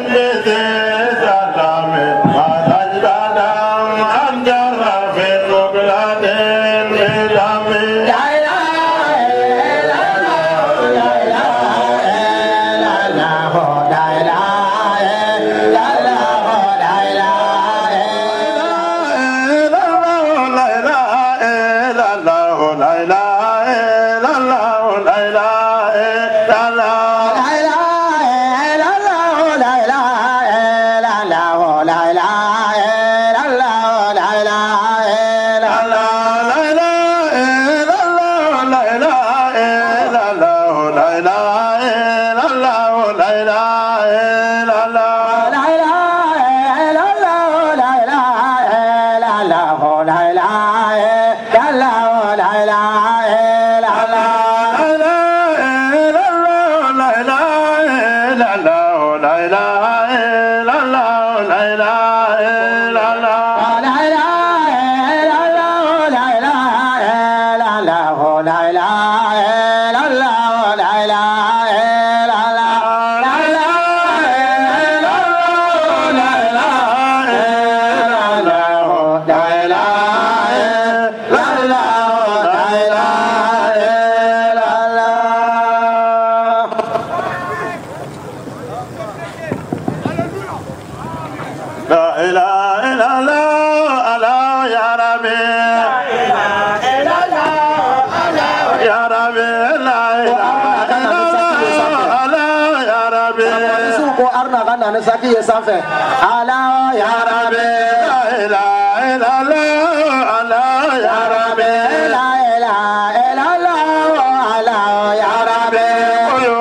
Saki sanfɛ ala ya rabi la la la ala ya rabi la la la la ala ya rabi yo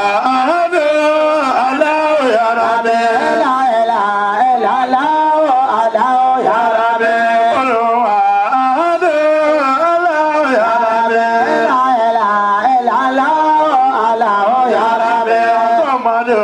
adu ala ya rabi la la la la ala ya rabi yo adu ala ya rabi la la la la ala ya rabi Muhammadu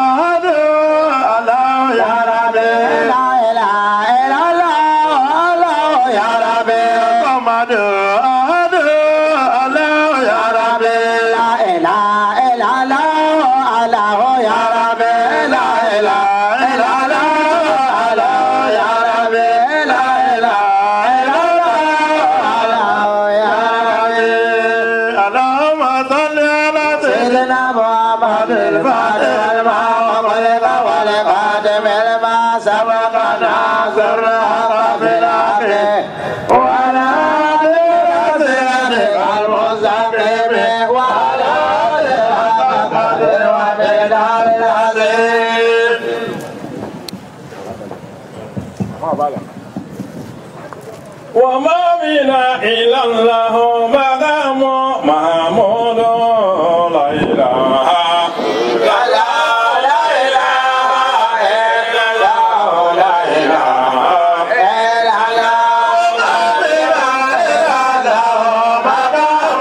وما بنا إلا الله مقام محمود لا إله إلا الله لا إله إلا الله لا إله إلا الله ما بنا إلا الله مقام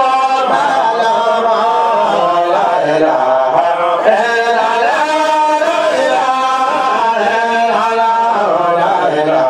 محمود لا إله إلا الله لا إله إلا الله لا إله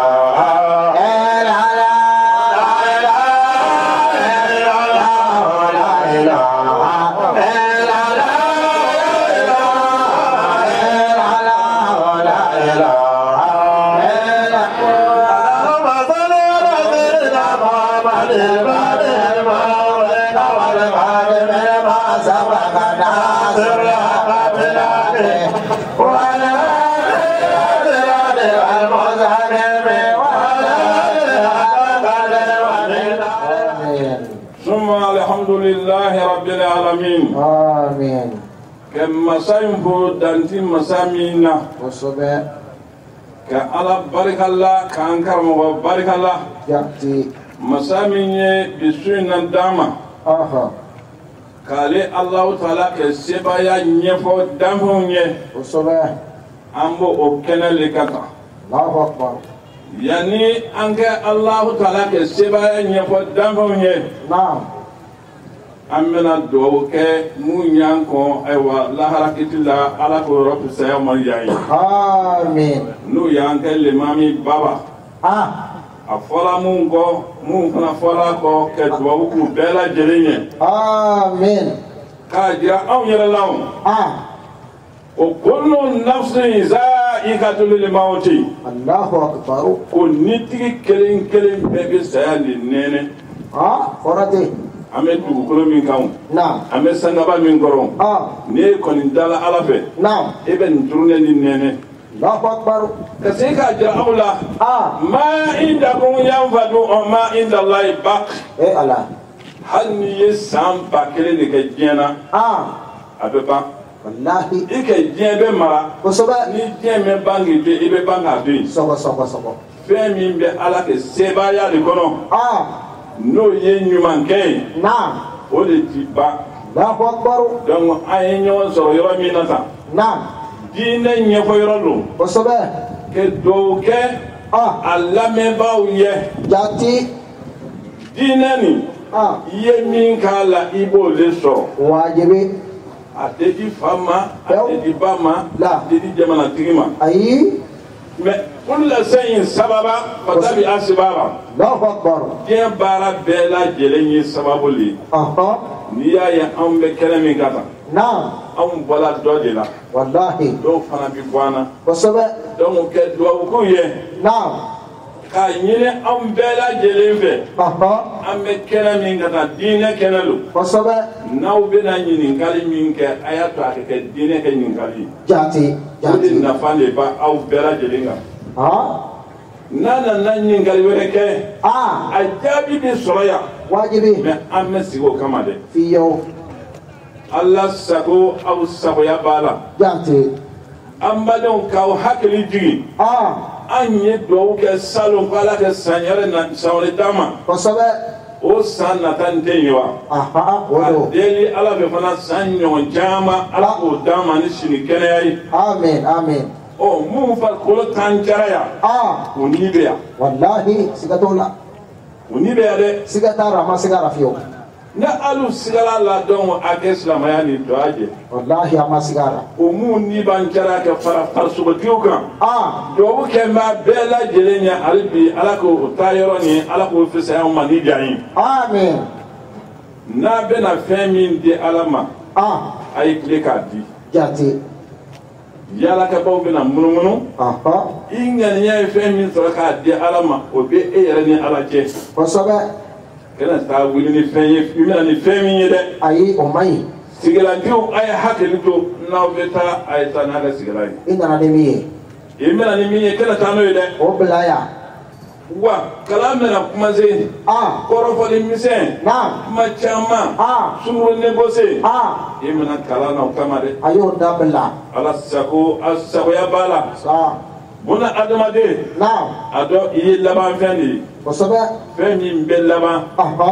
رب العالمين آمين كما سينفو دانتي مسامينا وصبع كألا بارك الله كأنكر بارك الله يأتي مساميني بسوين الدامة آها كالي الله تعالى كسبايا نيفو داموني وصبع أمبو أبكنا لكتا الله أكبر يعني أنك الله تعالى كسبايا نيفو داموني نعم amena do ke munyanko ewa la harakiti la ala ko rob saya mariyayi amin nu yanke le mami baba afola mun ko mun kana fola ko ke do ku bela jelenye amin ka jira aw yere law o kullu nafsin za i ka tolu le ma o te Allahu akbar. ko ni tigi kelen kelen bɛɛ bɛ saya le nɛnɛ Forate. an bɛ dugukolo min kan Naam. an bɛ sangaba min kɔrɔ ne kɔni dala ala fɛ Naam. e bɛ nin turunen ni nɛnɛ Allahu akbar. ka se k'a jira aw la ma indakum yanfadu wa ma indallahi baq Allah. hali n'i ye san 1000 de kɛ diɲɛ na a bɛ ban Wallahi. i ka diɲɛ bɛ mara Kosɛbɛ. ni diɲɛ mɛ ban k'i to i bɛ ban k'a to yen Sɔgɔ sɔgɔ sɔgɔ. fɛn min bɛ ala kɛ sebaaya de kɔnɔ n'o ye ɲumankɛ ye Naam. o de ti ban Allahu akbar. donc an ye ɲɔgɔn sɔrɔ yɔrɔ min na tan Naam. diinɛ ɲɛfɔ yɔrɔ don Kosɛbɛ. ka duwawu kɛ a lamɛnbaaw ye Jati. diinɛ nin i ye min k'a la i b'o de sɔrɔ Wajibi. a tɛ di fa ma a tɛ di ba ma a tɛ di jamanatigi ma Ayi. mais kulla shay'in sababa fatabi asbaba Allahu akbar. diɲɛ baara bɛɛ lajɛlen ye sababu le ye n'i y'a ye anw bɛ kɛnɛ min ka kan Naam. anw bɔla dɔ de la Wallahi. dɔw fana bi bɔ an na Kosɛbɛ. donc kɛ duwawu k'u ye Naam. k'a ɲini anw bɛɛ lajɛlen fɛ an bɛ kɛnɛ min ka kan diinɛ kɛnɛ don Kosɛbɛ. n'aw bɛna ɲininkali min kɛ a y'a to a ka kɛ diinɛ kɛ ɲininkali ye Jati. o de Jati. nafa de b'a aw bɛɛ lajɛlen kan n'a nana ɲininkali wɛrɛ kɛ a jaabi bɛ sɔrɔ yan Wajibi. mais an bɛ sigi o kama dɛ Fiyewu. ala sago aw sagoya b'a la Jati. an badenw k'aw hakili jigin an ye duwawu kɛ salon ko ala kɛ san yɛrɛ na san wɛrɛ d'a ma Kosɛbɛ. o san nata nin tɛ yen wa O a don. deli ala fɛ fana san ɲɔgɔn caman ala k'o d'a ma ni sini kɛnɛya ye Amin. Amin. mun farikolo tan jara yan o ni bɛ yan Wallahi. Siga t'o la. o ni bɛ yan dɛ Siga t'a la. A ma siga la fiyewu. ne alu sigala la dɔn a kɛ silamɛya ni duwa jɛ Wallahi a ma siga la. o mun ni b'an jara kɛ fara farisogotigiw kan duwawu kɛ n b'a bɛɛ lajɛlen ɲɛ hali bi ala k'o taa yɔrɔ nin ala k'o fisaya an ma ni jan ye Amin. n'a bɛna fɛn min di ala ma a ye tile k'a di Jati. yaalakɛbaw bɛna munumunu i ŋaniya ye fɛn min sɔrɔ k'a di ala ma o bɛ e yɛrɛ ni ala cɛ Kosɛbɛ. kana taa wuli ni fɛn ye i bɛna ni fɛn min ye dɛ Ayi o man ɲi. sigilantigiw a ye hakili to n'aw bɛ taa a ye taa n'a ka sigilan ye I nana ni min ye. i bɛna ni min ye kana taa n'o ye dɛ O bila yan. wa kalan bɛna kumasen kɔrɔfɔli misɛn kuma caman sunguru negose i bɛna kalan na o kama dɛ a y'o dabila. ala sago a sagoya b'a la buna adamaden a dɔn i ye laban fɛn de ye kosɛbɛ. fɛn min bɛ laban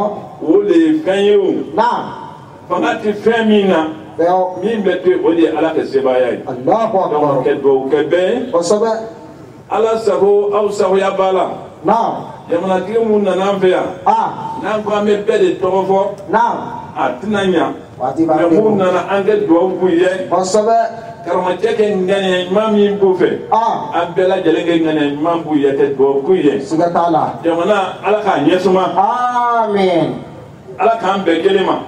o de ye fɛn ye o fanga tɛ fɛn min na min bɛ to yen o de ye ala ka sebaaya ye donc kɛ duwawu kɛ bɛɛ ye kosɛbɛ. ala sago aw sagoya b'a la jamanatigi mun nana an fɛ yan n'an ko an bɛ bɛɛ de tɔgɔ fɔ a tɛna ɲa mais mun nana an kɛ duwawu k'u ye karamɔgɔcɛ kɛ ŋaniya ɲuman min b'u fɛ an bɛɛ lajɛlen kɛ ŋaniya ɲuman b'u ye kɛ duwawu k'u ye jamana ala k'a ɲɛ suma ala k'an bɛɛ kelen ma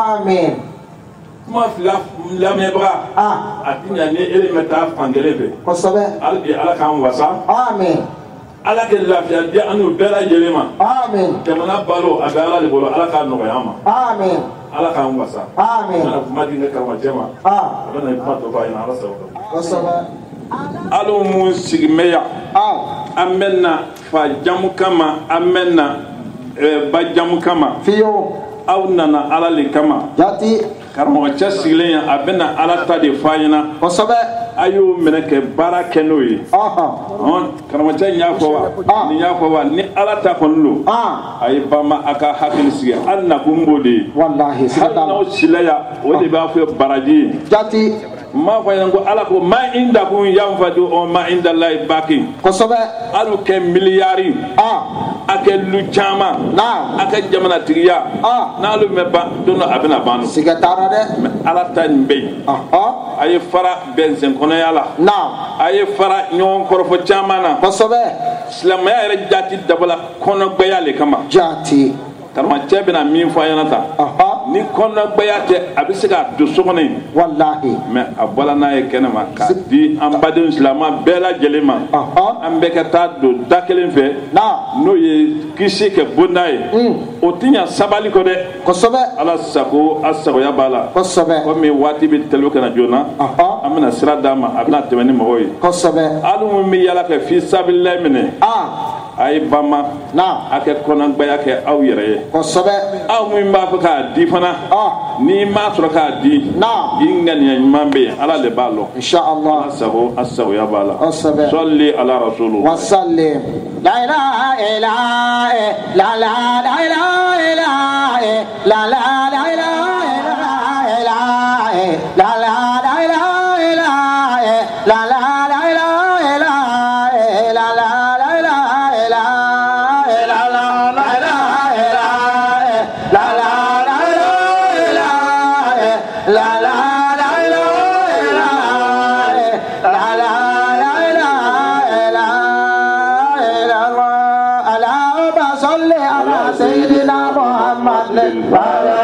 kuma fila lamɛnbaga a ti ɲa ni e bɛ taa fan kelen fɛ hali bi ala k'an wasa ala kɛ lafiya di an n'u bɛɛ lajɛlen ma jamana balo a bɛ ala de bolo ala k'a nɔgɔya an ma ala k'an wasa a bɛna kuma di ne karamɔgɔcɛ ma a bɛna kuma tɔ f'a ɲɛna ala sago hali mun sigi bɛ yan an bɛ na fa jamu kama an bɛ na ba jamu kama aw nana ala le kama karamɔgɔcɛ sigilen yan a bɛna ala ta de f'a ɲɛna a y'o minɛ kɛ baara kɛ n'o ye karamɔgɔcɛ y'a fɔ wa nin y'a fɔ wa ni ala ta kɔni don a ye bama a ka hakili sigi hali nakun b'o de ye hali n'aw sila yan o de b'a fɔ baraji ye m'a fɔ ɲɛna ko ala ko ma indakun yanfadu o ma indalahi baki hali kɛ miliyari a kɛ lu caman a kɛ jamanatigiya n'alu mɛ ban don dɔ a bɛna ban mais ala ta nin bɛ yen a ye fara bɛnsɛn kɔnɔya la a ye fara ɲɔgɔn kɔrɔfɔ caman na silamɛya yɛrɛ jati dabɔla kɔnɔgbɛya le kama karamɔgɔcɛ bɛna min fɔ a ɲɛna tan ni kɔnɔgbaya tɛ a bɛ se k'a don so kɔnɔ yen wallahi mais a bɔla n'a ye kɛnɛma k'a di an badenw silama bɛɛ lajɛlen ma an bɛɛ ka taa don da kelen fɛ n'o ye kisi kɛ bonda ye o tɛ ɲa sabali kɔ dɛ kosɛbɛ ala sago a sagoya b'a la kosɛbɛ komi waati bɛ teliw kana joona an bɛna sira d'a ma a bɛna tɛmɛ ni mɔgɔw ye kosɛbɛ hali mun bɛ yala kɛ fi sabililayi minɛ a ye ba ma a kɛ kɔnɔgbaya kɛ aw yɛrɛ ye kosɛbɛ aw min b'a fɛ k'a di fana n'i m'a sɔrɔ k'a di i ŋaniya ɲuman bɛ yen ala de b'a lɔn inshallah sago a sagoya b'a la kosɛbɛ sɔli ala rasulu wa sallim la ilaha illa la la la ilaha illa la la la ilaha illa la la la ilaha illa la la la ilaha illa la la la ilaha illa la la la ilaha illa la la la ilaha illa la la la ilaha سيدنا محمد وعلى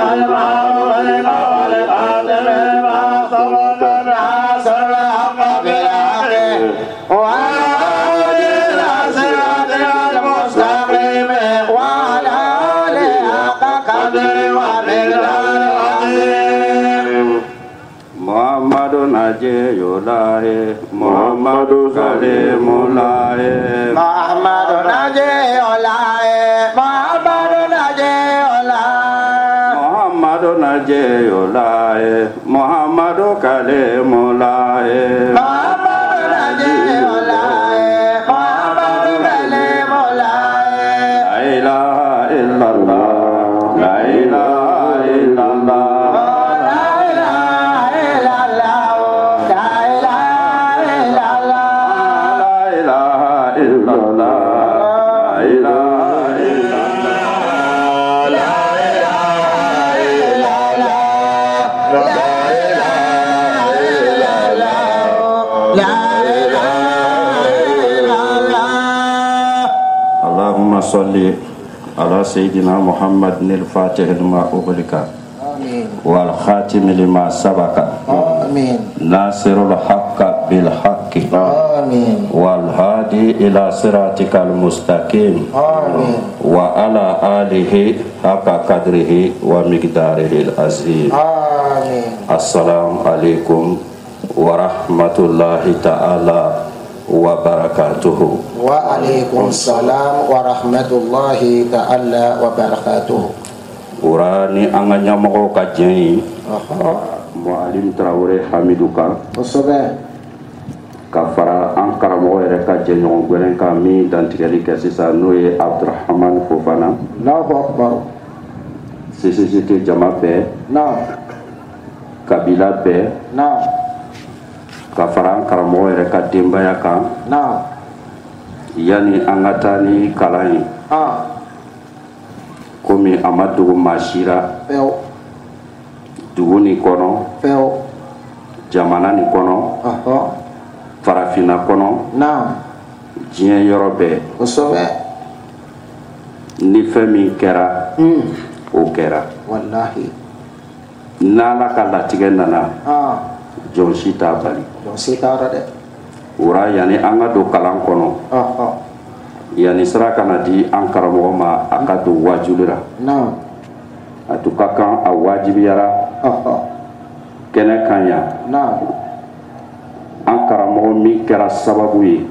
Muhammadu Najiyullahi Muhammadu Kalimullahi Muhammadu Najiyullahi Muhammadu Najiyullahi Muhammadu Najiyullahi Muhammadu Kalimullahi Muhammadu Najiyullahi Muhammadu Kalimullahi La ilaha illallah La ilaha illallah صلي على سيدنا محمد الفاتح لما أغلق والخاتم لما سبق ناصر الحق بالحق والهادي إلى صراطك المستقيم وعلى آله حق قدره ومقداره العظيم السلام عليكم ورحمة الله تعالى وبركاته وعليكم السلام ورحمة الله تعالى وبركاته urani anga nyamoko ka jeni Mualim Traoré Hamidou Ka ka fara an karamɔgɔ yɛrɛ ka jɛɲɔgɔn gwɛrɛn ka min dantigɛli kɛ sisan n'o ye Abdurahman Fofana CCCT jama bɛɛ kabila bɛɛ ka fara an karamɔgɔ yɛrɛ ka denbaya kan yani an ka taa ni kalan ye komi a ma dogo maa si la dugu nin kɔnɔ jamana nin kɔnɔ farafinna kɔnɔ diɲɛ yɔrɔ bɛɛ ni fɛn min kɛra o kɛra n'Ala ka latigɛ nana jɔn si t'a bali ura yani an ka don kalan kɔnɔ yani sira kana di an karamɔgɔ ma a ka don wajuli la a tun ka kan a wajibiyara kɛnɛ kan yan an karamɔgɔ min kɛra sababu ye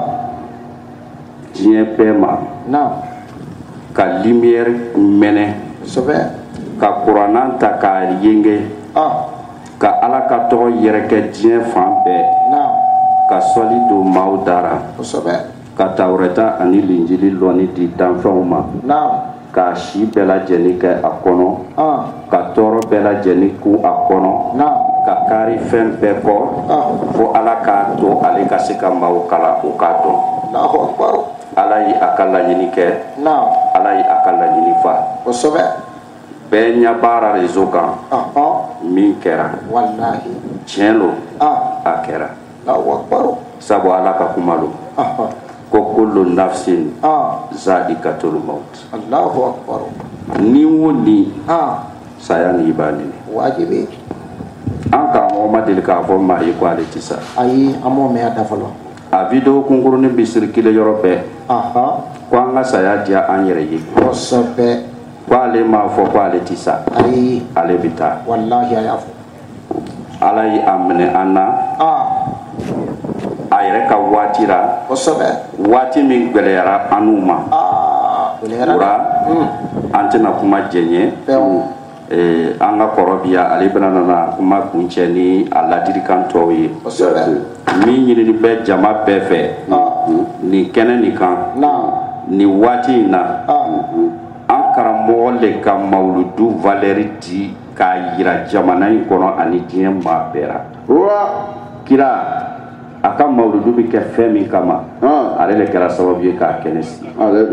diɲɛ bɛɛ ma ka lumière mɛnɛ ka kuranna ta k'a yenge ka Ala ka tɔgɔ yɛrɛkɛ diɲɛ fan bɛɛ ka sɔli don maaw dara ka Tawureta ani Linjili lɔnni di danfɛnw ma ka si bɛɛ lajɛlen kɛ a kɔnɔ ka tɔɔrɔ bɛɛ lajɛlen ku a kɔnɔ ka kari fɛn bɛɛ kɔ fo Ala k'a to ale ka se ka maaw kalan o k'a dɔn Ala ye a ka laɲini kɛ Ala ye a ka laɲini fa bɛɛ ɲɛ baara réseau kan min kɛra tiɲɛ lo a kɛra sabu Ala ka kuma lo ko kullu nafsin za'iqatul maut ni wo ni saya ni bani wajibi an karamɔgɔ ma deli k'a fɔ maa ye ko ale ti sa ayi an m'o mɛn a da fɔlɔ a video kunkurunin bi circulé yɔrɔ bɛɛ ko an ka saya diya an yɛrɛ ye kosɛbɛ ko ale m'a fɔ ko ale ti sa ayi ale bɛ taa wallahi a y'a fɔ ala ye a minɛ an na a yɛrɛ ka waati la kosɛbɛ waati min gwɛlɛyara an n'u ma ora an tɛna kuma jɛɲɛ an ka kɔrɔbiya ale bɛna nana kuma kuncɛ ni a ladirikan tɔw ye min ɲinini bɛ jama bɛɛ fɛ nin kɛnɛ nin kan nin waati in na an karamɔgɔ le ka mawuludu valɛri di k'a yira jamana in kɔnɔ ani diɲɛ maa bɛɛ la kira a ka mawuludu bɛ kɛ fɛn min kama ale le kɛra sababu ye k'a kɛnɛ sigi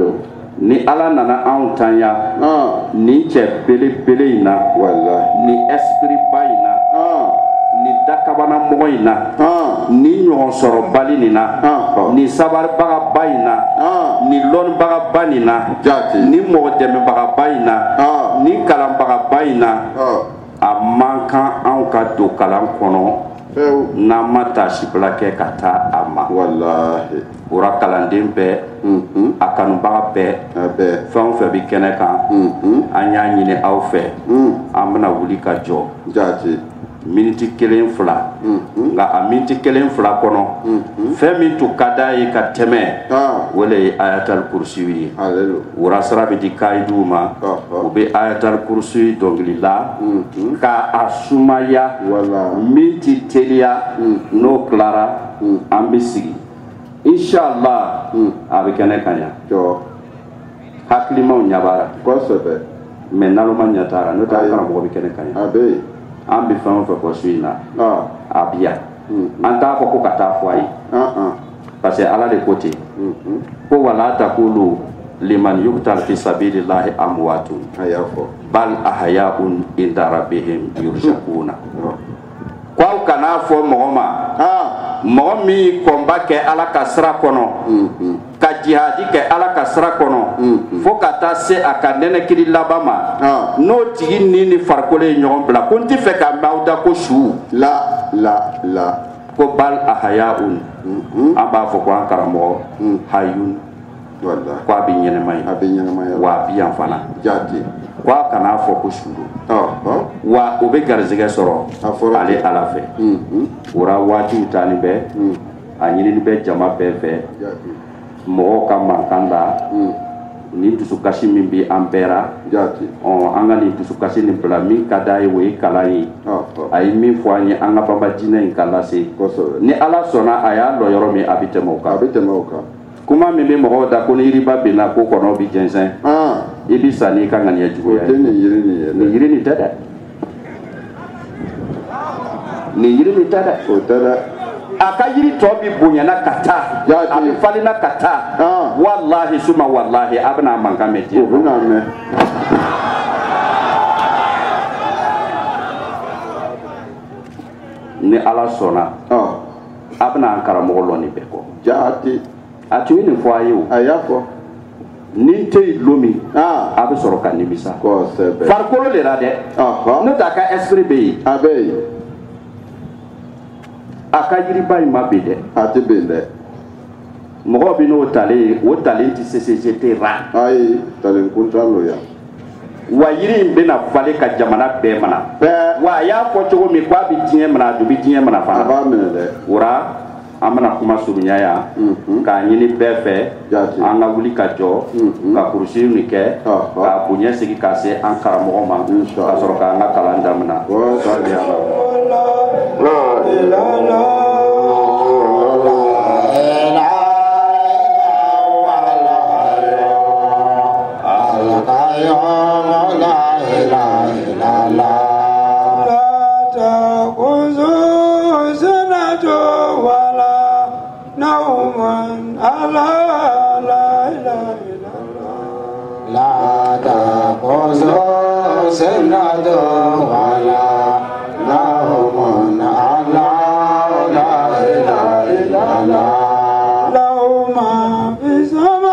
ni ala nana anw tanya ni cɛ belebele in na ni esprit ba in na ni dakabana mɔgɔ in na ni ɲɔgɔn sɔrɔ bali nin na ni sabaribaga ba in na ni lɔnnibaga ba nin na ni mɔgɔ dɛmɛbaga ba in na ni kalanbaga ba in na a man kan anw ka don kalan kɔnɔ n'an ma tasibila kɛ ka taa a ma ora kalanden bɛɛ a kanubaga bɛɛ fɛn o fɛn bɛ kɛnɛ kan an y'a ɲini aw fɛ an bɛna wuli ka jɔ miniti kelen fila nka a miniti kelen fila kɔnɔ fɛn min tun ka d'a ye ka tɛmɛ o le ye ayatal kursiw ye wura sara bɛ di kayiduw ma u bɛ ayatal kursiw dɔnkili la k'a sumaya min ti teliya n'o tilara an bɛ sigi inshallah a bɛ kɛnɛ kan yan hakilimaw ɲabara mɛ naloma ɲatara n'o tɛ an karamɔgɔ bɛ kɛnɛ kan yan an bɛ fɛn o fɛn fɔ su in na a bi yan an t'a fɔ ko ka taa fɔ a ye parce que ala de ko ten ko wala taqulu liman yuqtal fi sabilillahi amwatun bal ahya'un inda rabbihim yurzaquna ko aw kana fɔ mɔgɔ ma mɔgɔ min kɔnba kɛ ala ka sira kɔnɔ ka jihadi kɛ ala ka sira kɔnɔ fo ka taa se a ka nɛnɛkiri laban ma n'o tigi ni farikolo ye ɲɔgɔn bila ko n tɛ fɛ ka mɛn aw da ko su ko bal ahya'un an b'a fɔ ko an karamɔgɔ hayun ko a bɛ ɲɛnɛma ye wa a bɛ yan fana ko a kana fɔ ko su don wa o bɛ garizɛgɛ sɔrɔ ale ala fɛ ora waatiw taali bɛ a ɲinini bɛ jama bɛɛ fɛ mɔgɔw ka mankan da ni dusukasi min bɛ an bɛɛ la an ka nin dusukasi nin bila min ka d'a ye o ye kalan ye a ye min fɔ an ye an ka baba jinɛ in ka lase ni ala sɔnna a y'a lɔ yɔrɔ min a bɛ tɛmɛ o kan kuma min bɛ mɔgɔw da ko ni yiriba binna ko kɔnɔ bɛ jɛnsɛn i bɛ sa n'i ka ŋaniya juguya ye nin yiri nin tɛ dɛ nin yiri nin tɛ dɛ a ka yiri tɔ bɛ bonyana ka taa a bɛ falenna ka taa walahi suma walahi a bɛna a mankan mɛn diɲɛ ni ala sɔnna a bɛna an karamɔgɔ lɔ nin bɛɛ kɔ a tun ye nin fɔ a ye o a y'a fɔ ni n tɛ yen don min a bɛ sɔrɔ ka nimisa farikolo de la dɛ n'o tɛ a ka esprit bɛ yen a bɛ yen a ka yiriba in ma bɛn dɛ a tɛ bɛn dɛ mɔgɔw bɛ n'o talen o talen tɛ CCGT ra ayi talen kuntan n'o yan wa yiri in bɛna falen ka jamana bɛɛ mana wa a y'a fɔ cogo min k'a bɛ diɲɛ mana a dun bɛ diɲɛ mana fana a b'a minɛ dɛ ora an bɛna kuma surunya yan k'a ɲini bɛɛ fɛ an ka wuli ka jɔ ka kurusi nin kɛ k'a bonya sigi ka se an karamɔgɔ ma ka sɔrɔ k'an ka kalan daminɛ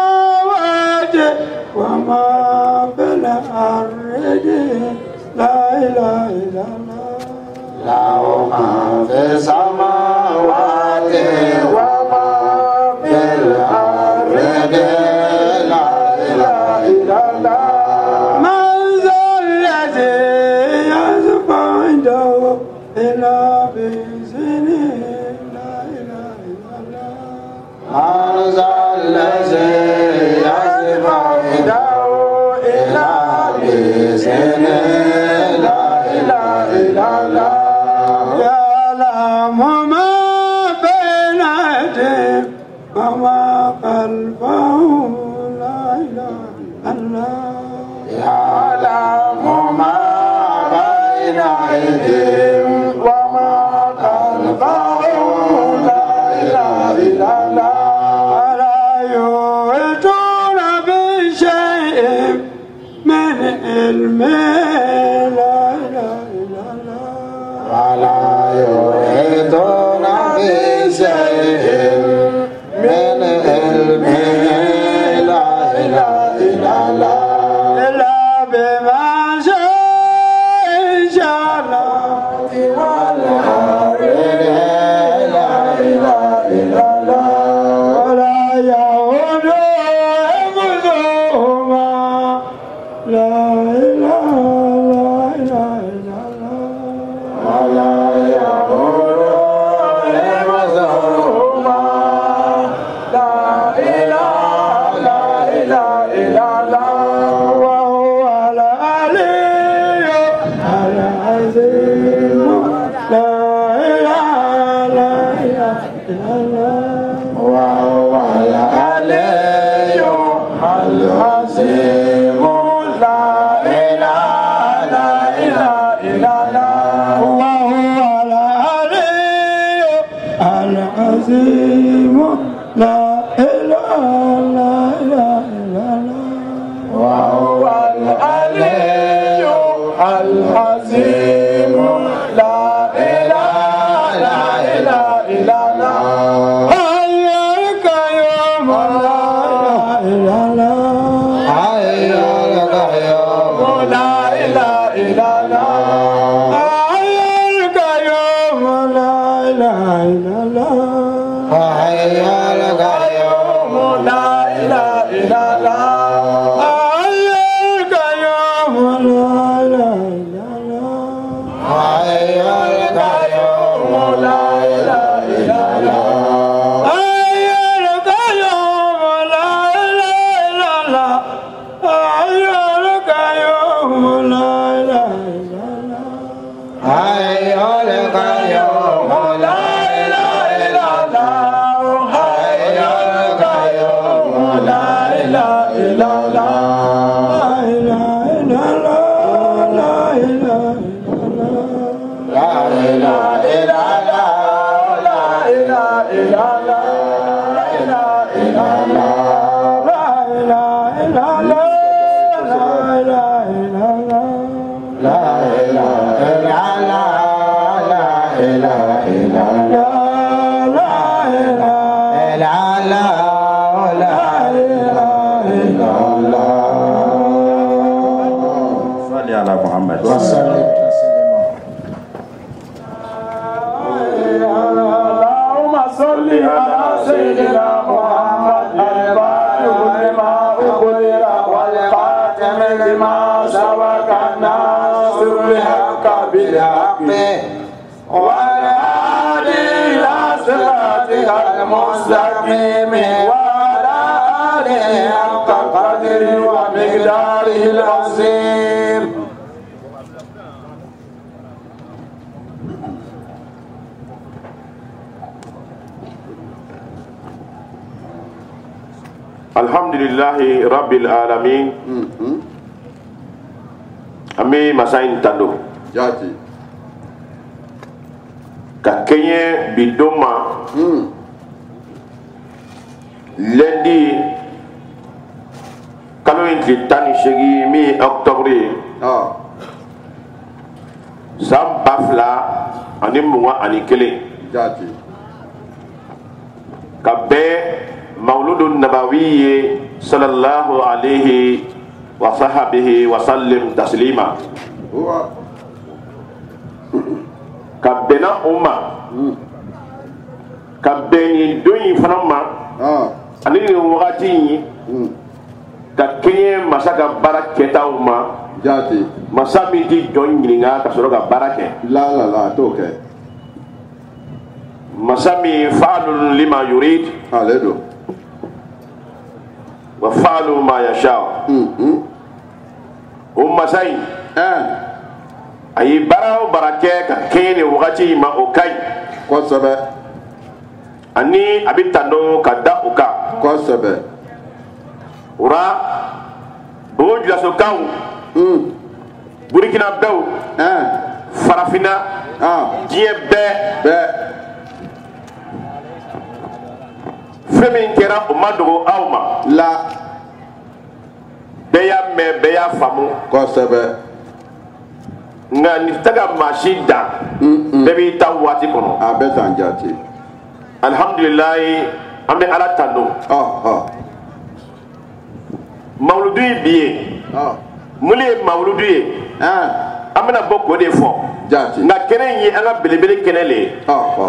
La إله إلا الله له ما في السماوات وما في الأرض لا إله إلا الله من ذا الذي يشفع عنده إلا بإذنه لا إله إلا الله من ذا الذي يشفع عنده إلا بإذنه لا إله إلا الله يعلم ما بين أيديهم وما خلفهم لا إله إلا الله يعلم ما بين أيديهم وما خلفهم لا إله إلا الله ولا يحيطون بشيء من علمه لا إله إلا الله ولا يحيطون بشيء من علمه لا إله إلا الله إلا بما شاء الله والأرض لا إله إلا الله ولا يعود حفظهما لا إله إلا الله ولا يعود حفظهما لا إله إلا الله وهو العلي العظيم لا إله إلا الله وهو العلي العظيم لا إله إلا الله وهو العلي العظيم لا إله إلا الله وهو العلي العظيم لا إله إلا الله حياك يوم لا إله إلا الله حياك يوم لا إله إلا الله حياك يوم لا إله إلا الله حياك يوم لا إله إلا الله حياك يوم لا إله إلا الله حياك يوم لا إله إلا الله حياك يوم لا إله إلا الله حياك يوم لا إله إلا الله حياك يوم لا إله إلا الله حياك يوم لا إله إلا الله لا إله إلا الله لا إله إلا الله لا إله إلا الله لا إله إلا الله لا إله إلا الله لا إله إلا الله لا إله إلا الله لا إله إلا الله صل على محمد وسلم اللهم صل على سيدنا محمد الفاتح لما أغلق والخاتم لما سبق الناصر الحق بالحق والهادي إلى صراطك المستقيم وعلى آله حق قدره ومقداره العظيم Alhamdulillahi Rabbil Alamin. Ami masain tando. Jati. Kakenya bidoma. Lundi. Kalau ini tani segi mi Oktober. Sambafla ani munga ani kele. Jati. Kabe Mauludun Nabawi sallallahu alaihi wa sahbihi wa sallim taslima. ka bɛnna o ma ka bɛn nin don in fana ma ani nin wagati in ka kɛɲɛ masa ka baara kɛtaw ma masa min ti jɔn ɲininka ka sɔrɔ ka baara kɛ la t'o kɛ masa min fa'alun lima yurid ale don wa fa'alu ma yasha o masa in a ye baara o baara kɛ ka kɛɲɛ nin wagati in ma o ka ɲi kosɛbɛ ani a bɛ tando ka da o kan kosɛbɛ o la o julasokanw burikinabew farafinna diɲɛ bɛɛ fɛn min kɛra o ma dogo aw ma la bɛɛ y'a mɛn bɛɛ y'a faamu kosɛbɛ nka nin tɛ ka maa si dan bɛɛ b'i ta waati kɔnɔ a bɛ tan jate alihamudulilayi an bɛ ala tando mawuludu ye bi ye mun ye mawuludu ye an bɛna bɔ k'o de fɔ nka kɛnɛ in ye an ka belebele kɛnɛ le ye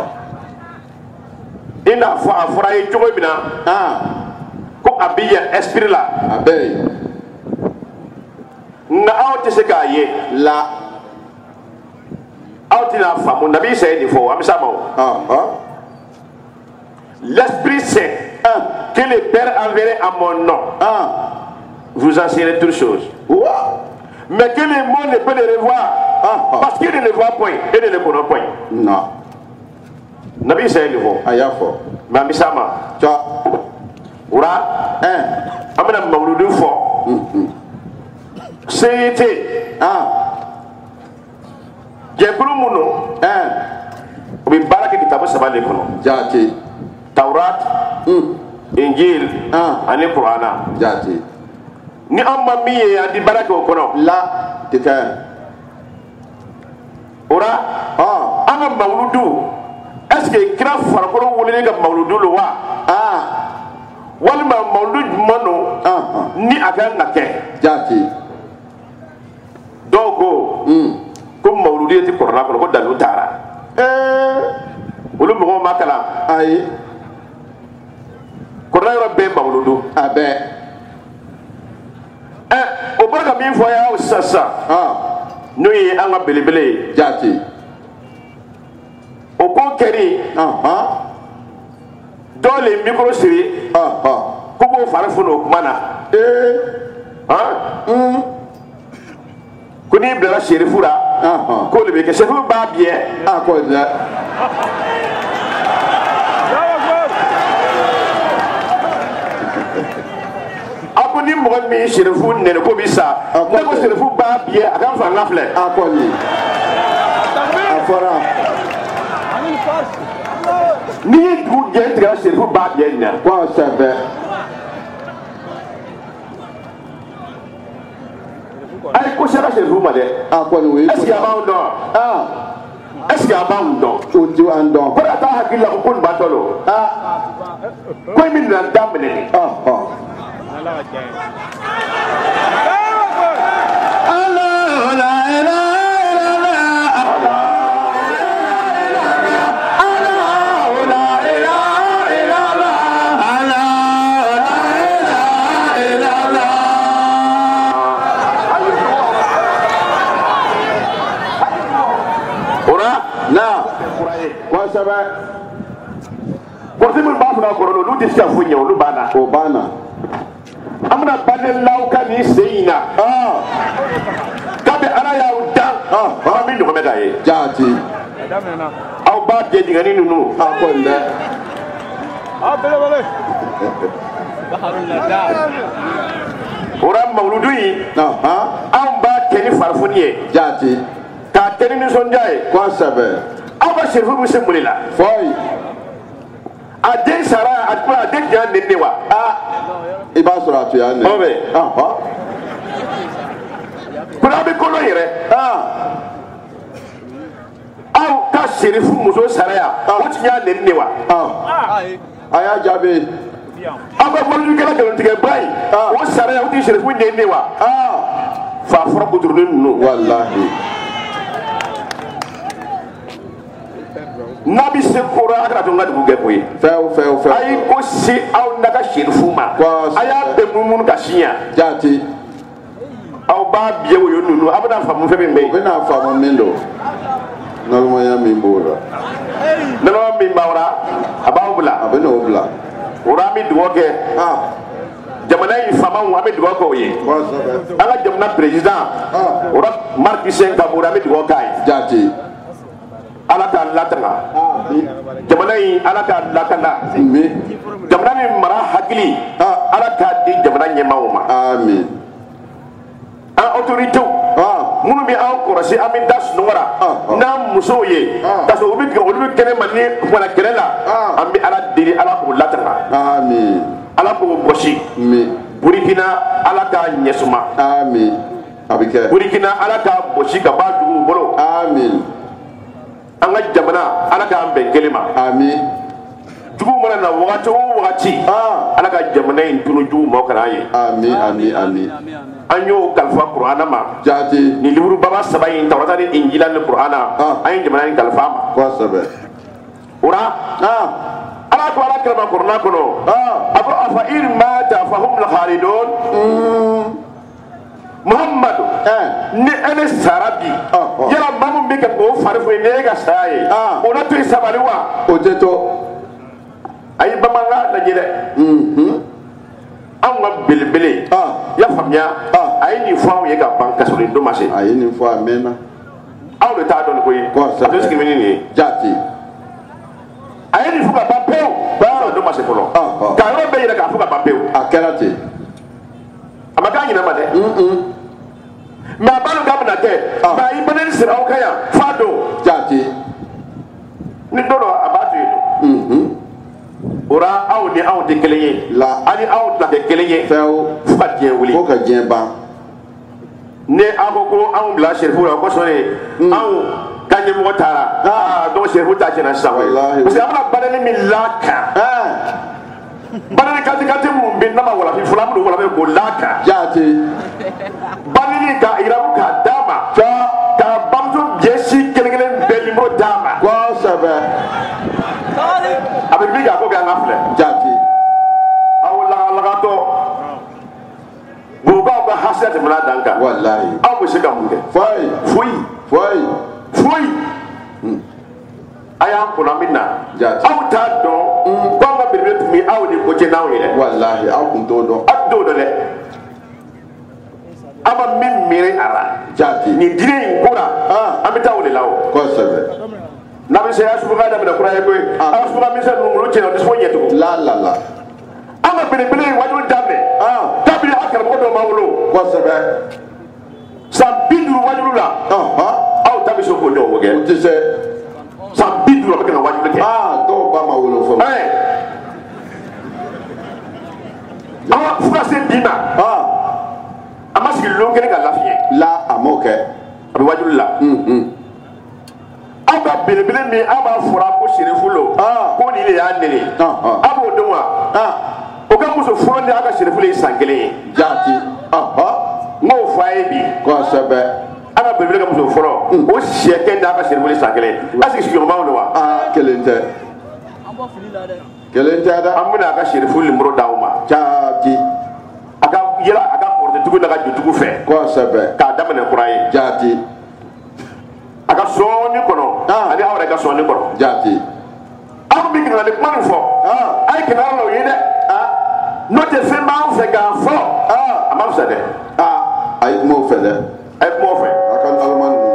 i n'a fɔ a fɔra ye cogo min na ko a bɛ yan esprit la a bɛ yen nka aw tɛ se k'a ye la aw tɛna faamu nabi isa ye nin fɔ an bɛ s'a ma o l'esprit saint que le père enverrait à mon nom vous enseignerez toutes choses mais que le monde ne peut le revoir parce qu'il ne le voit point et ne le connaît point non nabi isa ye nin fɔ a y'a fɔ mais an bɛ s'a ma o la an bɛna mawuludu fɔ CET jɛkulu minnu u bɛ baara kɛ kitabu saba de kɔnɔ jate tawrat injil ani kurana jate ni an ma min ye an di baara kɛ o kɔnɔ la tɛ kɛ o la an ka mawuludu est-ce que kira farikolo wololen ka mawuludu lo wa walima mawuludu jumɛn don ni a kan ka kɛ jate dɔw ko mawuludu ye ti kɔrɔna kɔnɔ ko dalu taara olu mɔgɔw ma kalan ayi kɔrɔna yɔrɔ bɛɛ mawuludu a bɛɛ o bɔra ka min fɔ y'aw sisan n'o ye an ka belebele ye jate o ko kɛri dɔw le mikoro siri ko b'o fari funu o kuma na ko n'i bilara serifu la k'o de bɛ kɛ serifu b'a biyɛ ko dɛ a ko ni mɔgɔ min serifu nɛnɛ ko bi sa ne ko serifu b'a biyɛ a ka fanga filɛ ko nin a fɔra n'i ye dugu gɛn tigɛ serifu b'a biyɛ nin na kosɛbɛ a ye ko sɛbɛn serifu ma dɛ kɔni o ye est-ce que a b'anw dɔn est-ce que a b'anw dɔn o ti an dɔn ko ka taa hakili la ko nin b'a tɔ lo ko in bɛ na daminɛ de kosɛbɛ kɔrɔsi minnu b'a fɛ ka kɔrɔ olu tɛ se ka foyi ɲɛ olu banna o banna an bɛna banelaw ka nin sen in na kabi ala y'aw dan aw min ɲɔgɔn bɛ k'a ye jate aw b'a jɛ dingɛni ninnu ko nin dɛ o la mawuludu in anw b'a kɛ ni farifoni ye jate k'a kɛ ni nisɔndiya ye kosɛbɛ aw ka serifu bɛ se mun de la foyi a den sara a den janya nin de wa i b'a sɔrɔ a tun y'a nɛ o bɛ ko aw bɛ kolon yɛrɛ aw ka serifu muso sara yan o tun y'a nɛni de wa a y'a jaabi aw ka mɔbilikɛla nkalontigɛba in o sara yan o tun serifu nɛni de wa fa fɔra kuturunin ninnu walahi Nabi se kora akara to ngadu gepoy Feo ay ko si aw naga shirfuma aya be mumun ka shinya jati aw ba biye wo nunu abada famu febe mbe bena famu mindo nalmo ya mimbora nalo mi mawra abawbula abena obla ora mi duoge jamana yi fama wa mi duoge oye ala jamana president ora Macky Sall ka ora mi duoge ay jati ala ka latanga jamana yi ala ka latanga jamana ni mara hakili ala ka di jamana nyemawo ma amin a autorité munu bi aw korosi amin das nungara na muso ye parce que obi kene mani wala kene la ambi ala diri ala ko latanga amin ala ko bosi burikina ala ka nyesuma amin abike burikina ala ka bosi ka ba dugu bolo amin anga jamana ala ka ambe kelema amin dugu mana na wakati ala ka jamana in tunu dugu mo kana ye amin anyo kalfa qur'ana ma jati ni libru baba sabai tawrata ni injila ni qur'ana ay jamana ni kalfa ma ko sabe ura ala ko ala kalma qur'ana kono afa afa in mata fahum al khalidun muhammadu ni ene sarabi yala mamu be ko farfo ne ga saye ona to sabali wa ojeto ay bamanga la jere an ka belebele ya faamuya a ye nin fɔ anw ye ka ban ka sɔrɔ nin don ma se a ye nin fɔ a mɛnna aw de t'a dɔn koyi a to sigi ni nin ye jati a ye nin fɔ ka ban pewu sɔrɔ don ma se fɔlɔ ka yɔrɔ bɛɛ yɛrɛ k'a fɔ ka ban pewu a kɛra ten a ma k'a ɲinɛ ma dɛ mɛ a b'a dɔn k'a bɛna kɛ mɛ a y'i banani siri aw kan yan f'a don jati ni don dɔ a b'a to yen nɔ ora aw ni aw tɛ kelen ye ani aw tɛ kɛ kelen ye fɛw fo ka diɲɛ wuli fo ka diɲɛ ban ne aw ko ko anw bila sɛrifu la ko sɔn ye anw ka ɲɛmɔgɔ taara donc sɛrifu ta tiɲɛna sisan parce que an bɛna banani min lakan banani kati minnu bɛ n'a ma walafi fɔlɔ an bɛ walafi k'o lakan jati banani ka irabu k'a d'a ma ka bamuso jɛsi kelen bɛɛ nimoro d'a ma kosɛbɛ a bɛ min kɛ a ko kɛ an ka filɛ jati aw lagatɔ bobaw ka hasiya tɛmɛna dan kan walayi aw bɛ se ka mun kɛ foyi a y'an kunna min na aw t'a dɔn ko an ka belebele tun bɛ aw ni ko cɛ n'aw ye dɛ walayi aw kun t'o dɔn aw t'o dɔn dɛ an ma min miiri a la jati nin diinɛ in ko la an bɛ taa o de la o kosɛbɛ n'a bɛ se a suguka daminɛ kura ye koyi a ka suguka misɛn ninnu olu tiɲɛna o tɛ se k'o ɲɛ tugun la an ka belebele in wajulu daminɛ kabini a karamɔgɔ dɔ b'an bolo kosɛbɛ san 50 wajulu la aw ta bɛ se k'o dɔn o kɛ o tɛ se san 50 a bɛ kɛ ka wajulu kɛ dɔw ba ma wolo fɔlɔ aw fo ka se bi ma a ma sigi lon kelen ka lafiɲɛ la a m'o kɛ a bɛ wajulu la aw ka belebele min aw b'a fɔra ko sirifu lo ko nin de y'a nɛni aw b'o dɔn wa o ka muso fɔlɔ ni aw ka sirifu ye san 1 ye jati n b'o fɔ a ye bi kosɛbɛ aw ka belebele ka muso fɔlɔ o siɲɛ kɛ ni aw ka sirifu ye san 1 est-ce que sigiyɔrɔmaw don wa kelen tɛ kelen tɛ dɛ an bɛna a ka sirifu nimoro d'aw ma jati a ka yɛlɛ a ka kɔrɔtɛtigiw n'a ka jotigiw fɛ kosɛbɛ k'a daminɛ kura ye jati a ka sɔɔni kɔnɔ ani aw yɛrɛ ka sɔɔni kɔnɔ jati aw bɛ kɛnɛ ni kuma min fɔ a ye kɛnɛ la o ye dɛ n'o tɛ fɛn b'an fɛ k'a fɔ a ma fisa dɛ a ye kumaw fɛ dɛ a ye kuma o fɛ a ka nalama ninnu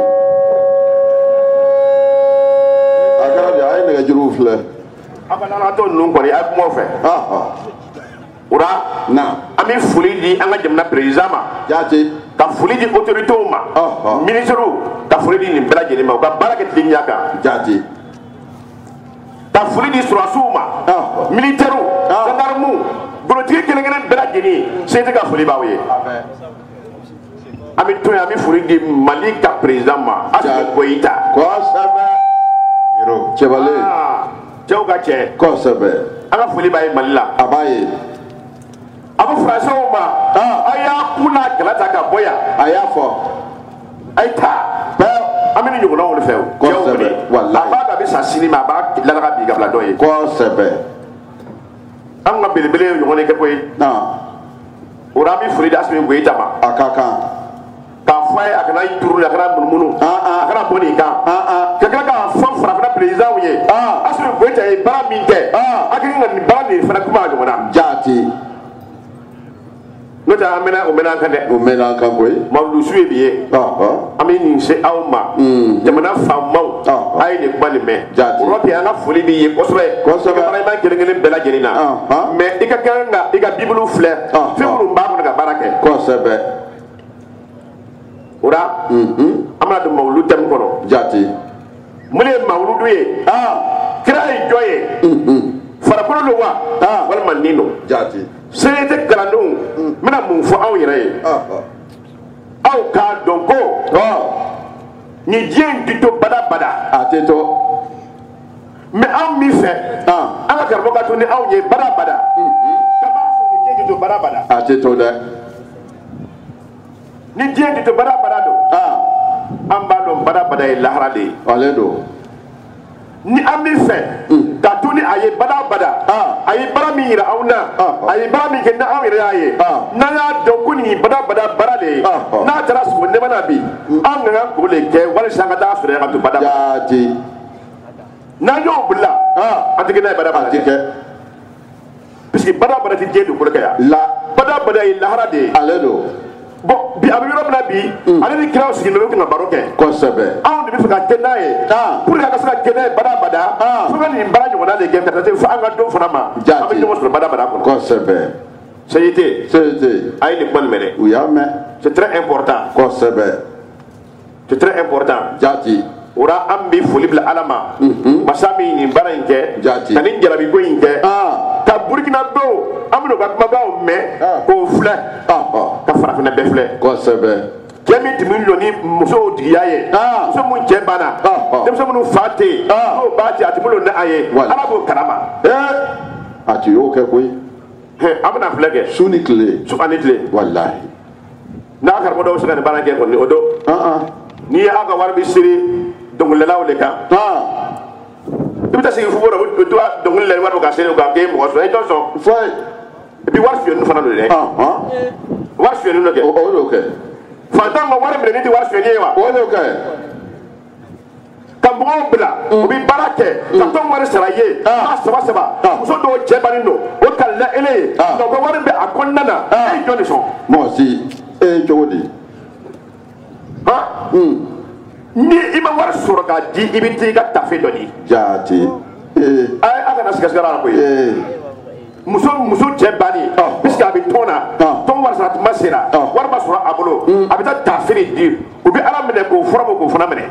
a kɛra de a ye nɛgɛjuruw filɛ aw ka nalatɔ ninnu kɔni a ye kuma o fɛ ora an bɛ foli di an ka jamana président ma jati ka foli di autorités ma ministres ka foli di nin bɛɛ lajɛlen ma u ka baara kɛ tilennenya kan jati ka foli di surasiw ma militaires gendarmes bolotigi kelen-kelen bɛɛ lajɛlen se tɛ ka foli b'aw ye an bɛ to yen an bɛ foli di Mali ka président ma Assimi Goïta kosɛbɛ cɛbalen cɛw ka cɛ kosɛbɛ an ka foli b'a ye Mali la a b'a ye a bɛ français ma a y'a kun n'a gala ta ka bɔ yan a y'a fɔ a ye taa amini ɲɔgɔnna wolo fɛ o kosɛbɛ wallahi a b'a da bɛ sa sini ma a b'a lalaga bi ka bila dɔ ye kosɛbɛ an ka belebele ye ɲɔgɔn kɛ koyi o la an bɛ foli di Asimi Goyita ma a ka kan k'a fɔ a ye a kana i turu a kana munumunu a kana bɔ nin kan ka tila k'a fɔ farafina président ye Asimi Goyita ye baara min kɛ a ka kan ka nin baara nin fana kuma a ɲɔgɔn na jaati n'o tɛ an mɛna o mɛna an kan dɛ o mɛna an kan koyi mawuludu su ye bi ye an bɛ nin se aw ma jamana faamaw a ye nin kuma nin mɛn o yɔrɔ tɛ an ka foli b'i ye kosɛbɛ kosɛbɛ baarayɔrɔ kelen kelen bɛɛ lajɛlen na mais i ka kan ka i ka bibulu filɛ fɛn minnu b'a kɔnɔ ka baara kɛ kosɛbɛ o la an bɛna don mawuludu thème kɔnɔ jaati mun ye mawuludu ye kira ye jɔn ye farikolo don wa walima nin don jaati société kalandenw n bɛna mun fɔ anw yɛrɛ ye aw k'a dɔn ko nin diɲɛ in tɛ to badabada a tɛ to mais anw min fɛ an ka karamɔgɔ ka to ni anw ye badabada ka b'a fɔ nin diɲɛ tɛ to badabada a tɛ to dɛ ni diɲɛ tɛ to badabada don an b'a dɔn badabada ye lahara de ye ale don ni an min fɛ ka to ni a ye badabada a ye baara min yira aw na a ye baara min kɛ ni anw yɛrɛ y'a ye n'an y'a dɔn ko nin badabada baara de ye n'a taara sogo nɛmɛ na bi an ka kan k'o de kɛ walisa an ka taa sɔrɔ yan ka to badabada jaati n'an y'o bila an tɛ kɛ n'a ye badabada a tɛ kɛ puisque badabada tɛ diɲɛ dugukolo kɛ yan badabada ye lahara de ye ale don bon bi a bɛ yɔrɔ min na bi ale ni kiraw sigilen bɛ ka baro kɛ kosɛbɛ anw de bɛ fɛ ka kɛ n'a ye pour que a ka se ka kɛ n'a ye badabada fo ka nin baara ɲɔgɔnna de kɛ ka taa se fo an ka don fana ma an bɛ ɲɔgɔn sɔrɔ badabada kɔnɔ kosɛbɛ CIT CIT a ye nin kuma nin mɛn dɛ u y'a mɛn c'est très important kosɛbɛ c'est très important jaati o la an bɛ foli bila Ala ma masa min nin baara in kɛ jaati ka nin jarabiko in kɛ ka Burukina dɔw an bɛna u ka kumakanw mɛn k'o filɛ ka farafinna bɛɛ filɛ kosɛbɛ cɛ min tun bɛ jɔ ni musow jigiya ye muso min cɛ banna denmisɛn minnu fa tɛ yen n'o b'a cɛ a tɛ bolo ni a ye Ala b'o kalama a tun y'o kɛ koyi an bɛna filɛ kɛ su ni tile su ani tile walahi n'a karamɔgɔ dɔw bɛ se ka nin baara kɛ kɔni o don n'i ye aw ka wari bɛ siri dɔnkilidalaw de kan i bɛ taa sigi fugo la u bɛ to dɔnkili la wari bɛ ka siri o kan k'e mɔgɔ sɔrɔ e t'o sɔn foyi et puis wari suyɛnni fana don dɛ wari suyɛnni dɔ kɛ o y'o kɛ fantan ka wari minɛ ni tɛ wari suyɛnni ye wa o y'o kɛ ka mɔgɔw bila u bɛ baara kɛ ka tɔn wari sara ye maa saba saba muso dɔw cɛ bannen don o kalila ele ye nka u ka wari bɛ a kɔnɔna na e ye jɔn de sɔn mɔgɔ si e ye cogo di ni i ma wari sɔrɔ k'a di i bɛ taa i ka tafe dɔ di jaati a kana sigasigara la koyi muso cɛ bannen puisque a bɛ tɔn na tɔn wari sara tuma sera wari ma sɔrɔ a bolo a bɛ taa tafe de di u bɛ Ala minɛ k'o fura bɔ k'o fana minɛ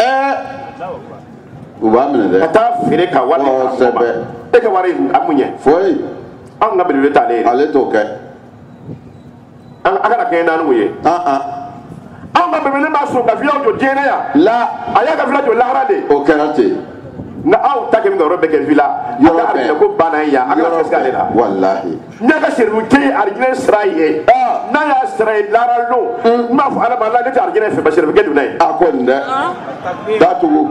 u b'a minɛ dɛ ka taa feere ka wari kosɛbɛ e ka wari a mun ɲɛ foyi anw ka belebele t'ale ye ale t'o kɛ a kana kɛ naaniw ye anw ka belebele b'a sɔn ka filaw jɔ diɲɛ na yan a y'a ka fila jɔ lahara de o kɛra ten nka aw ta kɛ min ka yɔrɔ bɛɛ kɛ fila a ka arijinɛ ko banna yan a kana fɛsɛ ale la walahi n'a ka seribu tɛ ye arijinɛ sira ye n'a y'a sira ye lahara lon n b'a fɔ Ala ma Ala ne tɛ arijinɛ fɛ ba seribu kɛ donna ye a kɔni dɛ taa tugu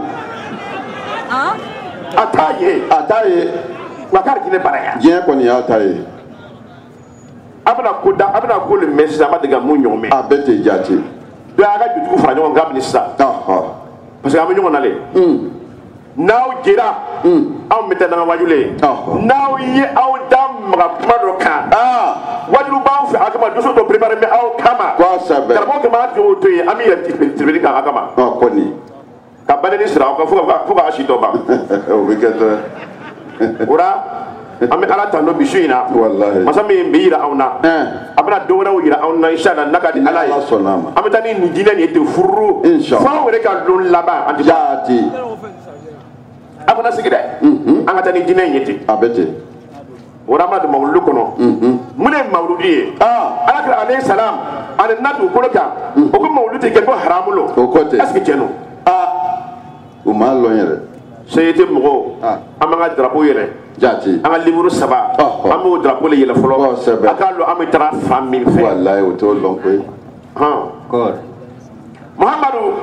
a t'a ye wa k'a arijinɛ bara yan diɲɛ kɔni y'a ta ye a bɛna ko le mɛn sisan a ma deli ka mun ɲɔgɔn mɛn a bɛɛ tɛ jaati donc a ka jutugu fara ɲɔgɔn kan kabini sisan parce que an bɛ ɲɔgɔn na le n'aw jɛra anw bɛ taa n'an ka wajulu ye n'aw ye aw da maga kuma dɔ kan wajulu b'anw fɛ a kama doso dɔ préparé bɛ aw kama karamɔgɔ kama an t'o to yen an bɛ yɛlɛ tiribiri kan a kama kɔni ka banni sira aw kan fo k'a si dɔ ban o bɛ kɛ dɛ o la an bɛ Ala tanu bi su in na masa min bɛ yira anw na a bɛna dɔ wɛrɛw yira anw na inshallah n'a ka di Ala ye an bɛ taa ni nin diinɛ nin ye ten fururu fo anw yɛrɛ ka don laban an tɛ jaati a kana sigi dɛ an ka taa ni diinɛ in ye ten a bɛ ten o la an bɛna don mawuludu kɔnɔ mun de ye mawuludu ye Alakira alayhi salam a nan'a dugukolo kan o ko mawuludu tɛ kɛ ko haramu lo o ko ten est ce que tiɲɛ don u m'a lɔn yɛrɛ CIT mɔgɔw an b'an ka drapeau yɛlɛ jaati an ka livre saba an b'o drapeau le yɛlɛ fɔlɔ a k'a lɔn an bɛ taga fan min fɛ walayi o t'o lɔn koyi Muhamadu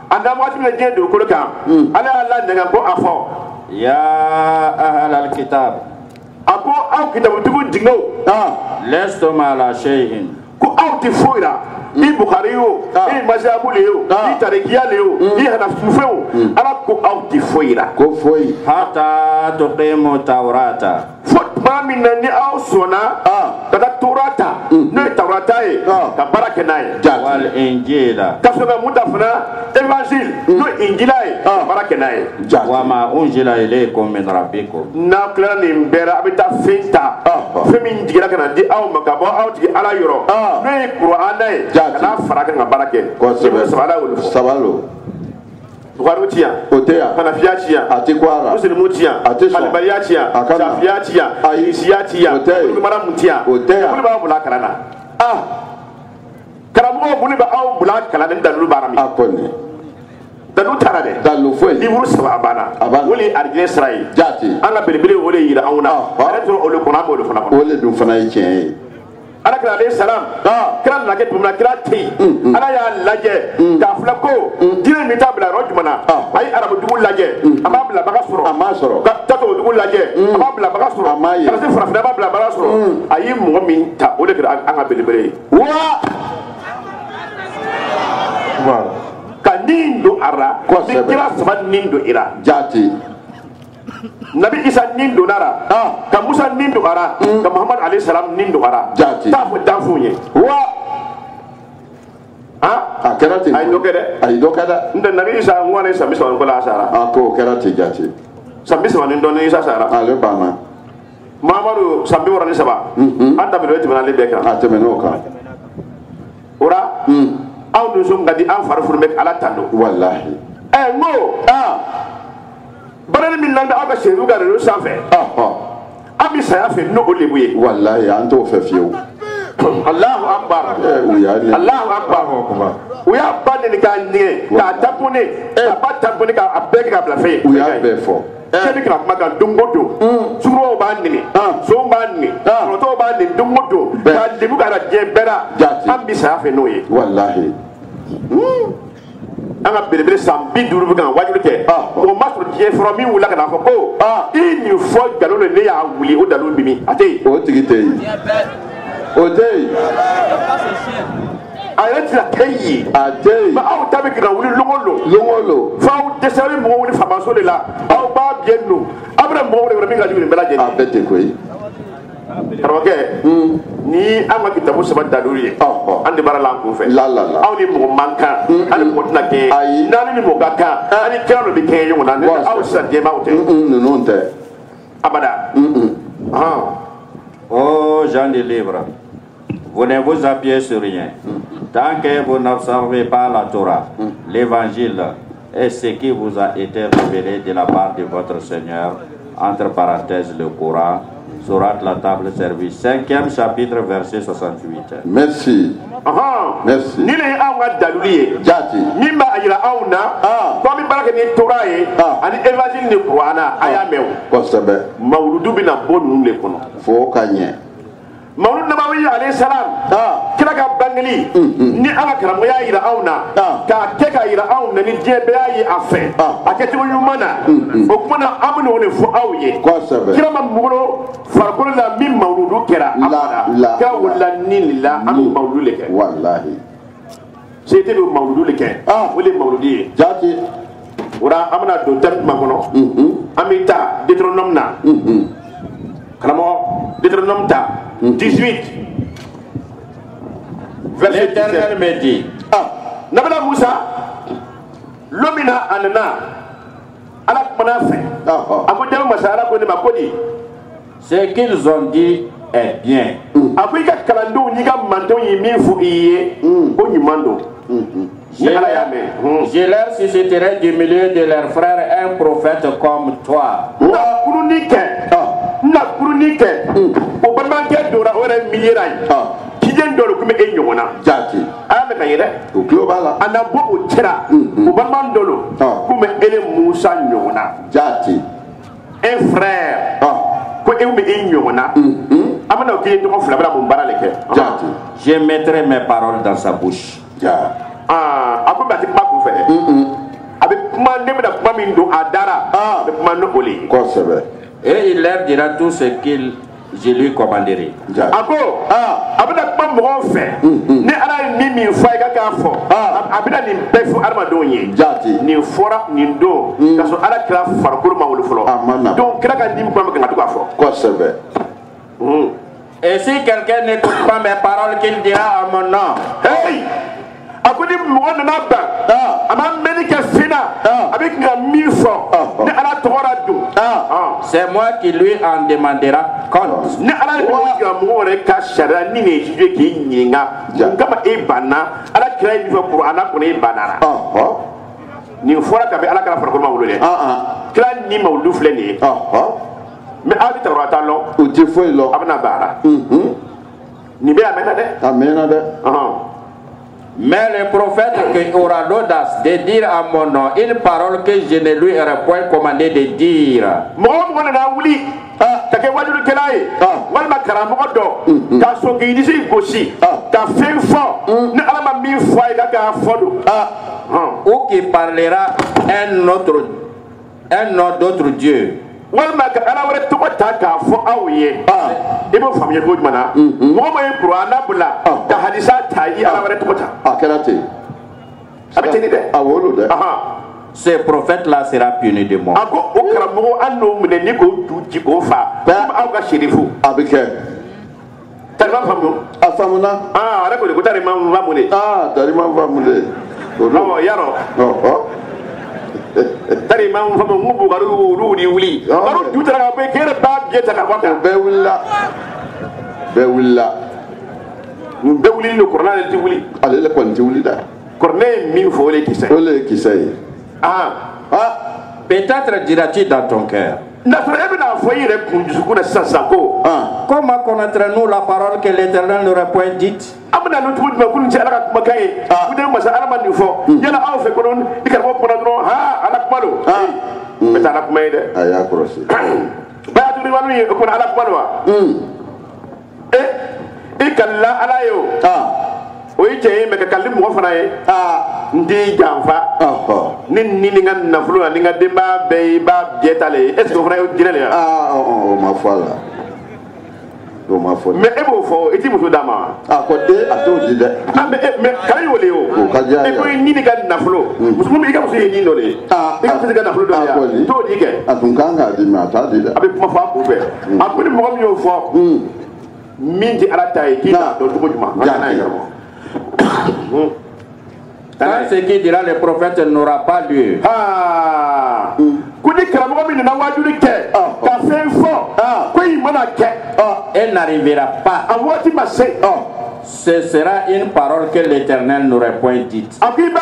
anda waati min diɲɛ dugukolo kan ala y'a lanɛgɛ ko a fɔ ya ahlal kitab a ko aw kitabutigiw dinɛw lestum ala shay'in ko aw tɛ foyi la i Bukhari o i Mazabu le o i Tarikiya le o i Hanafife o ala ko aw tɛ foyi la ko foyi hatta tuqimu tawrata fo tuma min na ni aw sɔnna ka taa Tawrata n'o ye Tawrata ye ka baara kɛ n'a ye wal injila ka sɔrɔ ka mun ta fana Évangile n'o ye Injila ye ka baara kɛ n'a ye wa ma unzila ilaykum min rabbikum n'a tilara nin bɛɛ la a bɛ taa fɛn ta fɛn min jiginna ka na di aw ma ka bɔ aw tigi ala yɔrɔ n'o ye Kuranɛ ye ka n'a fara kan ka baara kɛ sabalo Bukhari ci yan o tɛ yan Hanafiya ci yan a tɛ ko a la Muslimu ci yan a tɛ sɔn Alibaliya ci yan Shafiya ci yan Irisiya ci yan Maramu ci yan o tɛ yan olu b'aw bila kalan na karamɔgɔw bolo bɛ aw bila kalan ni dalilu baara min a kɔni dalilu taara dɛ dalilu foyi livre 3 a banna o de ye arijinɛ sira ye jaati an ka belebele o de yira anw na ale tora o de kɔnɔ an b'o de fana kɔnɔ o de dun fana ye tiɲɛ ye alakira alayhi salam kira nana kɛ tuma min na kira tɛ yen ala y'a lajɛ k'a filɛ ko diinɛ min t'a bila yɔrɔ jumɛn na a ye arabu dugu lajɛ a m'a bila baga sɔrɔ a m'a sɔrɔ ka tato dugu lajɛ a m'a bila baga sɔrɔ a m'a ye ka se farafinna a m'a bila baga sɔrɔ a ye mɔgɔ min ta o de kɛra an ka belebele ye ka nin don a la ni kira saba nin don i la jaati nabi isa nin donna a la ka musa nin don a la ka muhamadu alayhi salam nin don a la jaati t'a fɔ danfɛnw ye a kɛra ten a ye dɔ kɛ dɛ a ye dɔ kɛ dɛ n tɛ nabi isa n kɔni san 30 ko la a sara a ko o kɛra ten jaati san 30 ni dɔɔnin isa sara ale banna mamadu san 63 an tɛmɛna o tɛmɛna ale bɛɛ kan a tɛmɛn'o kan o la anw dusu ka di an fari furu bɛ ala tan don walahi n ko barani min nan bɛ aw ka seyidu ka réseau sanfɛ an bɛ saya fɛ n'o lebu ye walahi an t'o fɛ fiyewu Allahu akbar Allahu akbar u y'a ba neni k'a nɛgɛ k'a tamponné k'a ba tamponné k'a bɛɛ kɛ k'a bila fɛn ye u y'a bɛɛ fɔ cɛ bɛ kana kuma kan don o don sukuraw b'a nɛni sow b'a nɛni kɔrɔtɔw b'a nɛni don o don k'a lebu k'a la diɲɛ bɛɛ la an bɛ saya fɛ n'o ye walahi an ka belebele san 50 bɛ kan wajibi kɛ o ma sɔrɔ diɲɛ fɔlɔ min wulila ka na fɔ ko i nin fɔ nkalon de ne y'a wuli o dalilu bɛ min a tɛ yen o tigi tɛ yen o tɛ yen a yɛrɛ tɛ kɛ yen a tɛ yen mɛ aw ta bɛ kɛ ka wuli lɔgɔ lo f'aw dɛsɛra mɔgɔ wuli faamaso de la aw b'a biyɛn dun aw bɛna mɔgɔ wɛrɛ min ka jugu nin bɛɛ lajɛlen a bɛɛ tɛ koyi karamɔgɔkɛ ni an ka kitabu saba dalilu ye an de baara la an kun fɛ aw ni mɔgɔ man kan an ni mɔgɔ tɛna kɛ n'an ni mɔgɔ ka kan an ni kɛnɛ dɔ bɛ kɛ ɲɔgɔn na aw sisan jɛmaw tɛ ninnu tɛ abada ô gens de livre, vous ne vous appuyez sur rien tant que vous n'observez pas la Torah, l'évangile et ce qui vous a été révélé de la part de votre Seigneur, entre parenthèses le Coran, Sourate la table service, 5e chapitre, verset 68. Merci. Merci. Ni ne aw ka dalilu ye jaati min b'a jira anw na ko an bɛ baara kɛ ni Tora ye ani évangile ni Kurana a y'a mɛn o kosɛbɛ mawuludu bɛna bɔ ninnu de kɔnɔ fo ka ɲɛ mawuludu nabawi alayhi salam kira ka bangeli ni an ka karamɔgɔ y'a jira anw na k'a kɛ k'a jira anw na ni diɲɛ bɛɛ y'a ye a fɛ a kɛcogo ɲuman na o kuma na an bɛ n'o de fɔ aw ye kosɛbɛ kira ma muguro farikolo la min mawuludu kɛra abada kira wulila ni nin la an bɛ mawuludu le kɛ walahi seyite bɛ mawuludu le kɛ o de ye mawuludu ye jaati o la an bɛna don thème jumɛn kɔnɔ an bɛ taa Deutéronome na karamɔgɔ Deutéronome ta 18 verset 17 L'Éternel me dit nabila Musa lomina a nana ala kumana fɛ a ko jaabi masa ala ko ne ma ko di ce qu'ils ont dit est bien. a ko i ka kalandenw n'i ka mantenw ye min fɔ i ye o ɲuman don ni ala y'a mɛn Je leur susciterai du milieu de leurs frères un prophète comme toi. na kurunin kɛ o balimakɛ donna o yɛrɛ milieu la yen kijɛn dɔ de tun bɛ e ɲɔgɔn na jaati a y'a mɛn ka ye dɛ o tulo b'a la a na bɔ o cɛla o balima dɔ don komi e ni Musa ɲɔgɔn na jaati un frère ko e bɛ e ɲɔgɔn na an bɛna o kelen tɔgɔ fila bɛna mun baara le kɛ jaati Je mettrai mes paroles dans sa bouche. ja a ko mɛ a tɛ kuma kun fɛ dɛ Et il leur dira tout ce qu'il je lui commanderai. Et si quelqu'un n'écoute pas mes paroles, qu'il dira à mon nom. Hey! C'est moi qui lui en demandera compte. Mais le prophète qui aura l'audace de dire à mon nom une parole que je ne lui aurais point commandé de dire. Ou qui parlera un nom d'autre Dieu. Ce prophète-là sera puni de moi. Peut-être diras-tu dans ton cœur. Comment connaîtrons-nous la parole que l'Éternel n'aurait point dite? Mais quand ce qui dira le prophète n'aura pas lieu. Elle n'arrivera pas. Ce sera une parole que l'Éternel n'aurait point dite.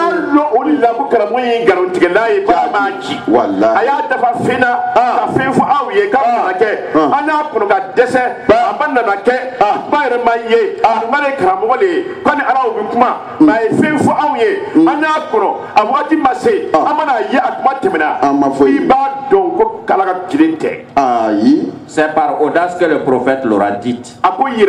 C'est par audace que le prophète l'aura dite.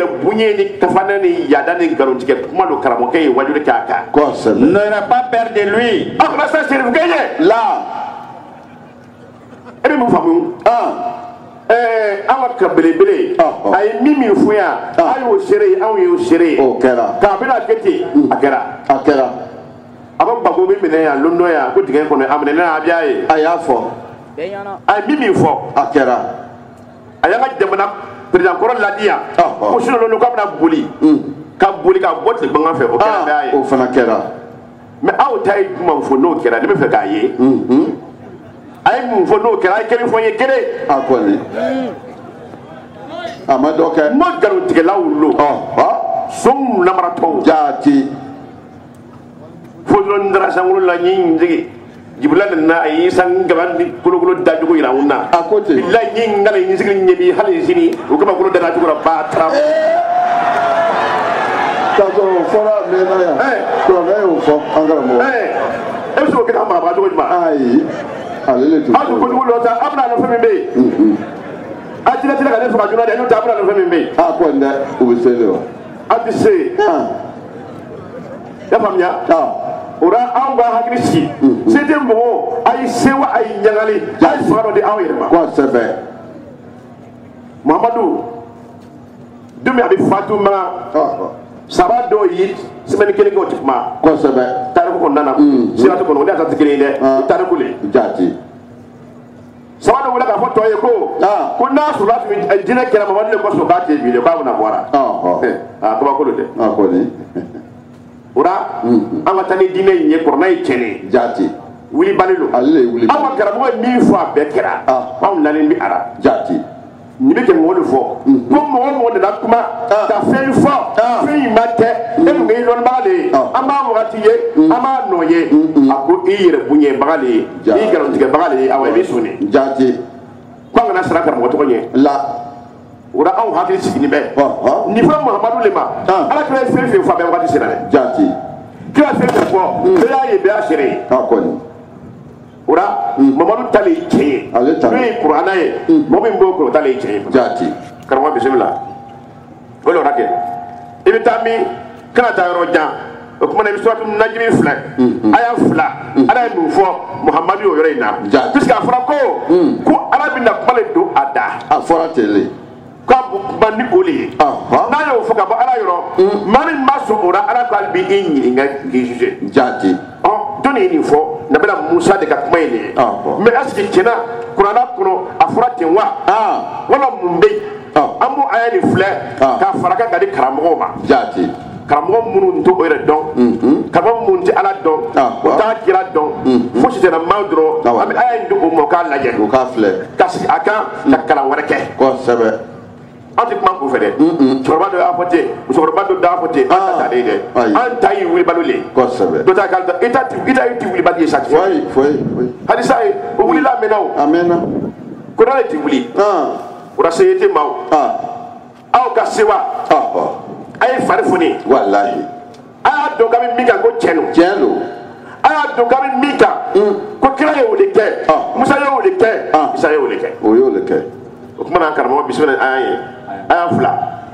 N'aurait pas peur de lui. Là. Mais aw ta ye juma fo n'o kɛra ne bɛ fɛ k'a ye a ye mun fɔ n'o kɛra a ye kelen fɔ n ye kelen a kɔni a ma dɔ kɛ n ma nkalontigɛlaw lo so minnu lamaratɔw jaati fo dɔrɔn n dara sankolo la n ye n jigi jibila nana a ye san gaba ni kolokolo dacogo yira n na a ko ten bilayi n ye n kana n sigi ɲɛ bi hali sini o kama kolo dara cogo la ba tara Tazo fora mena ya. Kura y'o fɔ an karamɔgɔ. E bɛ se k'o kɛ ka marabaa cogo jumɛn? Ayi, ale le tun. Aw tun kojugu dɔ ta, aw bɛna nɔfɛ min bɛ yen. A ti ka ne faga joona dɛ, n'o tɛ aw bɛna nɔfɛ min bɛ yen. A kɔni dɛ, u bɛ se de wa? Aw ti se. I y'a faamuya? ora an b'a hakili sigi se tɛ mɔgɔ a y'i sewa a y'i ɲagali a ye fanga dɔ di aw yɛrɛ ma kosɛbɛ Muhamadu don min a bɛ fatu ma saba dɔw ye semaine kelen kɛ o tɛ kuma kosɛbɛ tariku kɔnɔna na siratu kɔnɔ o de y'a tɛ kelen ye dɛ tariku le jati saba dɔ wele k'a fɔ tɔ ye ko n'a sɔrɔ tun jinɛ kɛra Muhamadu de kosɔn k'a tɛ bi de k'a bɛna bɔra kabako don dɛ kɔni ora an ka taa ni diinɛ in ye kɔrɔna ye tiɲɛ jati wuli bali lo ale le wuli an ka karamɔgɔ ye min fɔ a bɛɛ kɛra anw nalen bɛ a la jati nin bɛ kɛ mɔgɔ de fɔ ko mɔgɔ mɔgɔ de la kuma ka fɛn fɔ fɛn in ma kɛ e tun ye lɔnnibaga de ye an b'a wagati ye an b'a nɔ ye a ko i yɛrɛ bonɲɛbaga de ye i nkalontigɛbaga de ye awa i bɛ sɔn de jati ko an kana siran karamɔgɔ tɔgɔ ɲɛ la o la anw hakili sigilen bɛ nin fɔra Muhamadu le ma ala kira ye fɛn fɛn fɔ a bɛ wagati sera dɛ jati kira fɛn fɛn fɔ bɛɛ y'a ye bɛɛ y'a sɛbɛn ye kɔni ora Muhamadu ta le ye tiɲɛ ye n'o ye kuranɛ ye mɔgɔ min b'o kɔnɔ ta le ye tiɲɛ ye jati karamɔgɔ bisimila o le o la kɛ i bɛ taa min kana taa yɔrɔ jan o tuma na i bɛ suratu najimi filɛ aya 2 ala ye mun fɔ Muhamadu y'o yɔrɔ in na puisque a fɔra ko ala bɛna kuma le don a da a fɔra ten le k'a bɛ kuma ni o le ye n'a y'o fɔ ka bɔ ala yɔrɔ maa min ma sɔn o la ala ko ale b'i ɲininka k'i juger jati don ye nin fɔ nabila Musa de ka kuma ye nin ye mais est-ce que tiɲɛna kuranna kɔnɔ a fɔra ten wa wala mun bɛ yen an b'o aya nin filɛ k'a fara kan ka di karamɔgɔw ma jati karamɔgɔ minnu t'o yɛrɛ dɔn karamɔgɔ minnu tɛ ala dɔn o t'a kira dɔn fosi tɛ na maa dɔrɔn an bɛ aya in di o ma o k'a lajɛ o k'a filɛ ka sigi a kan ka kalan wɛrɛ kɛ kosɛbɛ an tɛ kuma kun fɛ dɛ cɛkɔrɔba dɔ y'a fɔ ten musokɔrɔba dɔ y'a fɔ ten an ta talen dɛ an ta ye wulibalo le kosɛbɛ dɔ ta k'ale ta i ta ye ti wulibali ye sa foyi halisa ye o wulila a mɛnna o a mɛnna ko n'ale ti wuli o la se ye te maaw aw ka sewa a ye fari foni walahi a y'a dɔn k'a bɛ min kan ko tiɲɛ don tiɲɛ don a y'a dɔn k'a bɛ min kan ko kira ye o de kɛ Musa ye o de kɛ Isa ye o de kɛ o y'o de kɛ o tuma na karamɔgɔ bisimila a y'a ye a y'a fila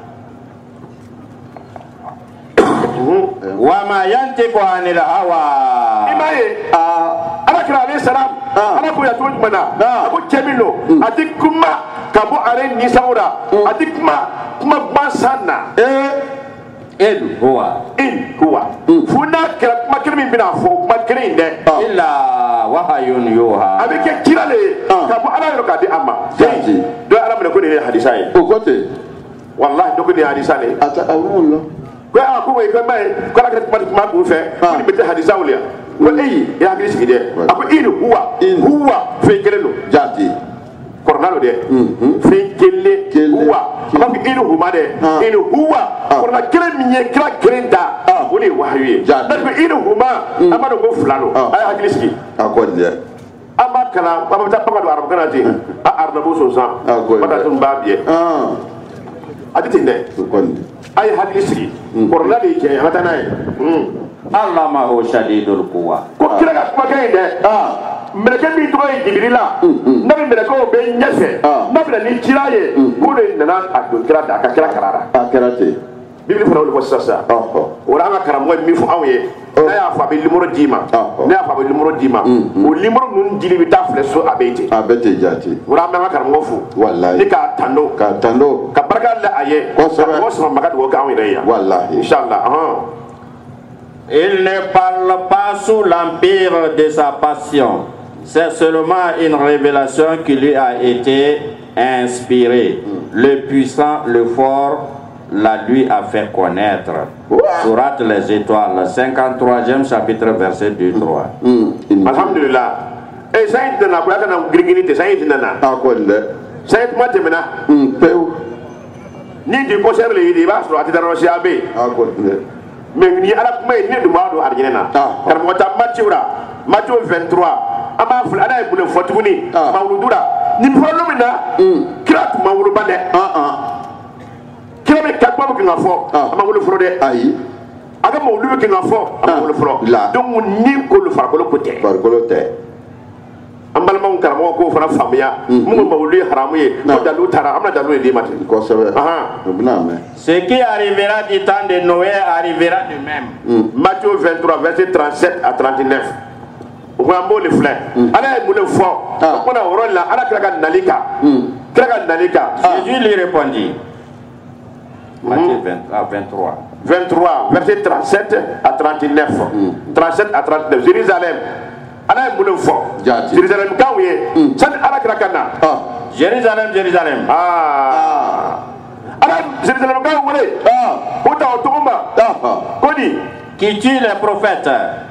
wama yantiqu anil hawa i m'a ye ala kira alayhi salam ala ko yacogo jumɛn na a ko cɛ min don a tɛ kuma ka bɔ ale nisanw la a tɛ kuma gansan na in huwa fo n'a kɛra kuma kelen min bɛna fɔ kuma kelen in dɛ illa wahayun yuha a bɛ kɛ kira le ye ka bɔ ala yɔrɔ k'a di a ma dɔ ala minɛ ko nin ye hadisa ye o ko ten walahi dɔ ko nin ye hadisa le ye a m'o la ko ko wai ko mai ko ala kɛra kuma kun fɛ ko nin bɛ tɛ hadisa le ye ko eyi i hakili sigi dɛ a ko in huwa fɛn kelen don jati kɔrɔna lo dɛ fɛn kelen huwa a b'a fɔ in huma dɛ in huwa kɔrɔna kelen min ye kira kelen ta o de ye wahayu ye n'a fɔ in huma an b'a dɔn ko fila don a ye hakili sigi a kɔni dɛ an b'a kalan a bɛ taa baga don arabukan na ten a arabu sɔnsan bata tun b'a biyɛ a tɛ ten dɛ a ye hakili sigi kɔrɔna de ye tiɲɛ an ka taa n'a ye allamahu shadidul quwa ko kira ka kumakan in dɛ mɛlɛkɛ min tɔgɔ ye Jibirila n'a bɛ mɛlɛkɛw bɛ ɲɛfɛ n'a bɛna ni kira ye k'o de nana a don kira da a ka kira kalara a kɛra ten bibili fana o de fɔ sisan o la an ka karamɔgɔ ye min fɔ anw ye n'a y'a fɔ a bɛ numéro d'i ma n'a y'a fɔ a bɛ numéro d'i ma o numéro ninnu dili bɛ taa filɛ so a bɛ ten a bɛ ten jati o la an bɛ an ka karamɔgɔ fo walahi ni k'a tando ka barika la a ye karamɔgɔ sɔrɔ maga dugawu kɛ anw yɛrɛ ye yan walahi inchallah il ne parle pas sous l'empire de sa passion. C'est seulement une révélation qui lui a été inspirée. Le puissant, le fort, la lui a fait connaître. Sourate les étoiles, 53e chapitre, verset 2-3. Alhamdulillah. Et ça y est, on a une griginité, ça y est, on a. Ça y est, moi, tu m'as. Ni du concert, il va sur la tête de Rosia. Mais ni ala kuma ye ni duma do arjina na karamɔgɔ ta Matthieu 23 an b'a filɛ ala ye mun fɔ tuguni mawuludura nin fɔlɔ min na kira tun ma woloba dɛ kira bɛ ka kuma bɛ kan ka fɔ a ma wolo fɔlɔ dɛ ayi a ka mawulu bɛ kan ka fɔ a ma wolo fɔlɔ donc ni k'olu farikolo ko tɛ an balimaw anw karamɔgɔ k'o fana faamuya mun mawludi haramu ye ko dalu taara an bɛna dalu de d'i ma ten. Kosɛbɛ. O bɛna mɛn. Ce qui arrivera du temps de Noé arrivera de même. Matthieu 23 verset 37 à 39. O ko an b'o de filɛ. Ala ye mun de fɔ. O kumana o yɔrɔ la Ala kira ka nali kan. Kira ka nali kan. Jésus lui répondit. Matthieu 23. 23 verset 37 à 39. 37 à 39. Jérusalem. Ala ye mun de fɔ. Jérusalem kaw ye. Sani Ala kira ka na. Jérusalem, Jérusalem. Ala Jérusalem kaw wele. O ta o tɔgɔ ma. Ko di. Qui tue les prophètes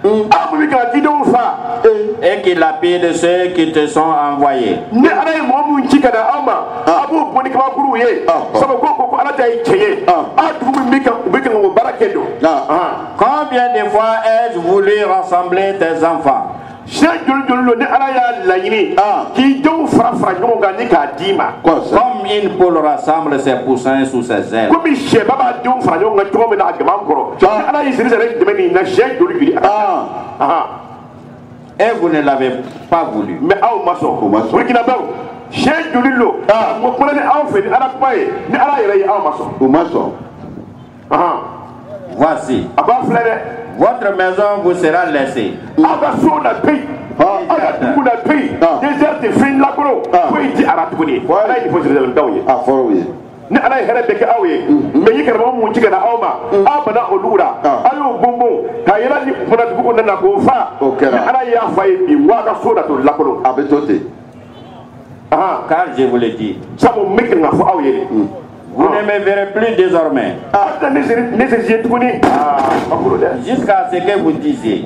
et qui lapide ceux qui te sont envoyés. Combien de fois ai-je voulu rassembler tes enfants? Comme une poule rassemble ses poussins sous ses ailes. Et vous ne l'avez pas voulu. Voici, votre maison vous sera laissée. Ni ala ye hɛrɛ bɛ kɛ aw ye mais i karamɔgɔ mun tigɛ na aw ma aw bana olu la a y'o bonbon ka yɛlɛ ni kunna dugu kɔnɔna na k'o fa ni ala y'a fa ye bi wa ka so na to lakolo a bɛ to ten car je vous le dis sabu n bɛ kan ka fɔ aw ye de vous ne me verrez plus désormais jusqu'à ce que vous disiez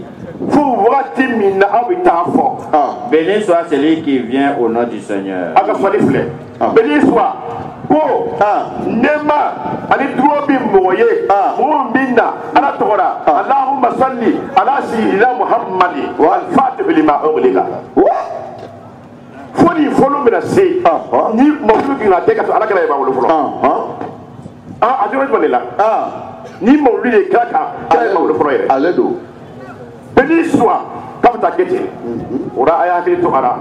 béni soit celui qui vient au nom du Seigneur. Béni soit Nema ani duro bi moye mo minna ala tora Allahumma salli ala sayyidina Muhammad wal fatih lima ughliqa foni folo mina se ni mawludi na de ka ala kala ba wolo folo ajoro bonela ni mawludi kaka kala ba wolo folo yere aledo béni soit comme ta kete ora aya ke to ara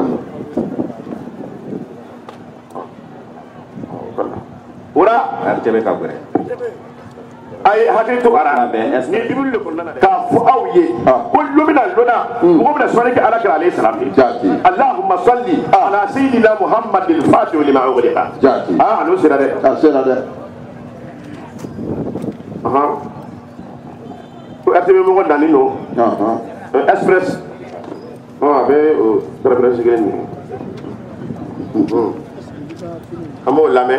ora artebe ka gure ay hakili to ara ni bibul le konna ka fu aw ye ko lumina lona ko bina sore ke ala kala alayhi salam allahumma salli ala sayyidina muhammad al fatih lima ughliqa alo sira de ko artebe mo gonda ni no express be o preparation gren amo lamé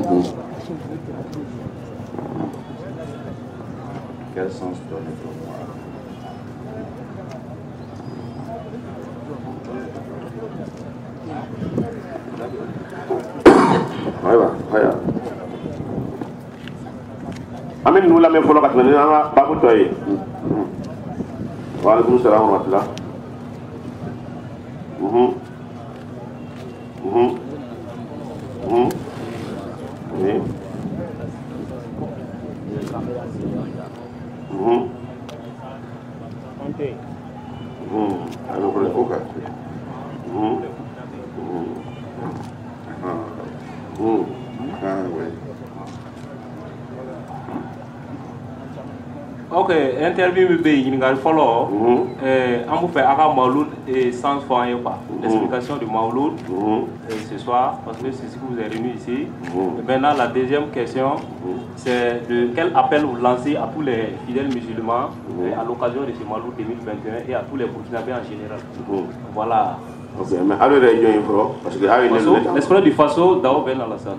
quel sens donner pour moi haya amin nous lamé folo kat na babu toy wa alaikum salam wa rahmatullah Ok, interview bi be ɲininkali fɔlɔ an b'u fɛ a ka mawlud sens fɔ an ye quoi, l'explication du mawlud ce soir parce que c'est ce que vous êtes réunis ici. Maintenant la deuxième question c'est de quel appel vous lancez à tous les fidèles musulmans à l'occasion de ce mawlud 2021 et à tous les Burkinabés en général. Voilà. Ok, mais alors les gens font parce que ah il l'esprit du Faso Dao Ben Alassane.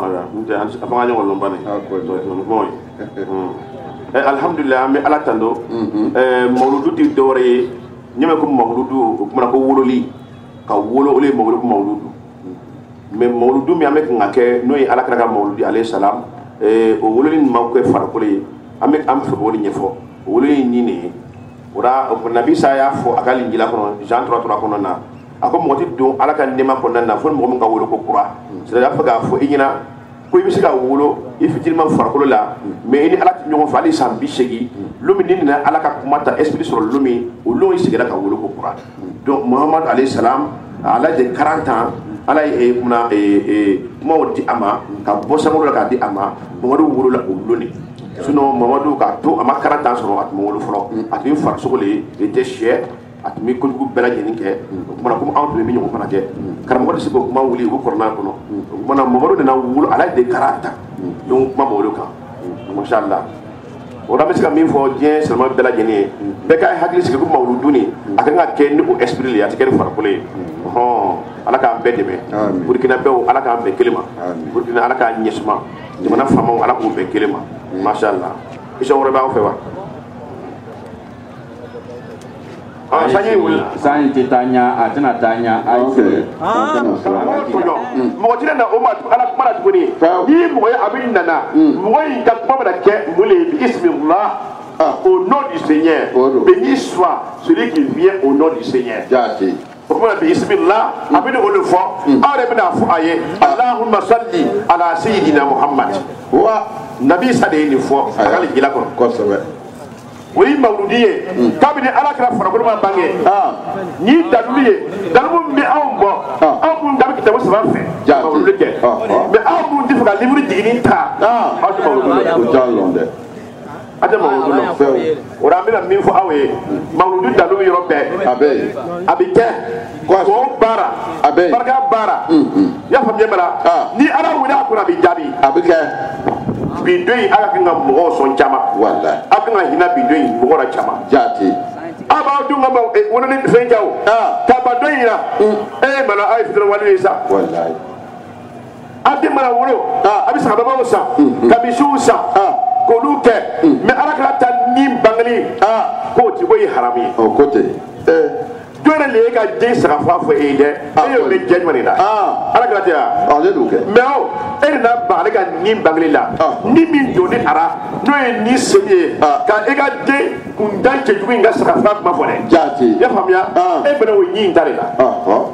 Alhamdulillah mais ala tando mawludu ti dore ñame ko mawludu ko ko wololi ka wolo ole mawludu ko mawludu mais mawludu mi amek ngake noy ala kala mawludi alayhi salam o wololi ma ko farkole amek am fe boni ñefo wololi ni ne ora ko nabi sa ya fo akali ngila ko Jean 3 ko na ako moti don ala kan nema ko na fo mo ka wolo ko kura c'est da fa ga fo iñina ko ibi sika wolo effectivement farkolo la mais ini ala ñogo fali sam bi segi lumi ni na ala ka kumata esprit sur lumi o lo isigira ka wolo ko kura donc Muhammad alayhi salam à l'âge de 40 ans ala kuma kumaw di a ma ka bɔ sankolo la k'a di a ma Mamadu wolola o loni sinon Mamadu k'a to a ma 40 ans sɔrɔ a tun bɛ wolo fɔlɔ a tun bɛ farisogo de était cher a tun bɛ kojugu bɛɛ lajɛlen kɛ o kumana komi anw tun bɛ min ɲɔgɔn fana kɛ karamɔgɔ de se k'o kuma wuli o kɔrɔna kɔnɔ o kumana Mamadu nana wolo à l'âge de 40 ans donc kuma b'o de kan machallah o la bɛ se ka min fɔ diɲɛ silamɛ bɛɛ lajɛlen ye bɛɛ ka hakili sigi ko mawuludu nin a kan ka kɛ ni o esprit le ye a tɛ kɛ ni farikolo ye ala k'an bɛɛ dɛmɛ burukina bɛɛw ala k'an bɛɛ kelen ma burukina ala k'an ɲɛsuma jamana faamaw ala k'u bɛɛ kelen ma machallah isa wɛrɛ b'aw fɛ wa sanji tɛ taa ɲa a tɛna taa ɲa a ye fɛ mɔgɔ ti na o ma ala kuma la tuguni ni mɔgɔ ye a bɛ nana mɔgɔ in ka kuma bɛna kɛ mun le ye bi ismillah au nom du Seigneur béni soit celui qui vient au nom du Seigneur o kuma bi ismillah a bɛ o de fɔ aw yɛrɛ bɛna fɔ a ye Allahumma salli ala sayyidina Muhammad wa nabi sa de ye nin fɔ a ka ligila kɔnɔ kosɛbɛ o ye mawuludi ye kabini ala kɛra farikolo ma bange ni dalu ye dalu min bɛ anw bɔ anw kun da bɛ kitabu saba fɛ mawuludi kɛ mais anw kun tɛ fɛ ka livre jiginni ta aw tɛ mawuludi dɔn a tɛ mawuludi dɔn o la an bɛna min fɔ aw ye mawuludi dalu yɔrɔ bɛɛ a bɛ kɛ o baara barika baara i y'a faamuya bala ni ala wele a kunna a bɛ jaabi a bɛ kɛ bi don in ala kan ka mɔgɔw sɔn caman aw kan ka hinɛ bi don in mɔgɔ la caman jaati aw b'aw dun ka wolo ni fɛn kɛ o k'a ba don in na mana aw ye fitiri wale ye sa aw tɛ mana wolo a bɛ sagababaw san ka misiw san k'olu kɛ mais ala kana taa ni bangeli k'o ti ko ye haramu ye o ko ten jɔn de ye ka den saga fa fɔ e ye dɛ e y'o mɛn jɛ jumɛn de la ala kana tɛ wa ale d'o kɛ mais o e de na ban ale ka ni bangeli la ni min don ni ara n'o ye ni seli ye ka e ka den kundan cɛjugu in ka saga fa kuma fɔ dɛ jaati i y'a faamuya e fana o ɲi in ta de la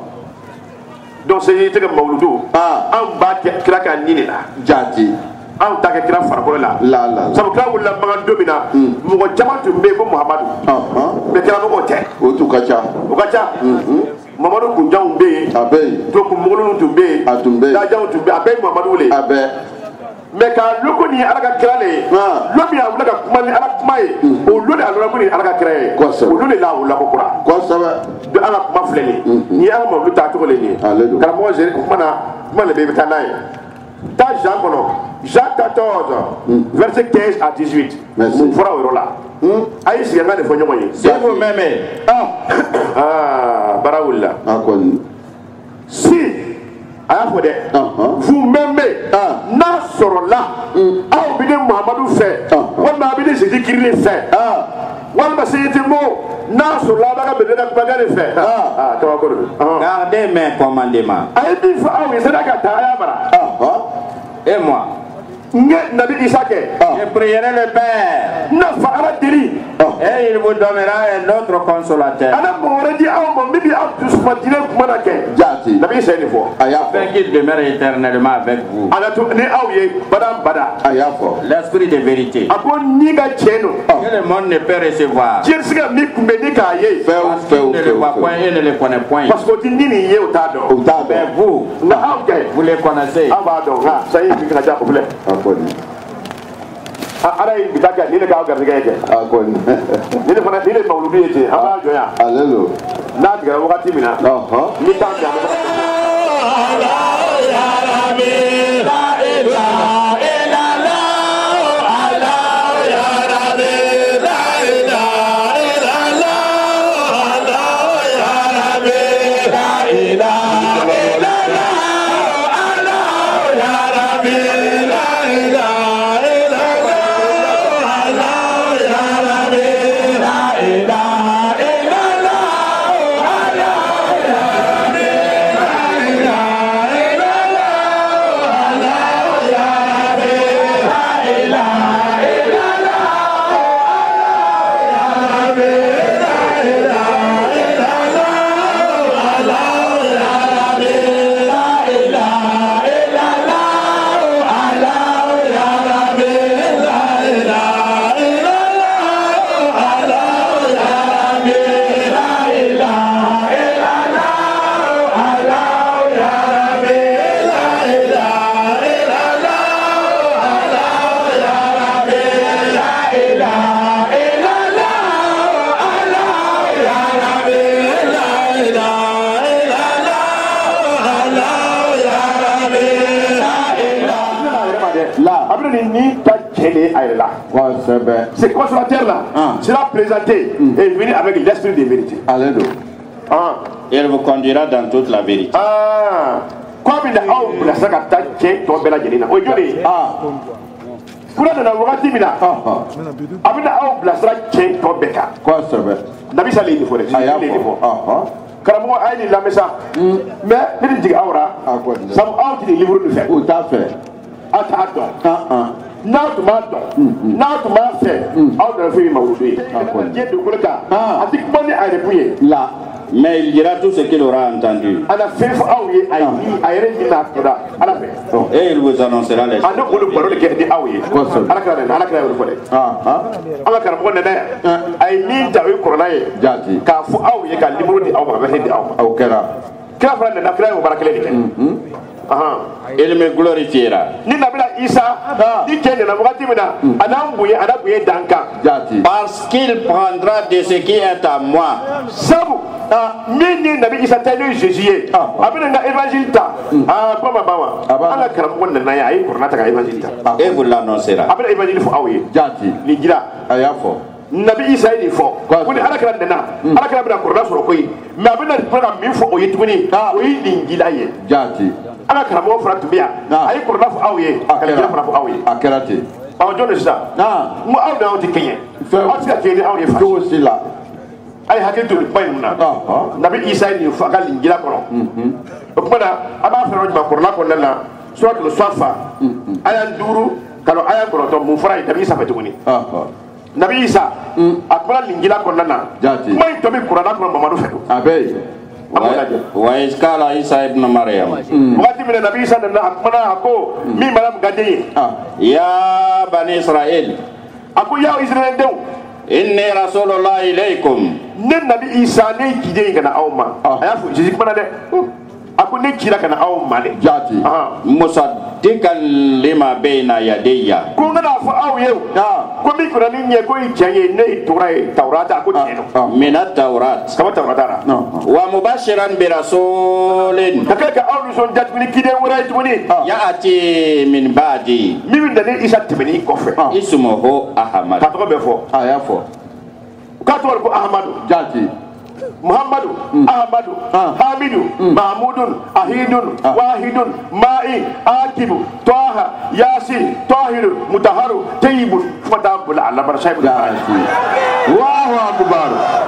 donc c'est tɛ ka mawuludu anw b'a kira ka ni de la jaati anw ta kɛ kira farikolo la sabu kira wulila magan don min na mɔgɔ caman tun bɛ yen ko Muhamadu mais kira mɔgɔw tɛ o tun ka ca o ka ca Muhamadu kunjanw bɛ yen a bɛ yen tokunmɔgɔninw tun bɛ yen a tun bɛ yen dajanw tun bɛ yen a bɛɛ ye Muhamadu le a bɛɛ mais ka loko ni ala ka kira le ye lo min a wuli ka kuma ni ala kuma ye o lo de a lɔra ko ni ala ka kira ye o lo de la o labɔkura kosɛbɛ don ala kuma filɛ nin ni ala ma olu taa cogo le nin karamɔgɔ zeri kuma na kuma le bɛ i bɛ taa n'a ye taa Jean kɔnɔ Jean 14 verset 15 à 18 mun fɔra o yɔrɔ la a ye sigi an ka nin fɔ ɲɔgɔn ye si vous m'aimez bara wulila si a y'a fɔ dɛ vous m'aimez n'a sɔrɔla aw bɛ ne Muhamadu fɛ walima a bɛ ne Jésus Christ de fɛ walima seyiti mo n'a sɔrɔla a b'a ka bɛnɛ kumakan de fɛ kabako de don gardez mes commandements a ye min fɔ aw ye sani ka taa a y'a mara et moi Nabi Isa kɛ je prierai le Père n'a fa ala deli et il vous donnera un autre consolateur ala mɔgɔ wɛrɛ di aw ma min bɛ aw dusumantinɛ kuma na kɛ jaati Nabi Isa ye nin fɔ a y'a fɔ afin qu'il demeure éternellement avec vous a na to ni aw ye bada bada a y'a fɔ l'esprit de vérité a ko ni ka tiɲɛ don que le monde ne peut recevoir diɲɛ tɛ se ka min kunbɛn ni k'a ye parce qu'il ne le voit point et ne le connaît point parce que o ti ni nin ye o t'a dɔn o t'a mais vous nka aw kɛ vous les connaissez aw b'a dɔn nka sayi bi ka ca o filɛ ala ye bita kɛ ni ne k'aw garijɛgɛ kɛ ni ne fana ni ne mawuludu ye ten an b'a jɔ yan n'a tigɛra wagati min na ni t'an bɛn est là. Ce consolateur là sera présenté et venu avec l'esprit de vérité. Alléluia. Il vous conduira dans toute la vérité. Comme il a la sagata qui est tombée la gelina. Aujourd'hui, pour la wagati mina, abina au la sagata qui est tombée ka. Quoi ça veut? Nabi sallallahu alayhi wa sallam. Karamo ayi la mesa. Mais ne dit awra. Ça va out des livres de fait. Tout à fait. Attends. N'a tu m'as fait. Out de faire maoudou. Dieu de kolka. Ati kboni a repouiller. Là. Mais il dira tout ce qu'il aura entendu. Et il vous annoncera les choses. Il me glorifiera. Parce qu'il prendra de ce qui est à moi. Mini Nabi Isa tenu Jésus. Abena évangile ta. Pama bawa. Ala karamon na ya ay kurna ta évangile ta. Et vous l'annoncera. Abena évangile fo awi. Jati. Ni gira. Ayafo. Nabi Isa ni fo. Kuni ala karam dena. Ala karam na kurna so koyi. Mais abena program mi fo oyi tuni. Oyi ni gira ye. Jati. Ala karam fo ratubia. Ay kurna fo awi. Akala gira fo awi. Akerati. Aw jone sa. Mo aw da on ti kenye. Aw ti ka kenye aw ye fa. Tout cela. Ay hakil to bay na nabi isa ni fagal ngila kono o kuma na aba fa rojma korla ko nana suratul safa ayan duru kalo ayan kono to mu fara nabi isa fatuni nabi isa akbara ngila ko nana may to bi qur'an ko mamadu fetu abey wa iskala isa ibn maryam wati min nabi isa nana akmana ako mi maram gade ya bani israel ako ya israel dew inni rasulullah ilaykum nen nabi isa ne kije kana awma aya fu jiji kuma de aku ne kira kana awma de jati musaddiqan lima bayna yadayya ko ngana fu awye ko mi kuna ni nye ko ijanye ne turai taurata ko teno min at-taurat kama taurata wa mubashiran bi rasulin kaka awlu son jat ni kide wara tuni yaati min ba'di mi da ne isa tibeni ko fe ismuhu ahmad ka to be fo ayafo ka to ko ahmadu jati Muhammadu Ahmadu Hamidu Mahmudun Ahidun Wahidun Ma'i Akibu Taha Yasin Tahiru Mutaharu Tayyibun Fadabul Allah Barashaibu Allahu Akbar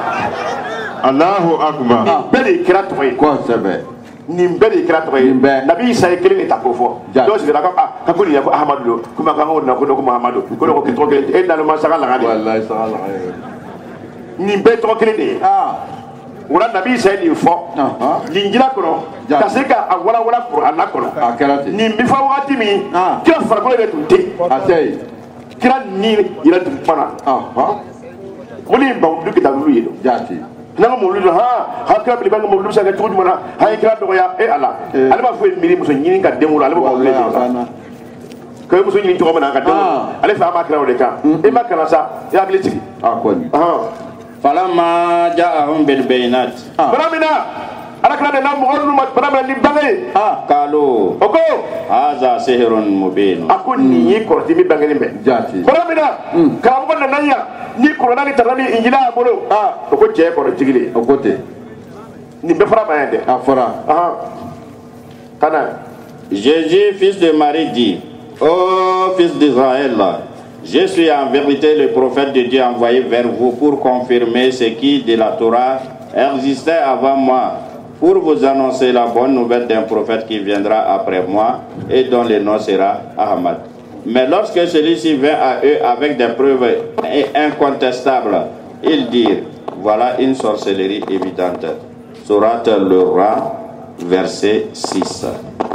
Allahu Akbar Beli kiratu ko sebe nimbeli kiratu Nabi Isa ekele ta kofo do se ka ko ni Ahmadu kuma ka ngona ko Muhammadu ko ko kitro kele e dalo masaka la ngade wallahi sala nimbe to kele de wala nabi sai ni fo linjila kono ka se ka wala qur'an la kono ni mi fa wati mi kira farko le tunte atay kira ni ila tu pana muli ba du kita lu yedo jati na mo lu ha kira bi bang mo lu sa ga tuju mana ha kira do ya e ala ala ba fu miri muso nyini ka demu ala ba lu le ko muso nyini to mana ka demu ala fa ma kira o de ka e ma kana sa ya bi leti akoni falamma ja'ahum bil bayinat baramina ala kana na mo honu baramina ni bangay qalu oko hadha sihrun mubin akuni yi korti mi bangay be jati baramina ka mo na nanya ni korona ni tarani injila bolo oko je ko tigile okote ni be fara bayande afara kana Jésus fils de Marie dit ô fils d'Israël, je suis en vérité le prophète de Dieu envoyé vers vous pour confirmer ce qui de la Torah existait avant moi, pour vous annoncer la bonne nouvelle d'un prophète qui viendra après moi et dont le nom sera Ahmad. Mais lorsque celui-ci vint à eux avec des preuves incontestables, ils dirent, voilà une sorcellerie évidente. Sourate le roi, verset 6.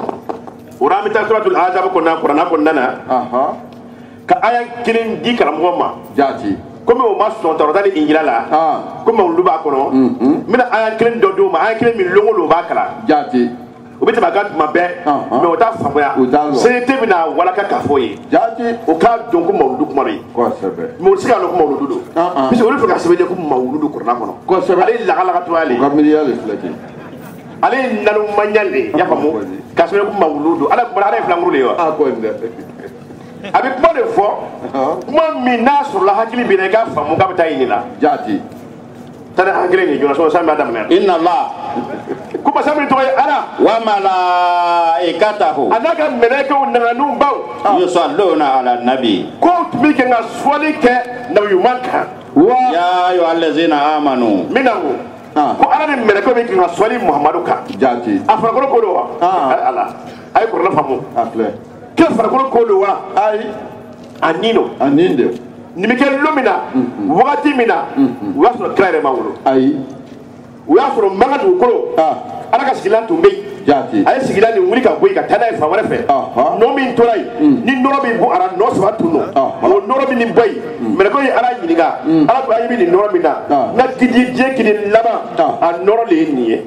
Ka aya kilin di karamɔgɔ ma jati comme o ma sɔn tɔrɔta ni injila la comme olu b'a kɔnɔ n bɛna aya kilin dɔ d'o ma aya kilin min longo b'a kalan jati o bɛ tɛmɛ a kan tuma bɛɛ mais o t'a faamuya sete bɛna walaka k'a fɔ ye jati o k'a dɔn ko mawuludu kuma de mais o tɛ se k'a dɔn ko mawuludu don parce que olu fɛ ka sɛbɛn ko mawuludu kuranna kɔnɔ ale ye lakalaka to ale ale ye nanu maɲal de y'a faamu ka sɛbɛn ko mawuludu ala ye filankuru de ye wa avec moi de fois moi mina sur la hakili bi ne ka famu ka bata yinila jati tana hakili ni jona so sa madam na inna allah kuma sabri to ala wa malaikatahu anaka meleke unna nu baw yusalluna ala nabi ko tumi ke nga swali ke na yumanka ya ayyuhallazina amanu minahu ko ala ni meleke be ke nga swali muhammadu ka jati afara ko do ala ay ko na famu afle ke afara ko do wa ay anino aninde nimike lomina wakati mina uya sɔrɔ kira yɛrɛ ma wolo ayi u y'a sɔrɔ manga dugukolo ala ka sigilan tun bɛ yen jati a ye sigilan nin wuli ka bɔ yen ka taa n'a ye fan wɛrɛ fɛ nɔ min tora yen ni nɔrɔ min bɔ ara nɔ saba tun don o nɔrɔ min nin bɔ yen mɛlɛkɛw ye ala ɲininka ala ko a ye min nin nɔrɔ min na n ka diɲɛ kini laban a nɔrɔ de ye nin ye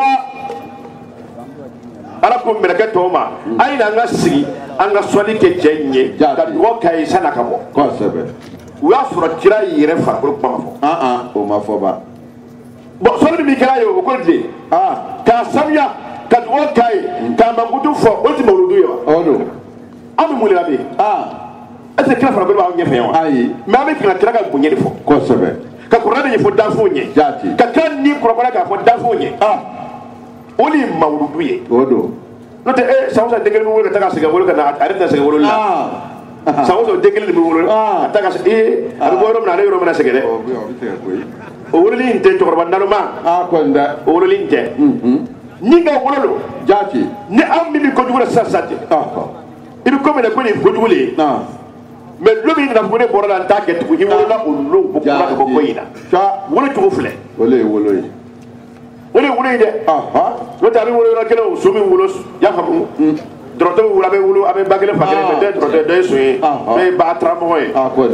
ala ko mɛlɛkɛ tɔw ma a ye na an ka sigi an ka sɔnni kɛ cɛ in ye ka dugawu k'a ye san'a ka bɔ kosɛbɛ u y'a sɔrɔ kira yɛrɛ farikolo kuma ma fɔ o ma fɔ ba bon sɔnni min kɛra ye o ko de k'a sanuya ka dugawu k'a ye k'a mankutu fɔ o ti mawuludu ye wa o don an bɛ mun de la bi est ce que kira farikolo b'aw ɲɛfɛ yan wa ayi mais an bɛ kila kira ka bonya de fɔ kosɛbɛ ka kuranɛ de ɲɛfɔ danfɛnw ɲɛ jati ka kira ni kɔrɔkɔrɔ k'a fɔ danfɛnw ɲɛ o de ye mawuludu ye o don n'o tɛ san o san den kelen bɛ wolo ka taa ka segin wolo ka na a yɛrɛ tɛna segin wolo la san o san den kelen de bɛ wolo a taa ka segin a bɛ bɔ yɔrɔ min na ale yɔrɔ min na segin dɛ o wololi in tɛ cɛkɔrɔba naloma o wololi in tɛ ni ka wolo don jati ni an min bɛ kojugu la sisan sisan ten i bɛ ko minɛ ko nin ye kojugu le ye mais lo min na ko ne bɔra la n t'a kɛ tugun i wolola o lo ko kura ka bɔ ko in na wolo cogo filɛ o le ye wolo ye o de ye wolo ye dɛ n'o tɛ a bɛ wolo yɔrɔ kelen o so min wolo i y'a faamu dɔrɔtɔ bɛ wolo a bɛ wolo a bɛ ba kelen fa kelen fɛ dɔ ye dɔrɔtɔ dɔ ye so ye dɔ ye ba taramɔgɔ ye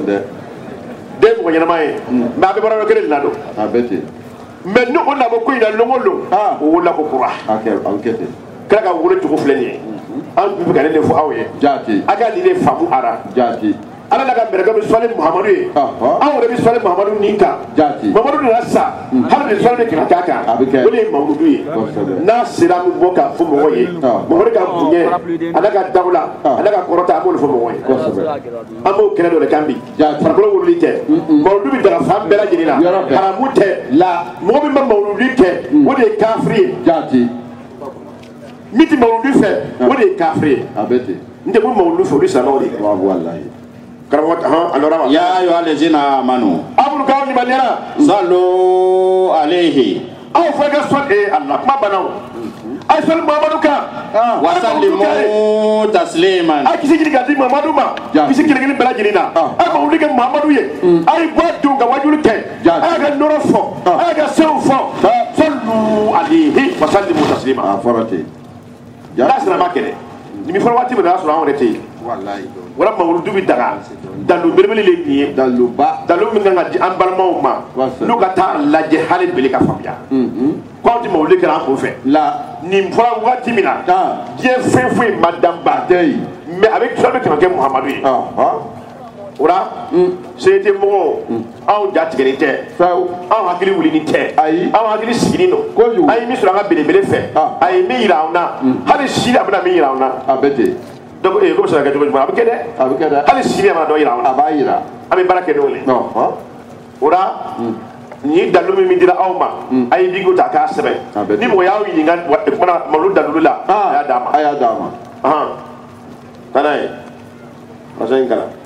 den ye mɔgɔ ɲɛnama ye mais a bɛ baara yɔrɔ kelen de la don mais ni o nabɔ ko in na lon o lon o wolola ko kura kira ka wolo cogo filɛ nin ye an tun bɛ ka ne de fɔ aw ye a ka nin de faamu ara ala la ka mɛlɛkɛ bɛ sɔli muhamadu ye anw yɛrɛ bɛ sɔli muhamadu nin kan muhamadu nana sa hali de sɔli bɛ kɛmɛ k'a kan o de ye mawuludu ye n'a sera an bɛ bɔ k'a fɔ mɔgɔw ye mɔgɔ ka bonya ala ka dawula ala ka kɔrɔta an b'o de fɔ mɔgɔw ye an b'o kɛlɛ dɔ de kan bi farikolo wulili tɛ mawuludu bɛ daga fan bɛɛ lajɛlen na haramu tɛ mɔgɔ min bɛ mawuludu kɛ o de ye kafiri ye min tɛ mawuludu fɛ o de ye kafiri ye n tɛ mun mawuludu fɛ olu silamɛw de ye ya ayyuhallazina amanu abul kaw ni manera sallu alayhi aw fa ga son Allah kuma banaw ay sol Muhammadu ka wa sallimu tasliman ay kisi gidi Muhammadu ma kisi gidi bela jirina ay ma wuli ke Muhammadu ye ay bo do ga wajulu te ay ga noro fo ay ga sew fo sallu alayhi wa sallimu taslima farati ya nasra makene ni mi farwati be nasra on rete wallahi wala mawuludu bi daga dalu belebele le nin ye dalu min kan ka di an balimaw ma n'u ka taa lajɛ hali bele ka faamuya ko anw tɛ mawuludu kɛra an kun fɛ nin fɔra waati min na diɲɛ fɛn foyi ma danba mais a bɛ tila bɛ kɛmɛ kɛ muhamadu ye o la seyite mɔgɔw anw ja tigɛlen tɛ anw hakili wulinin tɛ anw hakili siginin don a ye min sɔrɔ an ka belebele fɛ a ye min yira anw na hali sini a bɛna min yira anw na donc comme ça ka jogo jumɛn a bɛ kɛ dɛ hali sini a mana dɔ yira anw na a b'a yira an bɛ baara kɛ n'o le o la ni dalu min dira aw ma a ye bigo ta k'a sɛbɛn ni mɔgɔ y'aw ɲininka kumana malo dalu la a y'a d'a ma taa n'a ye masa in kalan.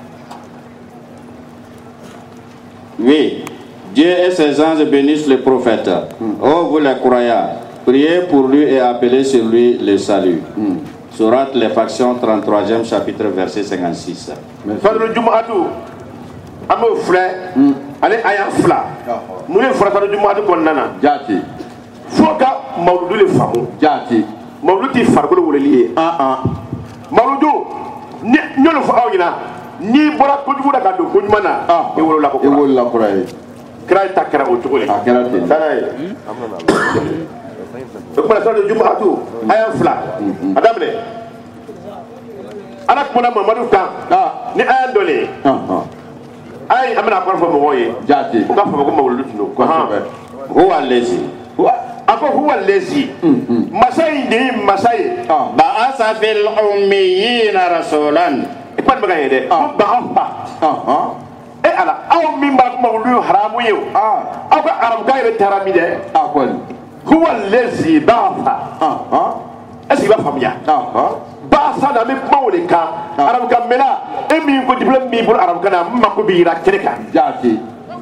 Oui, Dieu et ses anges bénissent le prophète. Oh, vous les croyants, priez pour lui et appelez sur lui le salut. Sourate les factions 33e chapitre verset 56. Fadlu Jumu'atu amo frère ale aya fla mun ne fara Fadlu Jumu'atu kɔnɔna na jati fo ka mawludu le faamu jati mawludu ti farikolo weleli ye mawludu ni ɲɔlu fɔ aw ɲɛna n'i bɔra kojugu la ka don ko ɲuman na i wolola ko kura ye kira ta kɛra o cogo le a kɛra ten o kumana Fadlu Jumu'atu aya fila a daminɛ ala kumana Mamadu kan ni aya dɔ le ye ayi an bɛna kɔrɔ fɔ mɔgɔw ye jati o ka fɔ ko mawludu tun don huwa allazi a ko huwa allazi masa in de ye masa ye ba'atha fil ummiyina rasulan i pa baga yede ko ba'afa e ala aw min ba mawlu haramu yo aw ka arab ka yere tarami de huwa allazi ba'atha est-ce qu'il va famia ba'atha da mi mawle ka arab ka mela e min ko diplôme mi pour arab kana makko bi ra kereka jati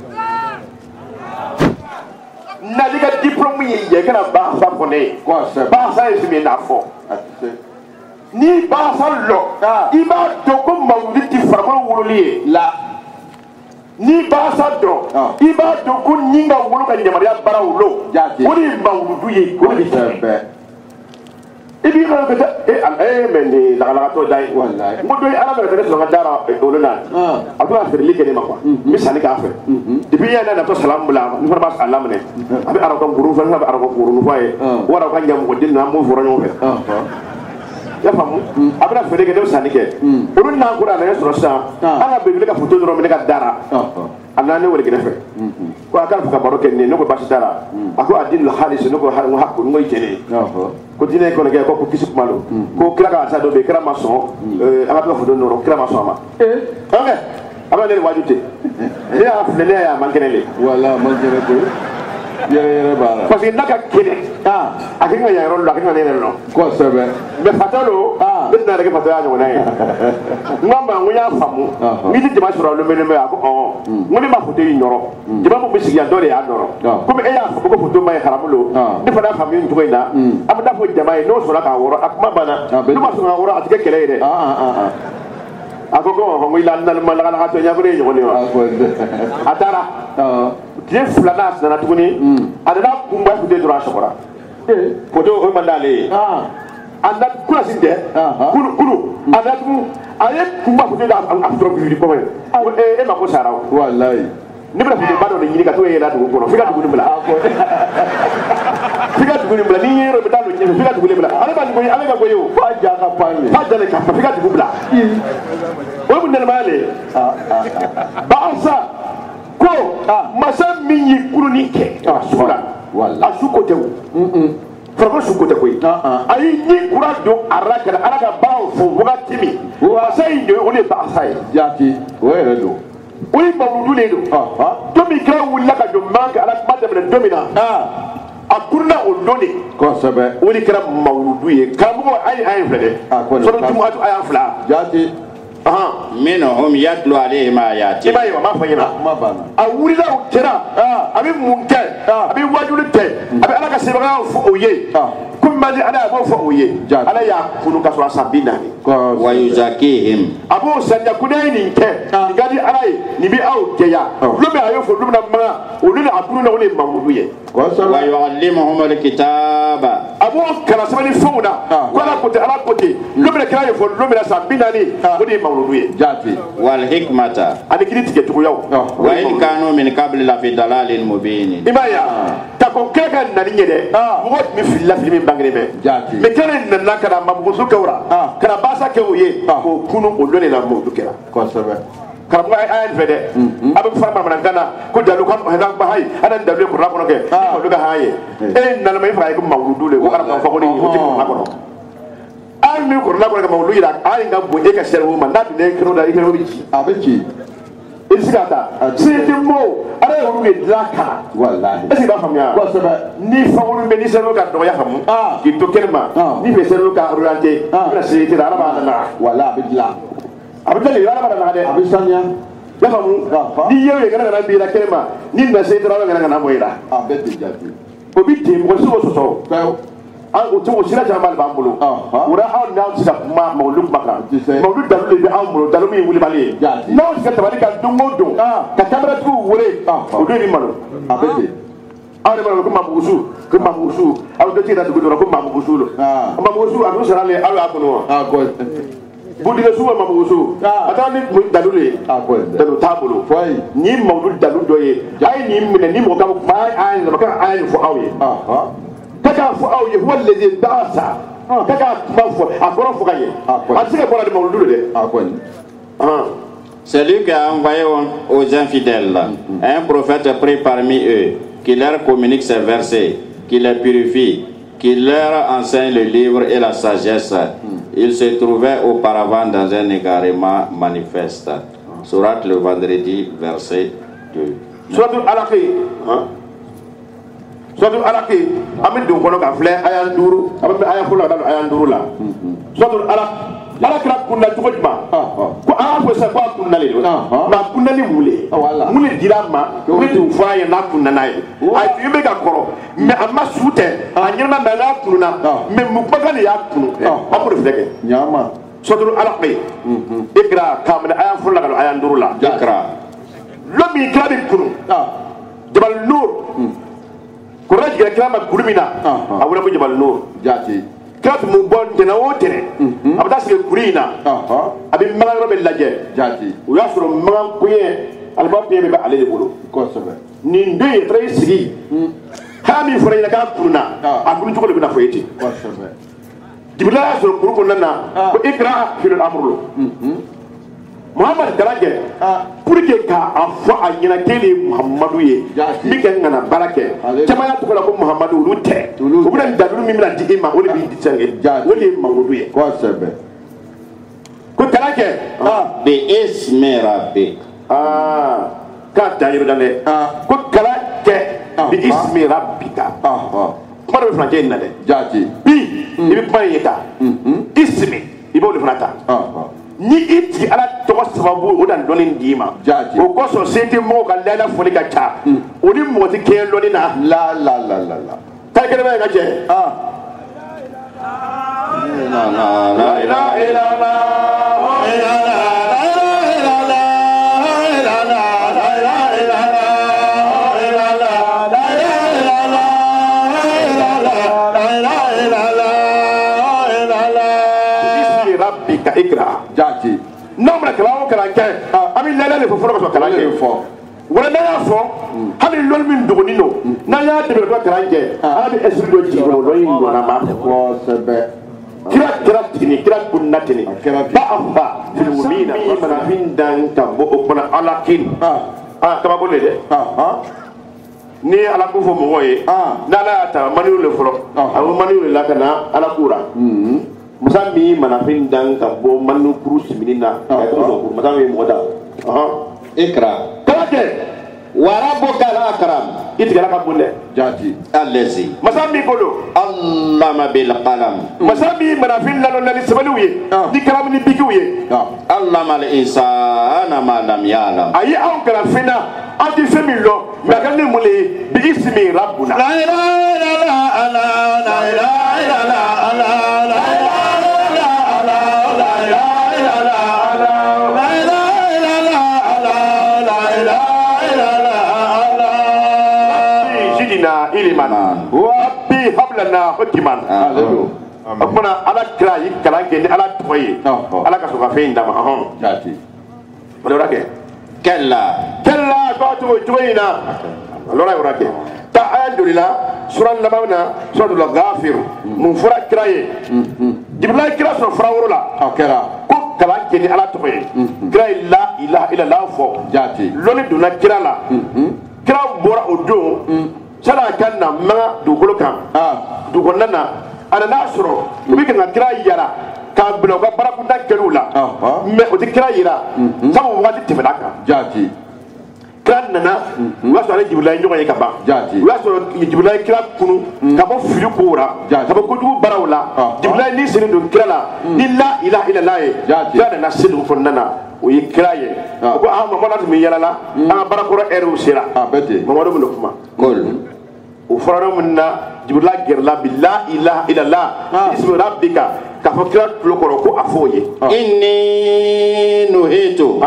naliga diplôme yi kana ba'atha koné ba'atha est mi na fo ni ba'atha lo iba to ko mawli ti farko wululi la ni basa dɔn i b'a dɔn ko ni ka wolo ka yamaruya baara o lo o de ye mawuludu ye o de ye i b'i ka kɛ mɛ nin lagalagatɔ da ye n ko don ala bɛ ne sɔrɔ ka dara olu la a bɛ feereli kɛ ne ma quoi n bɛ sanni k'a fɛ depuis yɛrɛ natɔ salamu la n fana b'a a laminɛ a bɛ arabu ka guru fɛ a bɛ arabu ka guru fɔ a ye o arabu ka ɲɛmɔgɔden ninnu an b'o fɔra ɲɔgɔn fɛ i y'a faamu a bɛna feere kɛ ne bɛ sanni kɛ olu n'an ko a nana sɔrɔ sisan an ka belebele ka foto dɔrɔn minɛ ka dara a nana ne wele kɛnɛ fɛ ko a k'a fɔ ka baro kɛ nin ye ne ko basi t'a la a ko a di la hali ne ko hali ko n ko i jɛnɛ ko diinɛ kɔnɔ kɛ ko kisi kuma don ko kira ka sa dɔ bɛ yen kira ma sɔn an ka to ka foto nɔrɔ kira ma sɔn a ma a bɛ ne de waaju ten ne y'a filɛ ne y'a man kɛnɛ le wala man kɛnɛ koyi parce que n'a ka kɛnɛ a kɛ ka yan yɔrɔ la a kɛ ka ne yɛrɛ dɔn kosɛbɛ mɛ fatɔ don ne tɛna yɛrɛ kɛ fatɔya ɲɔgɔnna ye n ko a ma n ko n y'a faamu n'i tɛ jama sɔrɔ olu mɛnɛ a ko n ko ne ma foto in nɔrɔ jama min bɛ sigi yan dɔ de y'a nɔrɔ komi e y'a fɔ ko foto ma ye haramu lo ne fana y'a faamu nin cogo in na an bɛ taa fɔ jama ye n'o sɔrɔ k'a wɔrɔ a kuma banna n'o ma sɔn k'a wɔrɔ a tɛ kɛ kɛlɛ ye dɛ a ko ko i la lagalagatɔ ɲɛfɔ ne ye ɲɔgɔn ye a taara tile filanan a nana tuguni a nana kunba foto dɔrɔn a sɔgɔra foto o man d'ale ye a na kurasi tɛ kulu a na tugun a ye kunba foto da a sɔrɔ biwili kɔmɔ ye ko e ma ko sara o walayi ne bɛna foto ba dɔ de ɲini ka t'o yɛlɛ dugu kɔnɔ f'i ka dugu nin bila f'i ka dugu nin bila n'i ye yɔrɔ bɛ taa don ɲɛfɛ f'i ka dugu nin bila ale b'a nin ale ka goye o f'a ja ka pan ye f'a ja de ka pan f'i ka dugu bila o ye mun nɛnɛmaya le ye ba'asa ko masa min ye kuruni kɛ a sugu la a su ko tɛ o farikolo su ko tɛ koyi a ye ni kura don ala ka ala ka baaraw fɔ wagati min masa in de o de ye ba'asa ye jaati o yɛrɛ don o ye mawuludu de don don min kira wulila ka jɔ man ka ala kuma tɛmɛna don min na a kuruna o don de kosɛbɛ o de kɛra mawuludu ye karamɔgɔ a ye filɛ dɛ sɔrɔ jumuhatu a y'an fila jaati minhum yatlu alayhim ayati ima yema ma fanyina a wulila o kɛra a bɛ mun kɛ a bɛ wajuli kɛ a bɛ ala ka sɛbɛnw fɔ o ye komi mali ala y'a b'o fɔ o ye ala y'a kunu ka sɔrɔ a san 40 wa yuzakihim a b'o saniya ko ne ye nin kɛ nin ka di ala ye nin bɛ aw jɛya olu bɛ a y'o fɔ olu bɛna maga olu de a kunu na o de ye mamudu ye wa yu'allimuhum alkitaba a b'o kalan sɛbɛnni fɛnw na ko ala ko tɛ ala ko tɛ olu bɛna kira ye fɔ olu bɛna san 40 o de ye mamudu ye wal hikmata ani kiri tigɛ cogoyaw wa in kanu min qabli la fi dalalin mubin imaya ta ko kira ka nani ye dɛ mɔgɔ tun bɛ filila fili min bangenen bɛ mais kira in nana ka na mamugusu kɛ o la ka na baasa kɛ o ye k'o kunu o don de la mamudu kɛra karamɔgɔ a ye nin fɛ dɛ a bɛ fara bamanankan na ko dalu ka hayi a na nin dalu ye kuranɛ kɔnɔ kɛ olu ka haya ye e nana ma i faga ye ko mamudu le ko karamɔgɔ fɔ ko nin o tɛ kuranɛ kɔnɔ hali min kuranɛ kɔnɔ ka mamudu yira a ye ka bon e ka sɛriwo ma n'a dun kɛnɛ da i kɛnɛ bɛ ci a bɛ ci i bɛ se ka taa seyidi mo ala ye olu de dilan kan est ce que i b'a faamuya ni fɛn bɛ ni sɛriwo ka dɔgɔya faamu k'i to kɛnɛ ma ni fɛ sɛriwo ka orienté i bɛna seyidi la ala b'a nana wala a bɛ dilan a bɛ tɛgɛ ala b'a nana dɛ a bɛ saniya ya faamu n'i ye o ye kana kana bila kɛnɛ ma ni na seyidi la kana kana mɔ i la a bɛ ten jate o bɛ ten mɔgɔ si k'o sɔsɔ o cogo sira caman b'an bolo o la anw n'aw tɛ se ka kuma mawulu kuma kan mawulu dalu de bɛ anw bolo dalu min ye wulibali ye n'aw tɛ se ka tabali kan don o don ka kameratigiw wele o don ye ni malo a bɛ ten aw de b'a dɔn ko mamugusu aw bɛ tigɛ da dugu dɔ la ko mamugusu don mamugusu a dun sara le aw y'a kɔnɔ wa budigɛsu bɛ mamugusu a taara ni dalu de ye dalu t'a bolo ni mawulu dalu dɔ ye a ye nin minɛ ni mɔgɔ ka kuma a ye nin a ye nin fɔ aw ye kaka fɔ aw ye walezi baasa kaka kuma fɔ a kɔrɔ fɔ ka ye a tɛ se ka bɔra de mawuludu dɛ celui qui a envoyé aux infidèles un prophète pris parmi eux qui leur communique ces versets qui les purifie qui leur enseigne le livre et la sagesse. Il se trouvait auparavant dans un égarement manifeste. Sourate le vendredi, verset 2. Sourate Al-Alaqi. Sourate Al-Alaqi. Amin dun kono ka filɛ aya 5 abe aya fɔlɔ ka taa aya 5 la. Sourate Al-Alaqi. Ala kira kunna cogo jumɛn ko an ko sa ko a kunnalen don nka kunnali mun le dira a ma mun t'u fɔ a ye n'a kunna n'a ye a tun bɛ ka kɔrɔ mɛ a ma su tɛ a ɲɛnama mɛ n'a kunna mɛ mukbaga de y'a kunu a b'o de filɛ kɛ sɔduru ala pe ikra kabini a y'a fɔlɔ la ka don a y'a 5 la ikra lɔ min kira bɛ kunu jabal nur kɔrɔ jigin kira ma kuru min na a wele ko jabal nur kira tun bɛ bɔ ntɛnɛn o ntɛnɛn a bɛ taa sigi kuru in na a bɛ magan yɔrɔ bɛ lajɛ o y'a sɔrɔ magan koɲɛ alifa koɲɛ bɛ ale de bolo nin den ye taara i sigi hali min fɔra ɲɛna k'a kunna a kunu cogo de bɛ na fɔ e ten jibirila y'a sɔrɔ kuru kɔnɔna na ko ikra filil amru Muhammad Kalajɛ pour que k'a fɔ a ɲɛna k'e de ye Muhammadu ye min kɛ ŋana baara kɛ caman y'a tɔgɔ la ko Muhammadu olu tɛ u bɛna dalilu min bɛna di e ma o de b'i distinguer o de ye Mamadu ye ko Kalajɛ bi ismi rabbik k'a dan yɛrɛ dan dɛ ko Kalajɛ bi ismi rabbika kuma dɔ bɛ furancɛ in na dɛ bi i bɛ kuma in ye ta ismi i b'o de fana ta ni i tigi ala tɔgɔ sababu o dan dɔnni d'i ma o kosɔn se tɛ mɔgɔw ka layla foli ka ca o ni mɔgɔ tɛ kɛɲɛ dɔnni na taa kɛnɛ bɛ ka jɛ ikra n'aw mana kalan o kalan kɛ an bɛ layla de fɔ fɔlɔ ka sɔrɔ kalan kɛ wala n'a y'a fɔ hali lɔli min dogonin don n'an y'a dɛmɛ ka kalan kɛ ala bɛ esprit dɔ jigin o lɔli in ɲɔgɔnna ma kira kira tigini kira kunna tini ba a fa filimina i mana min dan ka bɔ o kɔnɔ ala kin kabako le dɛ ni ala ko fɔ mɔgɔ ye n'ala y'a ta maniw le fɔlɔ a bɛ maniw le la ka na ala kura masa min manafin dan ka bɔ manu kuru simini na masa min mɔgɔ da ikra kalajɛ warabuka al-akram i tigɛla ka bon dɛ allazi masa min bolo allama bil qalam masa min manafin lalɔna ni sɛbɛnniw ye ni kalamu ni bikiw ye allama al-insana ma lam ya'lam a ye anw kalan na an tɛ fɛn min lɔ nka a ka ne mun le ye bi ismi rabbuna la ilaha illallah la ilaha illallah iliman rabbi hablana hukman o kumana ala kira yi kalan kɛ ni ala tɔgɔ ye ala ka sɔrɔ ka fɛn in d'a ma o de yɔrɔ kɛ kɛla k'a cogo in na o de yɔrɔ kɛ ta aya doli la sura laban na suratul Ghafir mun fɔra kira ye Jibrila ye kira sɔrɔ fura woro la ko kalan kɛ ni ala tɔgɔ ye kira ye la ilaha illallah fɔ lɔnni donna kira la kira bɔra o don sala kan na maga dugukolo kan dugukɔnɔna na a nana sɔrɔ u bɛ kan ka kira yara k'a bila u ka barakunda kɛliw la mɛ o tɛ kira yira sabu wagati tɛmɛna kan kira nana o y'a sɔrɔ ale Jibirila ye ɲɔgɔn ye ka ban o y'a sɔrɔ Jibirila ye kira kunu ka bɔ fili kow la ka bɔ kojugu baaraw la Jibirila ye ni sen don kira la ni la ilaha illallah ye kira nana se dugu kɔnɔna na o ye kira ye o ko Mamadu tun bɛ yala la an ka baarakɔrɔ ɛriw sera Mamadu bɛ na kuma o fɔra yɔrɔ min na Jibirila gɛrɛla bi la ilaha illallah ismi rabbika k'a fɔ kira tulo kɔrɔ ko a fɔ o ye inni nuhitu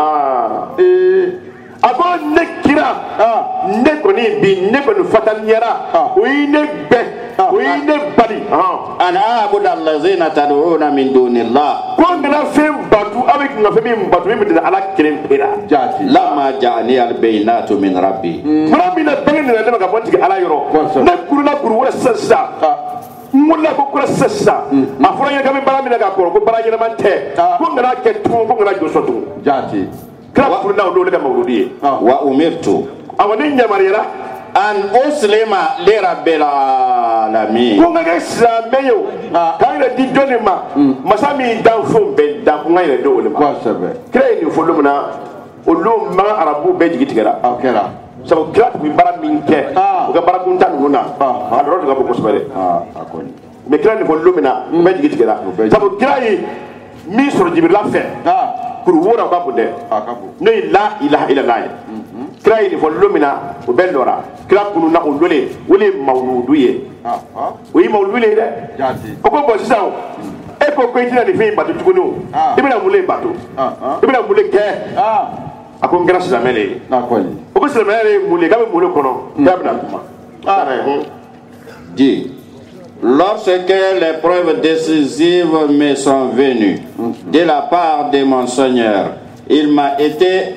a ko ne kira ne kɔni bi ne kɔni fataliyara o ye ne bɛn o ye ne bali an a'budu allazina tad'una min dunillah ko n kana fɛn batu aw bɛ kan ka fɛn min batu min bɛ ala kelen pe la lamma ja'ani al-bayyinatu min rabbi fana min na bɛnkɛ nana ne ma ka bɔ tigɛ ala yɔrɔ ne kuruna kuru wɛrɛ sisan n wulila ko kura sisan a fɔra n ye kabini baara min na k'a kɔrɔ ko baara ɲɛnama tɛ ko n kana kɛ tugun ko n kana jɔsɔ tugun kira kuruna o don ne ka mawuludi ye wa umirtu awɔ ne yamaruyara an uslima li rabbil alamin ko nga islamé yo ka ira di donema masami dan fo be dan ko nga do le ma créé ni fo lumna o lo ma arabu be jigitigara akera sabu kira mi bara min ke o ga bara kun tan nuna a do ga ko sobere akoni me kira ni fo lumna be jigitigara sabu kira yi mi soro jibril fe pour wora ba bude ne la ilaha illallah kira yi fo lumina o be lora kira kunu na o lole wole mawludu ye o yi mawludu le de o ko bo sisan e ko ko itina ni fe batu tukunu ibina mule batu ibina mule ke a ko ngara silamele o ko silamele mule ga be mule kono dabna kuma dit lorsque les preuves décisives me sont venues de la part de mon Seigneur, il m'a été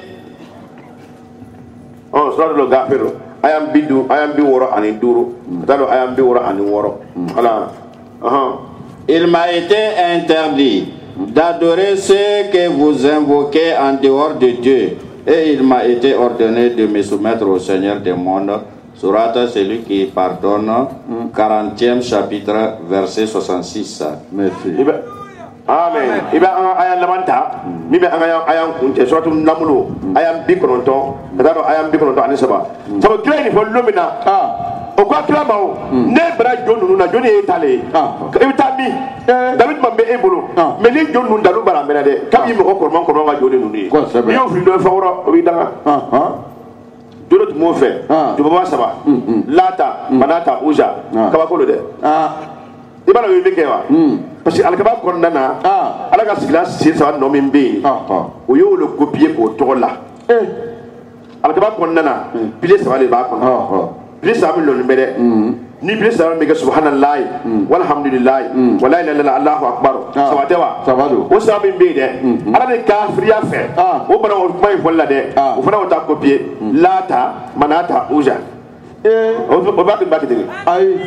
le gafero ayam bi woro ani duru dalo ayam bi woro ani woro ala il m'a été interdit d'adorer ceux que vous invoquez en dehors de Dieu, et il m'a été ordonné de me soumettre au Seigneur des mondes. Sourate, celui qui pardonne, 40e chapitre, verset 66. Merci. Amen. Iba ayam lamanta, mi be ayam kunte suratu namulu, ayam bi kononto, dalo ayam bi kononto ani saba. Sabo kila ni fo lumina. O ko kila bawo ne bra jonu na joni e tale e tammi David mambe e bolo me ni jonu dalu bara mena de kam yimo ko korman korman ga joni nuni yo fi do fawro o wi danga jolo mo fe do baba saba lata manata uja kaba ko de ibala wi beke wa parce que alkaba ko nana ala ga sigla sir sa no min be o yo le copier ko to la alkaba ko nana pile sa le ba ko Please have learned better. Ni please have make subhanallah, walhamdulillah, wala ilaha illallah, Allahu akbar. Sawatewa. Sabado. O sabi mbede. Ala de kafriya fe. O bana o mai folla de. O fana o ta copier. Lata, manata, uja. O ba ke bakiti. Ai.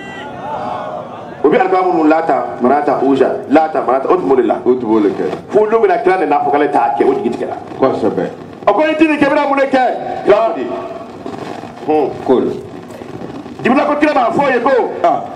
O bi alkamu lata, manata, uja. Lata, manata, o tmolila. O tmoleke. Fu lu mina klane na fokale ta ke o digitikala. Ko sebe. O ko itini kebra muleke. Claudi. Cool. Dibla ko kira ba fo ye ko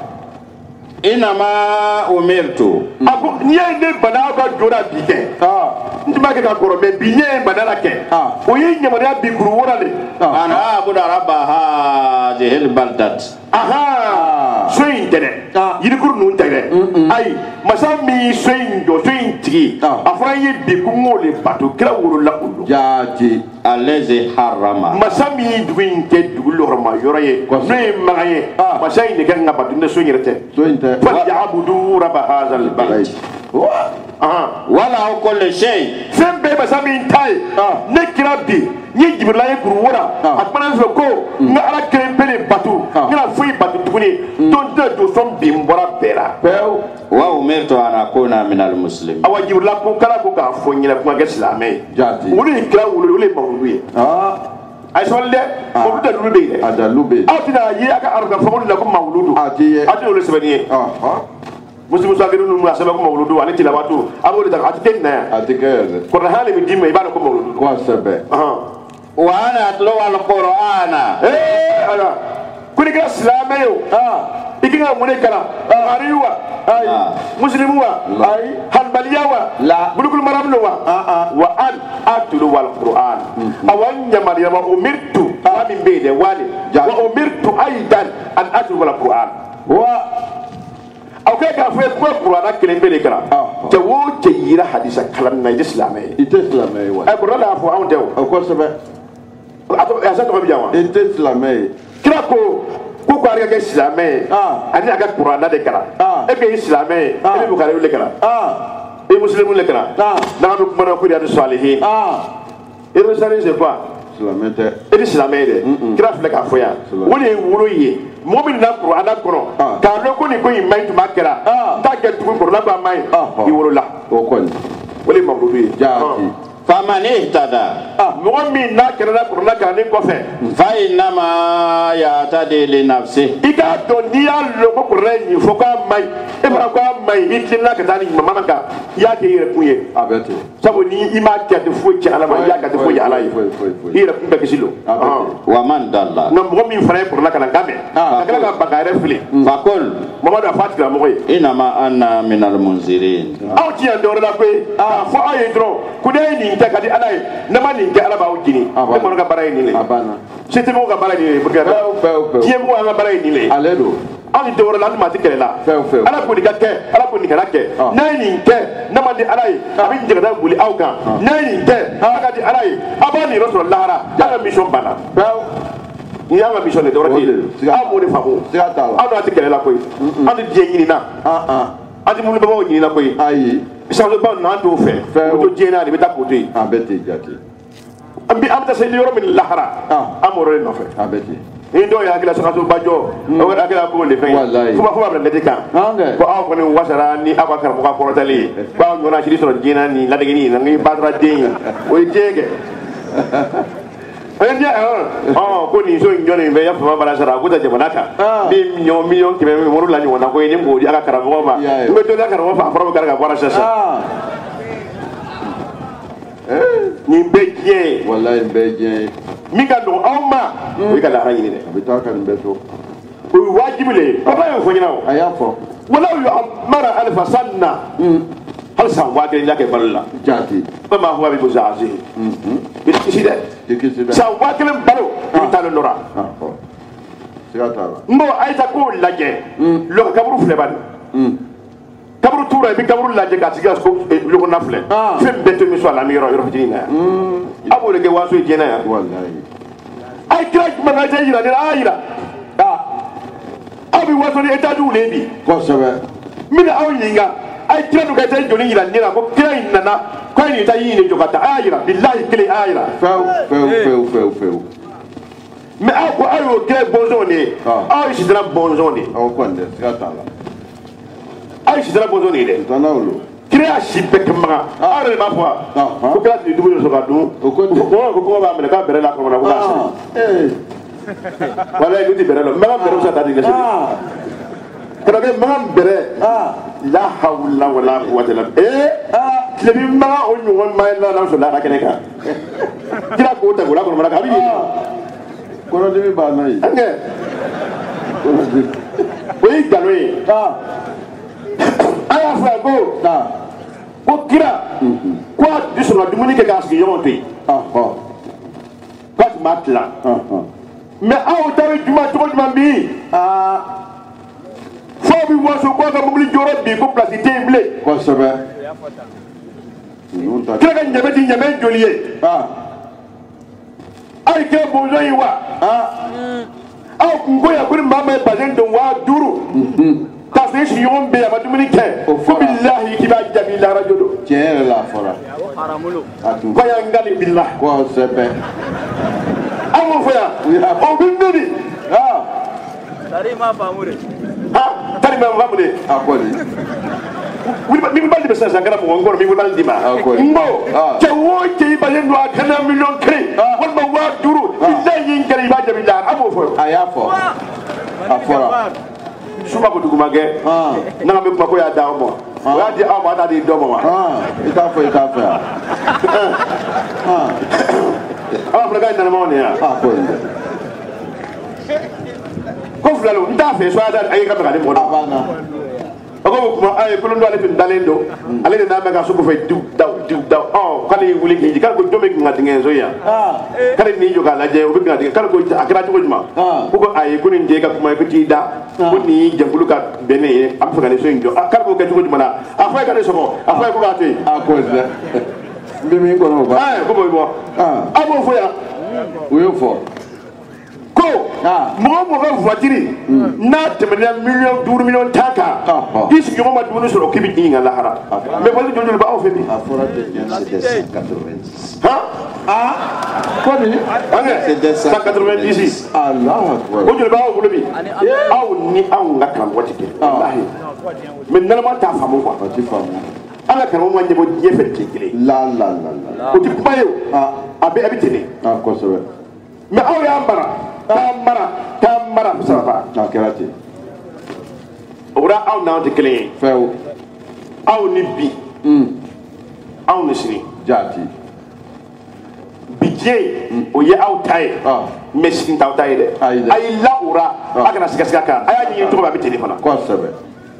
inama umirtu ako niye ne bana ko jora bike ndima ke ka koro be binye bana la ke o yi nyamara bi guru wora le ana abuda rabbaha jehil baldat aha soyin tene yiri kuru nun tene ai masami soyin do soyin tigi afra yi bi ku ngole bato kira woro la ulu jaati allazi harama masami duin ke dugulo rama yoraye ne magaye masai ne kan ngaba dunne soyin rete fal ya'budu rabb hadha al-bayt wala kulli shay sembe masami tai ne kira bi ni jibrila ye guru wora akpana so ko nga ala kere pele batu nga foi batu tuguni don de do som bi mbora bera wa umirtu an akuna min al muslimin awa jibrila ko kala ko ka fo nyina ko ga islamé jati woni kira wole mawlu ye ay solle ko da lulu be ada lube atina ye aka arga fo la ko mawludu ati wole sebani muslimu sagiru nu ma sabako mawludu ani tilawatu abole tak ati tenna ati kaya ko na hale mi dimme ibana ko mawludu ko sebe wa ana atlu al qur'ana ala kuni ka islame yo ikinga mune kala ariwa ay muslimu wa ay hanbaliya wa la bulukul maramno wa an atlu wal qur'an awan nyamariya wa umirtu amin bede wali wa umirtu aidan an atlu wal qur'an wa okay ka fe ko qur'ana kelen bele kala te wo te yira hadisa kalam na islame wa ay qur'ana fo awde ko sebe ato ya sa to biyawa islamé kira ko ari ka islamé ani aka qur'ana de kala e ke islamé e bukhari le kala e muslimu le kala na ko kuma ko riyadu salihin e resale c'est quoi islamé te e islamé de kira fle ka foya woni wuro yi momin na qur'ana kono ka lo ko ni ko imai to makera ta ke tu qur'ana ba mai i wuro la o ko woni mabrubi faman ihtada mu'min na kera qur'ana ka ni ko fe fa inma ya'tadi li nafsi ika to dia lo ko qur'ani fo ka mai e mara ko mai ni tinna ka tani mama ka ya ke yere kuye abete sabo ni ima ka de fo ci ala ma ya ka de fo ya ala yi yere kumbe kisilo wa man dalla na mo min fara pour la kana game ka kala ka bagare fili fakol mama da fatika mo koy ina ma anna min al munzirin aw ti ande ora ko fo ay dro ku de ni ta ka di ala yi na ma ni ke ala ba o jini e mo ka bara ni le abana c'était mo ka bara ni le burga ti mo ka bara ni le aledo ani dɔwɛrɛ la ani maa ti kɛlɛ la ala ko nin ka kɛ ala ko nin kana kɛ n'a ye nin kɛ n'a ma di ala ye a bɛ jɛgɛda boli aw kan n'a ye nin kɛ ala ka di ala ye a b'a nin yɔrɔ sɔrɔ lahara y'a ka mission banna ni y'an ka mission de dɔwɛrɛ tɛ yen aw b'o de faamu aw n'a ti kɛlɛ la koyi an ti diɲɛ ɲinina an ti mulubagaw ɲinina koyi ayi sanfɛbaw n'an t'o fɛ o to diɲɛ na de bɛ taa k'o to yen a bɛ ten jate an bɛ taa se yɔrɔ min lahara an b'o de nɔfɛ a bɛ ten ni dɔw ye hakilila sɔgɔso bajɔ o hakilila ko le fɛn kuma fɔ bɛ lɛti kan ko aw kɔni wasara ni aw ka karamɔgɔ kɔrɔtali ye ko aw ɲɔgɔnna siri sɔrɔ diɲɛ na ni ladegeni na n'i batara den ye o ye diɲɛ kɛ o ye diɲɛ ko nin so in jɔ nin fɛ ya fama bala sara ko ta jamana kan ni miliyɔn kɛmɛ muru la ɲɔgɔn na ko ye ni k'o di a ka karamɔgɔ ma n bɛ to da karamɔgɔ fɛ a fɔra bɛ kari ka bɔra sisan nin bɛɛ diɲɛ ye walayi nin bɛɛ diɲɛ ye min ka nɔgɔn aw ma o ye ka lahara ɲini dɛ a bɛ taa ka nin bɛɛ to o ye wajibi le ye papa y'o fɔ ɲɛna o a y'a fɔ walaw yu'ammara alfa sanna hali san 1000 la kɛ balo la jate bama huwa bi muzazi i kisi dɛ san 1000 balo i bɛ taa nɔra siga t'a la n bɔ ayisa k'o lajɛ lɔgɔ kaburu filɛ bani kaburu tuura i bɛ kaburu lajɛ k'a sigi ka lɔgɔna filɛ fɛn bɛɛ to min sɔn a la an bɛ yɔrɔ fitinin na yan a b'o de kɛ waaso ye diɲɛ na yan a ye kira jumɛn na jɛ yira ne la a y'a yira aw bɛ waaso ni étage le bi kosɛbɛ n bɛna aw ɲininka a ye kira dun ka taa joli yira ne la ko kira in nana ko a ye nin ta y'i ɲini jɔ ka taa a y'a yira bilahi kelen a y'a yira fewu mais aw ko aw y'o kɛ bɔnsɔnw de ye aw ye sitana bɔnsɔnw de ye aw kɔni dɛ siga t'a la aw ye sitana bɔnsɔnw de ye dɛ kira y'a si bɛɛ kɛ magan aw yɛrɛ de b'a fɔ wa ko kira tun ye dumuni sɔrɔ ka dun ko kɔngɔ b'a minɛ k'a bɛrɛ la kɔnɔ ko k'a sigi walayi n'u ti bɛrɛ la magan bɛrɛ bɛ se ka taa di ɲɛsin karamɔgɔ magan bɛrɛ la hawla wala quwwata illa billah tile bi magan o ɲɔgɔn ma la la sɔrɔ la kɛnɛ kan kira k'o ta wala kɔnɔ a bɛ yen kɔnɔdimi b'a na ye an kɛ o ye nkalon ye a y'a fɔ yan ko kira ko a tun sɔrɔ ka dumuni kɛ k'a sigi ɲɔgɔn to yen k'a tun b'a tilan mais aw ta bɛ juma cogo jumɛn bi fo bɛ waso k'a ka mobili jɔyɔrɔ bi ko place tɛ yen bilen kosɛbɛ kira ka ɲamɛ ti ɲamɛ joli ye aw ye kɛ bɔnsɔn ye wa aw kun ko yan ko ni maa ma ye bazɛn don 5000 k'a sɔrɔ i sigiɲɔgɔn bɛ yen a ma dumuni kɛ ko bilahi k'i b'a jaabi laharajo don tiɲɛ yɛrɛ la a fɔra ko y'an ŋani bila kosɛbɛ aw m'o fɔ yan o bɛ mɛni Tari ma faamu de. Tari ma faamu de. a kɔni min b'a de bɛ sisan kɛra mɔgɔ nkɔrɔ min b'a di ma n ko cɛ o cɛ i balen don a kana miliyɔn kelen walima 5000 bilahi y'i kɛra i b'a jaabi lahara a m'o fɔ a y'a fɔ a fɔra suba ko duguma kɛ n'an bɛ kuma ko y'a d'aw ma o y'a di aw ma a t'a di dɔ ma wa i t'a fɔ yan aw fana k'a ye nanamaw de yan a kɔni ko filalo n t'a fɛ soya da a ye ka bɛn ale mɔgɔ a b'a na a ko kuma a ye kolon dɔ ale tun dalen don ale de n'a bɛ ka so kɔfɛ diw daw k'ale y'i wuli k'i jigin k'ale ko jɔn bɛ kan ka dingɛ so yan k'ale n'i jɔ k'a lajɛ o bɛ kan ka dingɛ k'ale ko a kɛra cogo jumɛn ko ayi ko nin tɛ ka kuma ye ko t'i da ko nin y'i jɛnkulu ka bɛn ne ye an bɛ fɛ ka nin so in jɔ k'ale k'o kɛ cogo jumɛn na a fɔ ye ka ne sɔgɔ a fɔ ye ko k'a to yen a ko dɛ n bɛ min kɔnɔ o ba ko b'o bɔ a b'o fɔ yan o y'o fɔ ko mɔgɔ mɔgɔ ka voiture n'a tɛmɛna 5 miliyɔn tan kan i sigiɲɔgɔn ma dumuni sɔrɔ k'i bɛ ɲininka lahara mais voiture joli b'aw fɛ bi a fɔra c'était 190 kɔni C'était 190 Allahu akbar o joli b'aw bolo bi aw ni anw ka karamɔgɔ tɛ kelen walahi mais nalama t'a faamu quoi a ti faamu an ka karamɔgɔ ma ɲɛbɔ diɲɛ fɛ tɛ kelen la o tɛ kuma ye o a bɛ ten a kosɛbɛ mais aw y'an mara k'an mara saba a kɛra ten o ura aw n'aw tɛ kelen ye fewu aw ni bi aw ni sini jaati bi diɲɛ o ye aw ta ye mais sini t'aw ta ye dɛ Ayi dɛ. a y'i lawura a kana sigasɛgɛ kan a y'a ɲini cogo min a bɛ ten de fana kosɛbɛ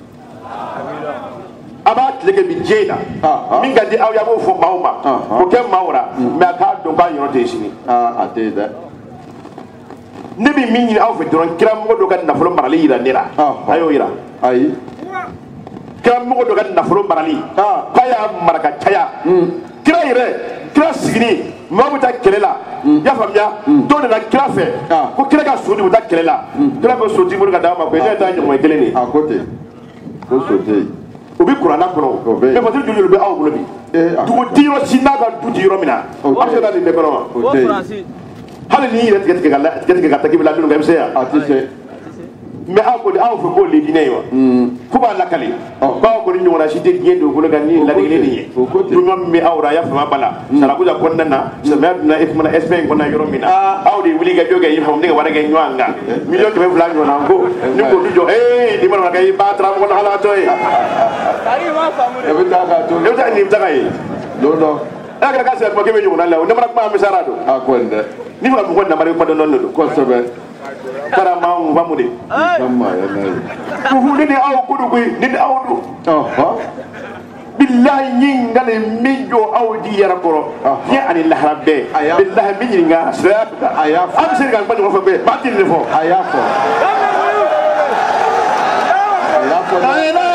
a b'a tile kɛ bi diɲɛ na min ka di aw ye a b'o fɔ maaw ma o kɛ maaw la mais a k'a dɔn k'a yɔrɔ tɛ yen sini a tɛ yen dɛ ne bɛ min ɲini aw fɛ dɔrɔn kiramɔgɔ dɔ ka nafolo marali yira ne la a y'o yira ayi kiramɔgɔ dɔ ka nafolo marali k'a y'a mara ka caya kira yɛrɛ kira sigini maa bɛ taa kɛlɛ la i y'a faamuya dɔw nana kira fɛ ko kira ka so de bɛ taa kɛlɛ la kira bɛ so di bolo ka d'a ma ko ne ta ɲɔgɔn ye kelen de a ko ten ko so tɛ yen o bɛ kuranna kɔnɔ mais fatiri joli bɛ aw bolo bi dugutigi yɔrɔ si n'a ka du di yɔrɔ min na aw tɛ taa nin bɛɛ kɔnɔ wa o tɛ yen hali n'i yɛrɛ tigɛ ka taa k'i bɛ ladon i bɛ se yan a tɛ se mais aw kɔni aw fɛ k'o le diinɛ ye wa fo b'a lakale k'aw kɔni ɲɔgɔnna si tɛ diɲɛ dugukolo kan ni ladegelen nin ye ɲuman min bɛ aw la a y'a faamu a ba la sarakuja kɔnɔna na samiya donna e kumana SPN kɔnɔna yɔrɔ min na aw de wuli ka jɔ kɛ i faamu ne ka wari kɛ ɲɔgɔn kan miliyɔn 200 ɲɔgɔnna ko ni k'olu jɔ ni mana kɛ i b'a tara mɔgɔ la halatɔ ye e bɛ taa k'a to e bɛ taa nin taga ye don dɔ ala kɛra k'a sɛbɛn kuma k'e bɛ ɲɔgɔnna la o ne mana kuma misara don a ko nin dɛ ni fana mɔgɔ namari kuma dɔn don kosɛbɛ kara maa mun famu de kama yɛrɛ ye kuhu ne ni aw ko don koyi ne ni aw don billahi ɲingale min jɔ aw di yɛrɛ kɔrɔ diɲɛ ani lahara bɛɛ billahi min ɲininka siraya bɛ taa a y'a fɔ aw bɛ se ka kuma ɲɔgɔn fɛ bɛɛ maa ti nin de fɔ a y'a fɔ a y'a fɔ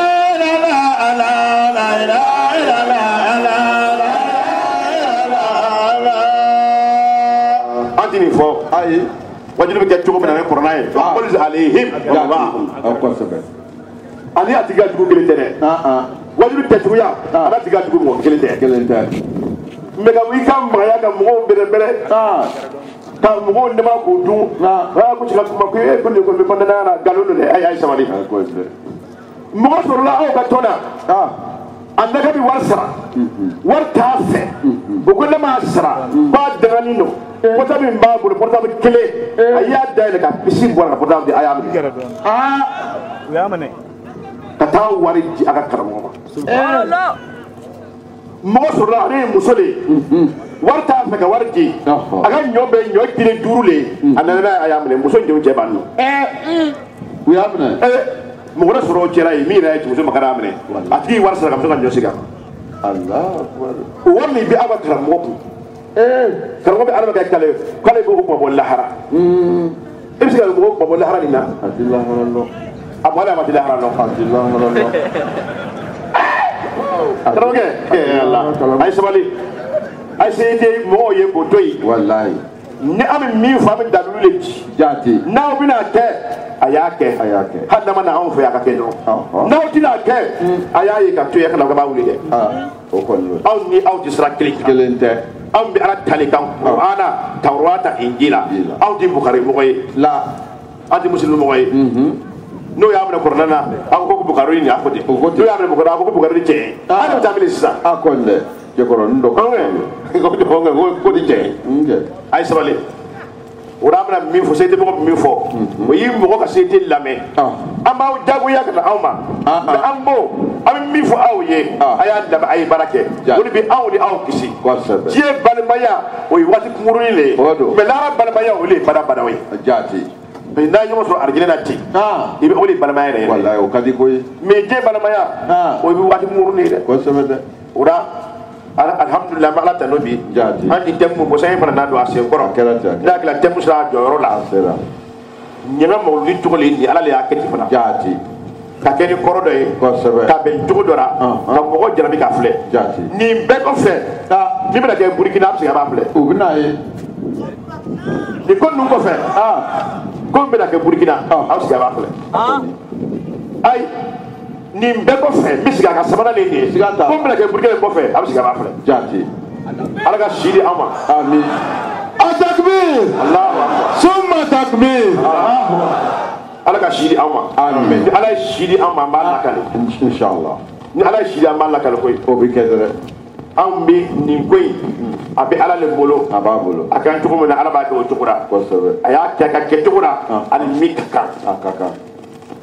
an ti nin fɔ ayi wajulu bɛ kɛ cogo min na ne kɔrɔna ye polisi alehim kosɛbɛ ani a tigi ka dugu kelen tɛ dɛ wajulu tɛ juguya a n'a tigi ka dugu mɔgɔ kelen tɛ kelen tɛ mais ka wuli ka magaya ka mɔgɔw bɛrɛbɛrɛ ka mɔgɔw nɛma k'u dun ko cɛ ka kuma ko ko nin kɔni bɛ kɔnɔnaya la nkalon don dɛ a ye sabali mɔgɔ sɔrɔla aw ka tɔn na a nɛgɛ bɛ wari sara wari t'a fɛ o ko ne m'a sara k'a danganin don pɔta min b'a bolo portable kelen a y'a dayɛlɛ ka pisi bɔ a ka portable a y'a minɛ ka taa wari di a ka karamɔgɔ ma mɔgɔ sɔrɔla ale ye muso de ye wari t'a fɛ ka wari di a ka ɲɔ bɛ ɲɔ kilo 5 le a nana n'a ye a y'a minɛ muso in denw cɛ b'a nɔ u y'a minɛ mɔgɔ wɛrɛ sɔrɔ o cɛla ye min yɛrɛ ye muso makara y'a minɛ a tigi ye wari sara ka muso ka ɲɔ sigi a kan o wari min bɛ aw ka karamɔgɔ kun karamɔgɔ bɛ ala kɛ k'ale b'o bɔ lahara e bɛ se ka mɔgɔw bɔ lahara nin na a ti lahara lɔ a bɔ ale a ma ti lahara lɔ a ti lahara lɔ karamɔgɔkɛ a ye sabali a ye se tɛ mɔgɔw ye k'o to yen walayi ni an bɛ min fɔ an bɛ dabilu le ci jaati n'aw bɛna kɛ a y'a kɛ hali n'a ma na anw fɛ a ka kɛ dɔrɔn n'aw tɛna kɛ a y'a ye ka to yen a kana k'a b'a wuli dɛ o kɔni aw ni aw tɛ sira kelen kan kelen tɛ anw bɛ ala tali kan kur'ana tawurata injila aw tɛ bukari mɔgɔ ye aw tɛ muslim mɔgɔ ye n'o y'a minɛ kɔrɔna na aw ko bukari ni a ko ten n'o y'a minɛ bukari a ko bukari ni cɛ ye aw de bɛ taa minɛ sisan a kɔni dɛ cɛkɔrɔni dɔ ko ni cɛ ye a ye sabali o la an bɛna min fɔ seyite mɔgɔ bɛ min fɔ o y'i mɔgɔ ka seyite lamɛn an b'aw jagoya ka na aw ma mais an bɛ min fɔ aw ye a y'a lamɛn a ye baara kɛ o de bɛ anw ni aw kisi diɲɛ balimaya o ye waati kunkurunin de ye mais lahara balimaya o de ye badabadaw ye jaati mais n'a ye ɲɔgɔn sɔrɔ alijinɛ na ten i bɛ o de ye balimaya yɛrɛ ye walayi o ka di koyi mais diɲɛ balimaya o ye waati kunkurunin ye dɛ kosɛbɛ dɛ o la alhamdulilah an bɛ ala tanu bi an ni thème mun fɔ fana n'a don a sen kɔrɔ n'a kɛra thème sera a jɔyɔrɔ la ɲɛna mawuludi cogo le nin ala le y'a kɛ ten fana ka kɛ ni kɔrɔ dɔ ye ka bɛn cogo dɔ la ka mɔgɔ jarabi k'a filɛ nin bɛɛ kɔfɛ n'i bɛna kɛ burukina a bɛ se ka b'a filɛ u bɛna ye nin ko ninnu kɔfɛ ko min bɛna kɛ burukina a bɛ se ka b'a filɛ ayi nin bɛɛ kɔfɛ n bɛ sigi a ka sabanan le nin ye ko min bɛna kɛ burukina kɔfɛ a bɛ se ka b'a filɛ ala ka si di an ma amin atakbir summa takbir ala ka si di an ma amin ni ala ye si di an ma an b'a lakale inshallah ni ala ye si di an b'a lakale koyi o bɛ kɛ dɛrɛ an bɛ nin ko in a bɛ ala le bolo a b'a bolo a kan cogo min na ala b'a kɛ o cogo la kosɛbɛ a y'a kɛ a ka kɛ cogo la ani min ka kan a ka kan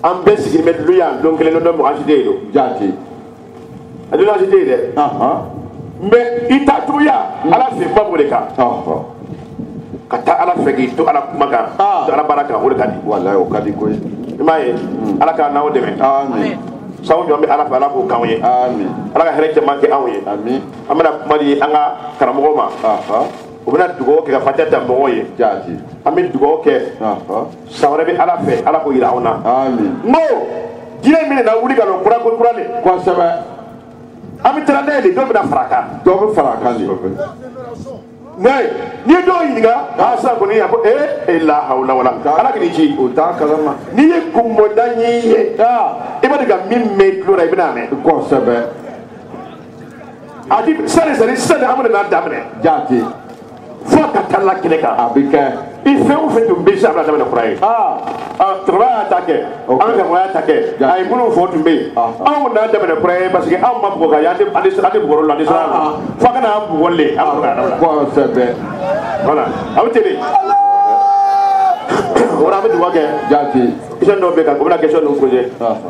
an bɛ sigi bɛ dulu yan don kelen dɔ mɔgɔ si tɛ yen don. Jaati. A don si tɛ yen dɛ. Mais i t'a cogoya ala fɛ ba o de kan. Ka taa ala fɛ k'i to ala kuma kan. To ala baara kan o de ka di. Walayi o ka di koyi. I m'a ye ala k'an n'aw dɛmɛ. Amin. Sabu jɔn bɛ ala fɛ ala k'o k'anw ye. Amin. Ala ka hɛrɛ caman kɛ anw ye. Amin. An bɛna kuma di an ka karamɔgɔw ma. U bɛna dugawu kɛ ka fatiha ta mɔgɔw ye. Jaati. An bɛ dugawu kɛ. San wɛrɛ bɛ ala fɛ ala k'o yira anw na. Amin. N ko diinɛ min na wuli ka don kuralen. Kosɛbɛ. An bɛ taa n'a ye de dɔw bɛna fara a kan. Dɔw bɛ fara a kan de. Mais n'i ye dɔw ɲininka sisan kɔni a ko la hawla wala ala k'i ci. O t'a kalama. N'i ye kunbɔda ɲi ye i b'a dɔn ka min mɛn tulo la i bɛna mɛn. Kosɛbɛ. a di sani an bɛna daminɛ. Jaati. Fo ka taa la kɛnɛ kan. A bɛ kɛ. I fɛn o fɛn tun bɛ yen a bɛna daminɛ kura ye. Cɛkɔrɔba y'a ta kɛ an ka karamɔgɔ y'a ta kɛ a ye minnu fɔ tun bɛ yen anw n'a daminɛ kura ye parce que anw ma bugɔ ka yan an tɛ bugɔrɔ la an tɛ siran a ma fo a kana an bugɔlen an bugɔ ka dabila. Kosɛbɛ. Voilà a bɛ ten de. O la an bɛ dugawu kɛ. Jaati. Question dɔw bɛ kan o bɛna question dɔw poser.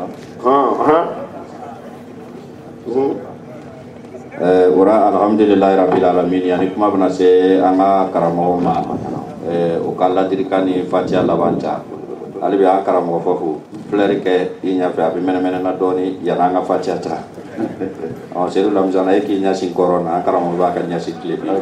Ora alhamdulillahi rabbil alamin yani kuma bɛna se an ka karamɔgɔw ma o ka ladilikan ni fatiha laban ta ale bɛ an karamɔgɔ fɔ fo fleur kɛ i ɲɛfɛ a bɛ mɛnɛmɛnɛ na dɔɔni yanni an ka fatiha ta Seydou Lamizana e k'i ɲɛsin kɔrɔ na an karamɔgɔ b'a ka ɲɛsin tile bi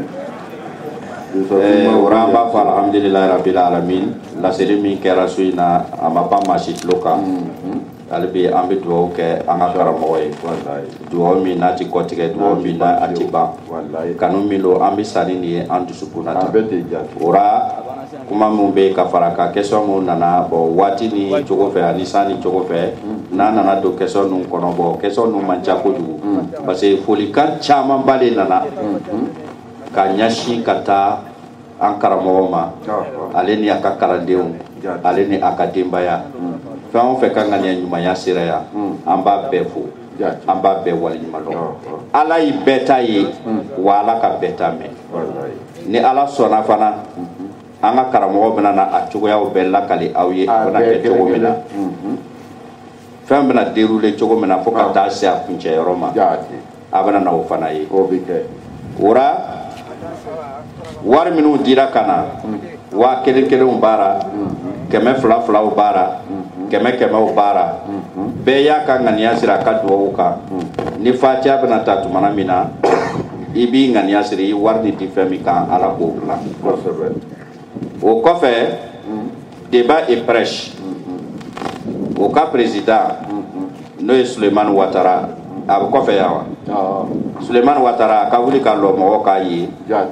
ora an b'a fɔ alhamdulillahi rabbil alamin laseli min kɛra so in na a ma ban maa si tulo kan ale bɛ an bɛ dugawu kɛ an ka karamɔgɔ ye dugawu min n'a ti kɔtigɛ dugawu min n'a a ti ban kanu min don an bɛ sa ni nin ye an dusukun na tan ora kuma min bɛ ka fara kan question min nana bɔn waati ni cogo fɛ ani san ni cogo fɛ n'a nana don question ninnu kɔnɔ bɔn question ninnu man ca kojugu parce que folikan camanba de nana ka ɲɛsin ka taa an karamɔgɔ ma ale ni a ka kalandenw ale ni a ka denbaya fɛn o fɛn kan ka ɲɛ ɲumanya sira yan an b'a bɛɛ fo an b'a bɛɛ waleɲumandɔn ala y'i bɛɛ ta ye wa ala ka bɛɛ ta mɛn ni ala sɔnna fana an ka karamɔgɔ bɛna na a cogoyaw bɛɛ lakali aw ye a bɛna kɛ cogo min na fɛn bɛna dérouler cogo min na fo ka taa se a kuncɛyɔrɔ ma a bɛna na o fana ye ora wari minnu dira ka na 1000 baara 200 baara 100 baara bɛɛ y'a ka ŋaniya siri a ka duwawu kan ni fatiha bɛna ta tumana min na i b'i ŋaniya siri i wari ni di fɛn min kan ala k'o dilan o kɔfɛ débat est prêche o ka président n'o ye Sulemani Ouattara a bɛ kɔfɛ yan wa Sulemani Ouattara a ka wuli ka lɔ mɔgɔw k'a ye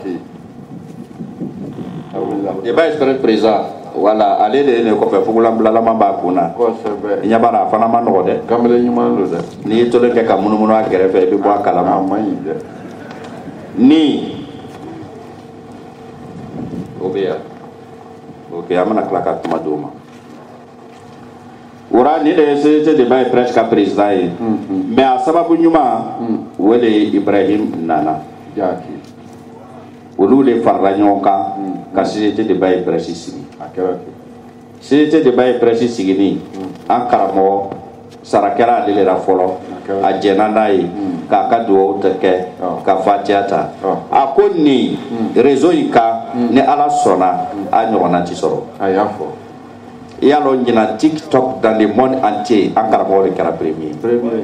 débat est présent wala ale de ye ne kɔfɛ fugulanbilalaman b'a kun na i ɲɛ b'a la a fana ma nɔgɔ dɛ n'i ye tolen kɛ ka munumunu a kɛrɛfɛ i bɛ bɔ a kalama ni o bɛ yan ok an bɛna tila ka kuma d'o ma ora ni de ye CGT débat est presque ka président ye mais a sababu ɲuman o de ye Ibrahim Nana olu de farala ɲɔgɔn kan ka CGT débat est presque sigi CGT débat est presque sigini an karamɔgɔ sara kɛra ale de la fɔlɔ a jɛnna n'a ye k'a ka dugawu kɛ ka fatiha ta a ko nin réseau in kan ni ala sɔnna a ɲɔgɔnna ti sɔrɔ i y'a dɔn ɲinan TikTok dans le monde entier an karamɔgɔ de kɛra premier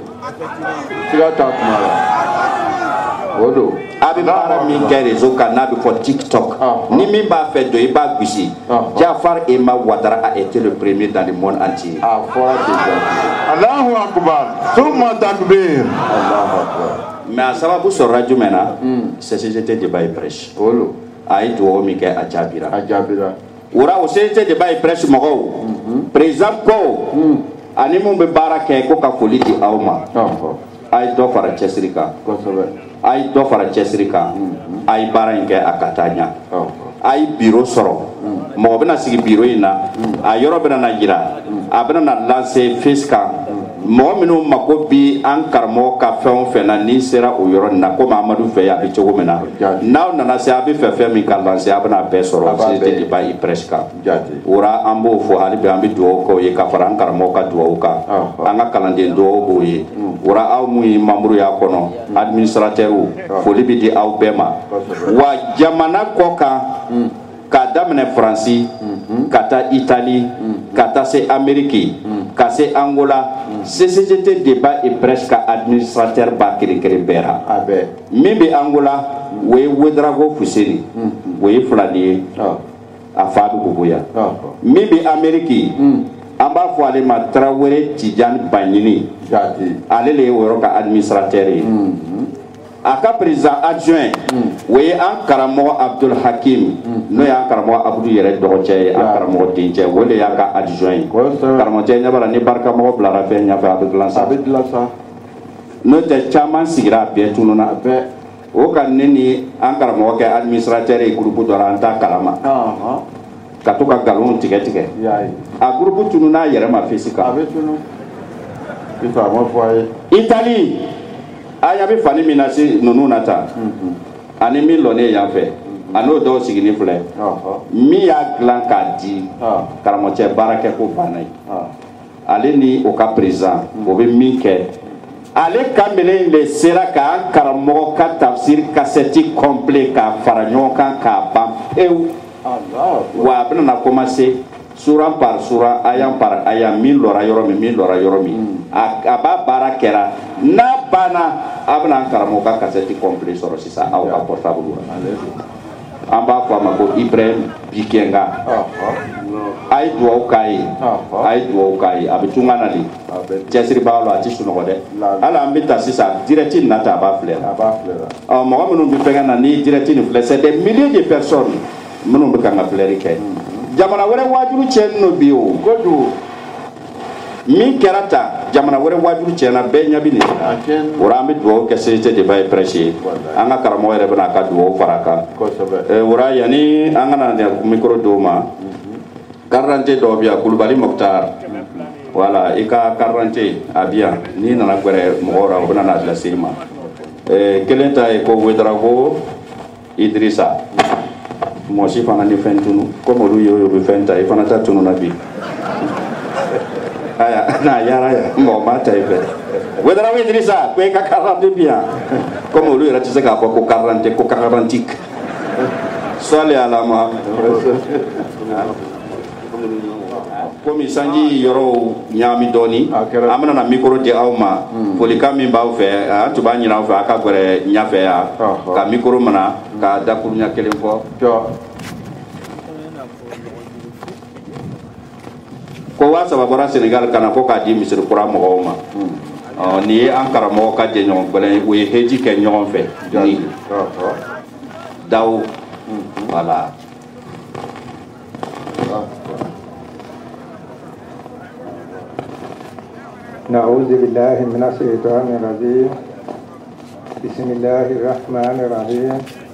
a bɛ baara min kɛ réseau kan n'a bɛ fɔ TikTok ni min b'a fɛ dɔn i b'a gosi Jafar Emma Ouattara a été le premier dans le monde entier Allahu Akbar summa takbir mais a sababu sɔrɔla jumɛn na CGT débat est prêche a ye dugawu min kɛ a jaabira ora o CGT débat est prêche mɔgɔw président ko ani mun bɛ baara kɛ ko ka foli di aw ma a ye dɔ fara cɛsiri kan a ye dɔ fara cɛsiri kan a ye baara in kɛ a ka taa ɲɛ a ye biro sɔrɔ mɔgɔ bɛna sigi biro in na a yɔrɔ bɛna na yira a bɛna na lancer face kan mɔgɔ minnu mako bi an karamɔgɔ ka fɛn o fɛn na n'i sera o yɔrɔ nin na komi amadu fɛ a bɛ cogo min na n'aw nana se a bɛ fɛ fɛn min ka lancer a bɛna bɛɛ sɔrɔ c'était débat IPRES kan o la an b'o fɔ hali bi an bɛ dugawu k'o ye ka fara an karamɔgɔ ka dugawu kan an ka kalanden dugawu b'o ye o la aw mun ye membre y'a kɔnɔ administrateur foli bɛ di aw bɛɛ ma wa jamana kɔ kan ka daminɛ Faransi ka taa Italie ka taa se Amérique ka se Angola CCGT débat est presque administrateur ba kelen bɛɛ la min bɛ Angola o ye Ouédraogo Fuseni o ye Fulani ye a fa bɛ Boboya min bɛ Amérique an b'a fɔ ale ma Traoré Tidjane Banjini ale le ye o yɔrɔ ka administrateur ye a ka président adjoint o ye an karamɔgɔ Abdul Hakim n'o y'an karamɔgɔ Abdou yɛrɛ dɔgɔcɛ ye an karamɔgɔ dencɛ o de y'a ka adjoint ye karamɔgɔcɛ ɲɛ b'a la ni barika mɔgɔ bilara fɛn ɲɛfɛ a bɛ dilan sa n'o tɛ caman sigira a bɛɛ tununa o ka ne ni an karamɔgɔ kɛ administrateur ye groupe dɔ la an t'a kalama ka to ka nkalon tigɛ tigɛ a groupe tununa a yɛrɛ ma fesi kan Italie a y'a bɛ fani min na se ninnu na tan ani min lɔnnen yan fɛ a n'o dɔw sigini filɛ min y'a dilan k'a di karamɔgɔcɛ baarakɛ ko banna ye ale ni o ka président o bɛ min kɛ ale kamalen de sera k'an karamɔgɔ ka tafsir cassette complet k'a fara ɲɔgɔn kan k'a ban pewu wa a bɛna commencer sura par sura aya par aya min lɔra yɔrɔ min a b'a baara kɛra n'a banna a bɛna an karamɔgɔ ka cassette complet sɔrɔ sisan aw ka portable la an b'a fɔ a ma ko Ibrahim Bikenga a ye dugawu k'a ye a bɛ tunga na de cɛsiribagaw la a tɛ sunɔgɔ dɛ hali an bɛ taa sisan direct nin na tan a b'a filɛ mɔgɔ minnu bɛ fɛnkɛ na ni direct nin filɛ c'est des milliers de personnes minnu bɛ kan ka filɛli kɛ jamana wɛrɛ waajuru cɛnni no bi o min kɛra tan jamana wɛrɛ waajuru cɛnna bɛɛ ɲɛ bɛ nin o la an bɛ dugawu kɛ CCT débat est prêché ye an ka karamɔgɔ yɛrɛ bɛna a ka dugawu fara a kan o la yanni an kana micro d'o ma carte d'identité dɔw bɛ yan Kulubali Mokhtar voilà i ka carte d'identité a bɛ yan n'i nana gɛrɛ mɔgɔw la o bɛna n'a lase i ma kelen ta ye ko Ouédraogo Idrissa mɔgɔ si fana ni fɛn tunu komi olu ye o bɛ fɛn ta i fana ta tunu na bi aya n'a yara ya mɔgɔ ma ta i fɛ Ouédraogo Idrissa ko i ka carte d'identité bi yan komi olu yɛrɛ tɛ se k'a fɔ ko carte d'identité ko carte d'identité sɔli ala ma komi sanji yɔrɔw ɲaami dɔɔni an bɛna na micro di aw ma folikan min b'aw fɛ an tun b'a ɲini aw fɛ a ka gɛrɛ ɲɛfɛ yan ka micro minɛ ka dakuruɲa kelen fɔ ko 3000 bɔra Senegal ka na ko k'a di misiri kura mɔgɔw ma nin ye an karamɔgɔ ka jɛɲɔgɔn gɛlɛn o ye heji kɛ ɲɔgɔn fɛ ni daw voilà نعوذ بالله من الشيطان الرجيم بسم الله الرحمن الرحيم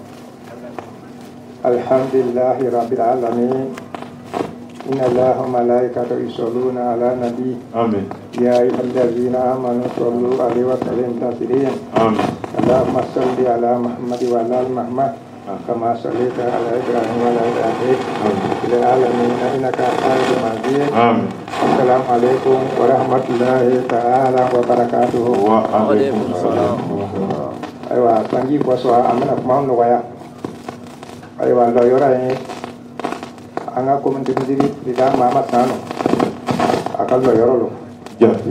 الحمد لله رب العالمين إن الله وملائكته يصلون على النبي آمين يا أيها الذين آمنوا صلوا عليه وسلموا تسليما آمين اللهم صل على محمد وعلى آل محمد كما صليت على إبراهيم وعلى آل إبراهيم في العالمين إنك حميد مجيد آمين السلام عليكم ورحمة الله تعالى وبركاته وعليكم السلام أيوة سنجي بوسوا أمنا كمان لغاية أيوة لا يرى أنا كم تنزلي لدا ما سانو أكل لا يرى له جاتي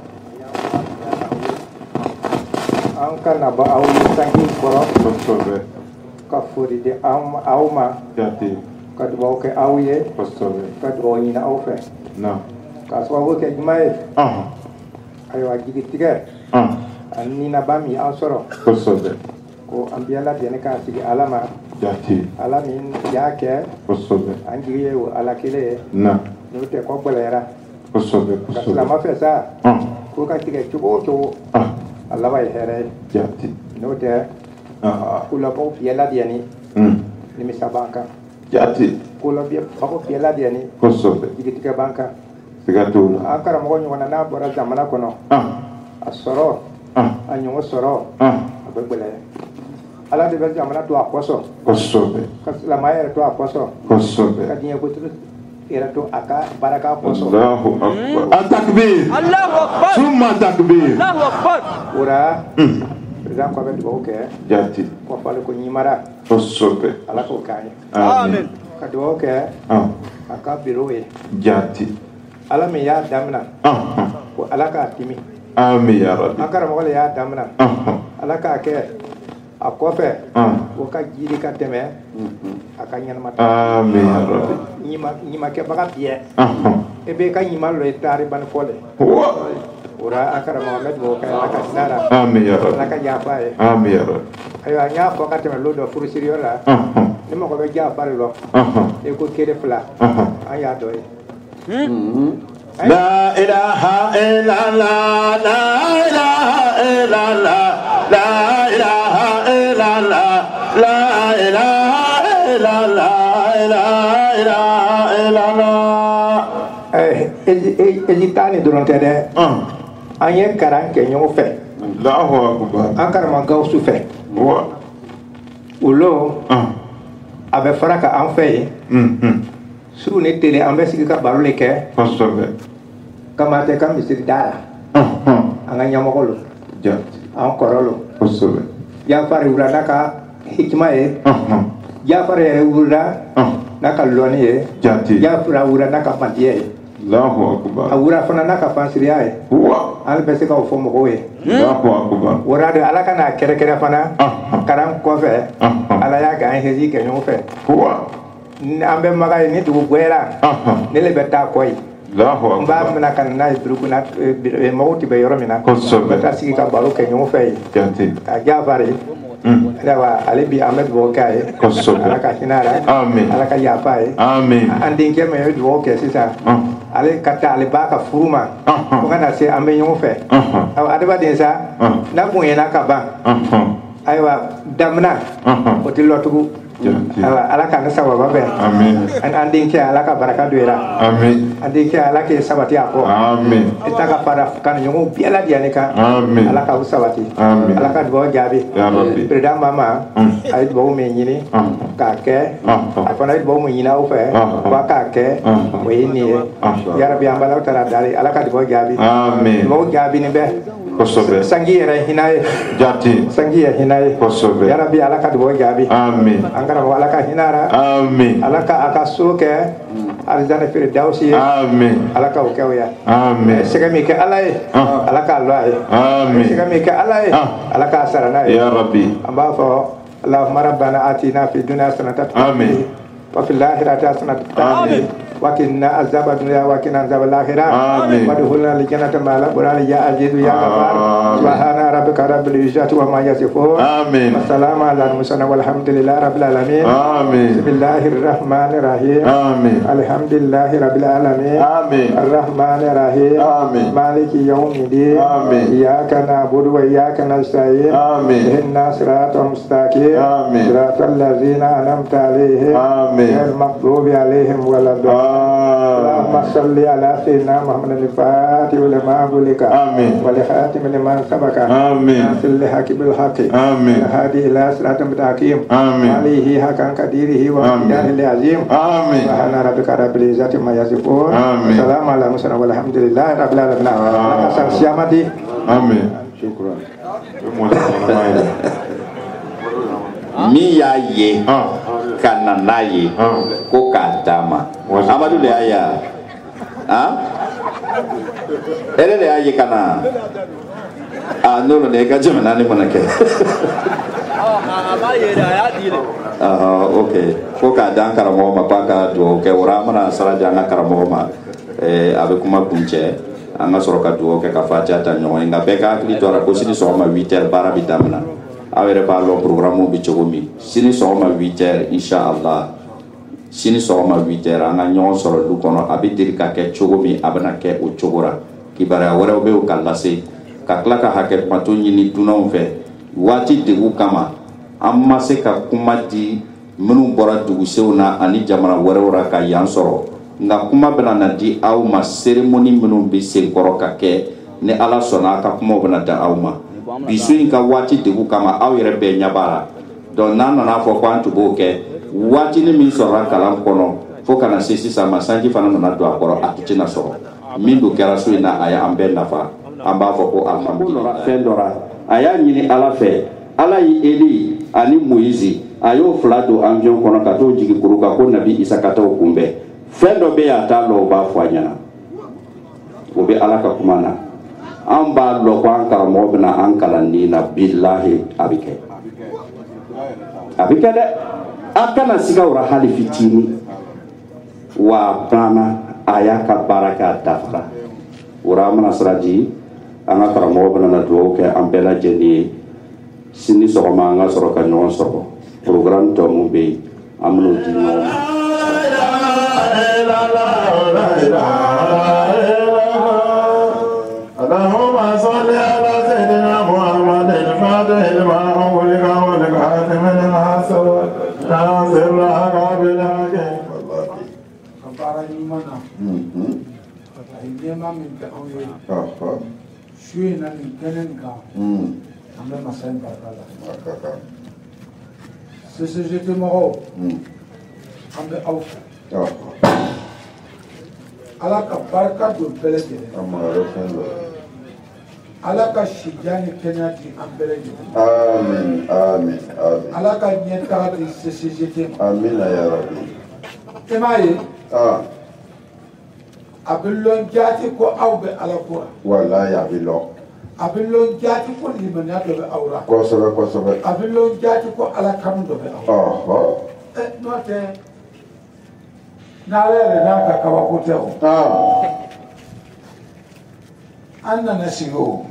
أنك نبأ أو سنجي برا كفوري دي أو ما جاتي كدوا كأويه كدوا ينا أوفه نعم kaswa ke jumae ayo ajigi tiga ani na bami ansoro kosobe ko ambiala tiene ka sigi alama jati alamin yake kosobe anjiri o alakile na no te ko bolera kosobe kasla ma fesa ko ka tiga chugo alaba here jati no te kula po fiela diani ni misabanka jati kula bia po fiela diani kosobe jigi tiga banka sigatula akara mo nyona na bora zamana kono asoro anyongo soro abebele ala de be zamana to akoso kosobe la maire to akoso kosobe kadinya kutu era to aka baraka akoso Allahu akbar atakbir Allahu akbar summa takbir Allahu akbar ura president ko be do ke jati ko fale ko nyimara kosobe ala ko kanya amin kado ke aka biroe jati ala me ya damna ko ala ka timi amin ya rabbi akara mo ya damna ala ka ke akofe ko ka jiri ka teme aka nyan mata amin ya rabbi nyima ke baka biye ebe ka nyima lo etari ban fole ura akara Muhammad bo ka aka sinara amin ya rabbi aka ya fae amin ya rabbi ayo nya fo ka teme lo do furu siriola ni mo ko be ja pare lo e ko kede fla aya do La ilaha illallah, la ilaha illallah, la ilaha illallah, la ilaha illallah, la ilaha illallah. Tani durante de anye karan ke nyo fe Allahu akbar ankara ma gausu fe wa ulo abe faraka an fe su ne tele an be sigi ka baro le ke kosobe kama te kam misiri dara anga nyamokolo jati an korolo kosobe ya fare ura naka hikma e ya fare ura naka loni e jati ya fara ura naka pantie Allahu akbar awura fana naka fansiriya e wa an be se ka fo mo we Allahu akbar wora de ala kana kere kere fana karam ko fe ala ya ga hezi ke nyo fe wa ambe maga ni du gwera ne le beta koy Allahu akbar mba mena kan na ibruku na mawti be yoro mina kosobe ta sigi ka baro ke nyo fe jati ka jabare dawa ale bi amed bo kai kosobe ala ka hinara amin ala ka yapai amin andin ke me do ke sisa ale kata ale ba ka furuma ko kana se ambe nyo fe aw adaba den sa na bu yana ka ba aywa damna o tilotu ala ka nasa wa be amin an andin ke ala ka baraka doira amin andin ke ala ke sabati ako amin ita ka para kan nyo biala dia ne ka amin ala ka sabati amin ala ka do jabi ya rabbi preda mama ay do me nyini ka ke afana do mo nyina o fe wa ka ke we ni ya rabbi ambala tara dali ala ka do jabi amin mo jabi ni be kosobe sangi era hinaye jati sangi era hinaye kosobe ya rabbi ala ka do jabi amin angara wala ka hinara amin ala ka aka soke arzana fir dawsi amin ala ka o kawya amin segami ke alay ala ka alay amin segami ke alay ala ka sarana ya rabbi amba fo اللهم ربنا آتنا في الدنيا حسنة آمين وفي الآخرة حسنة آمين وقنا عذاب الدنيا وقنا عذاب الآخرة آمين وادخلنا الجنة مع الأبرار يا عزيز يا غفار سبحان ربك رب العزة وما يصفون آمين والسلام على المرسلين والحمد لله رب العالمين آمين بسم الله الرحمن الرحيم آمين الحمد لله رب العالمين آمين الرحمن الرحيم آمين مالك يوم الدين آمين إياك نعبد وإياك نستعين آمين اهدنا صراط مستقيم آمين صراط الذين أنعمت عليهم آمين غير المغضوب عليهم ولا الضالين اللهم صل على سيدنا محمد الفاتح لما أغلق آمين والخاتم لمن سبق آمين ناصر الحق بالحق آمين الهادي إلى صراط مستقيم آمين عليه حق قديره ومقداره العظيم آمين سبحان ربك رب العزة ما يصفون آمين السلام على المرسلين والحمد لله رب العالمين سيامدي آمين شكرا min y'a ye ka na n'a ye ko k'a d'a ma amadu de y'a ye ele de y'a ye ka na n'olu de ka jamana ni mana kɛ ok ko k'a d'an karamɔgɔ ma k'a ka dugawu kɛ wara an mana sara di an ka karamɔgɔ ma a bɛ kuma kuncɛ an ka sɔrɔ ka dugawu kɛ ka fatiha ta ɲɔgɔn ye nka bɛɛ ka hakili to a la ko sini sɔgɔma 8h baara bɛ daminɛ aw yɛrɛ b'a lɔn programme bɛ cogo min sini sɔgɔma 8h inshallah sini sɔgɔma 8h an ka ɲɔgɔn sɔrɔ du kɔnɔ a bɛ deli ka kɛ cogo min a bɛna kɛ o cogo la kibaruya wɛrɛw bɛ yen ka lase ka tila ka hakɛtumato ɲini dunanw fɛ waati degun kama an ma se ka kuma di minnu bɔra dugusenw na ani jamana wɛrɛw la ka yan sɔrɔ nga kuma bena na di aw ma cérémonie minnu be senkɔrɔ ka kɛ ni ala sɔnna a ka kuma bena da aw ma bisu in ka waati degu kama aw yɛrɛ bɛɛ ɲɛ b'a la donc n'a nana fɔ ko an tun b'o kɛ waati ni min sɔrɔla kalan kɔnɔ fo kana se sisan ma sanji fana nana don a kɔrɔ a tɛ tɛna sɔrɔ min dun kɛra so in na a y'an bɛɛ nafa an b'a fɔ ko alhamdulilah fɛn dɔ la a y'a ɲini ala fɛ ala ye Eli ani Moïse a y'o fila don avion kɔnɔ ka t'o jigi kuru kan ko nabi Isa ka t'o kunbɛn fɛn dɔ bɛ yen a t'a lɔ o b'a fɔ a ɲɛna o bɛ ala ka kuma na an b'a lɔ ko an karamɔgɔ bɛna an kalan nin na bilahi a bɛ kɛ dɛ a kana siga o la hali fitinin wa banna a y'a ka baara kɛ a dafara o la an mana sira di an ka karamɔgɔ bɛna na dugawu kɛ an bɛɛ lajɛlen ye sini sɔgɔma an ka sɔrɔ ka ɲɔgɔn sɔrɔ programme tɔ mun bɛ yen an bɛn'o di ɲɔgɔn ma. اللهم صل على سيدنا محمد الفاتح لما أغلق والخاتم لما سبق ناصر الحق بالحق كفارة يمنا إنما من كأوي شوينا من كننكا أما مسائل بركة سيسجد مغو أما أوف على كبركة بالبلد ala ka sijani kenya di ambele amin amin amin ala ka nyeta di CCGT amin ya rabbi emaye abilon jati ko awbe ala ko wallahi abilon jati ko limana do be awra ko sobe abilon jati ko ala kam do be awra note nalere naka kawa ko te Anna nasigo.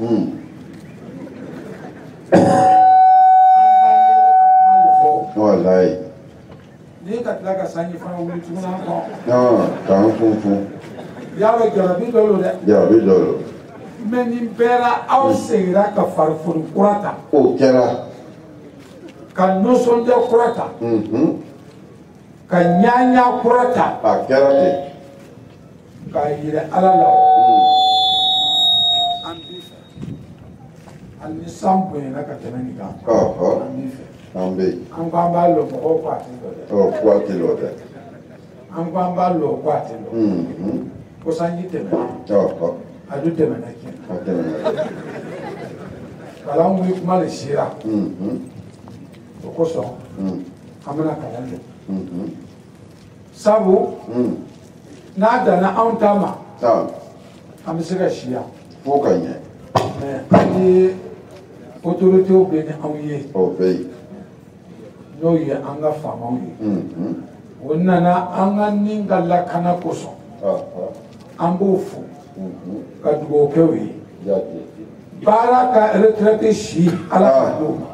Wallahi. Ni katlaga sanyi fana wuli tuna ko. Kan funfun. Yawo jarabi dolo de. Jarabi dolo. Meni bera aw segira ka farfuru kurata. O kɛra. Ka nosonde kurata. Ka nyanya kurata. A kɛra ten. Ka yire ala la. Ani sampo na ka tɛmɛ nin kan. An bɛ yen. An ko an b'a lɔ mɔgɔw ko a tɛ lɔ dɛ. Ko a tɛ lɔ dɛ. An ko an b'a lɔ ko a tɛ lɔ. Ko sanji tɛmɛna. A dun tɛmɛna tiɲɛ. A tɛmɛna. Kalan wuli kuma le sera. O kosɔn an bɛna kalan kɛ. Sabu n'a danna anw ta ma an bɛ se ka si yan. Fo ka ɲɛ. An ye autorités bɛ ni anw ye. O bɛ yen. N'o ye an ka faamaw ye. O nana an ka ni ka lakana kosɔn. An b'o fo ka dugawu kɛ o ye. Baara ka retraité si ala ka d'o ma.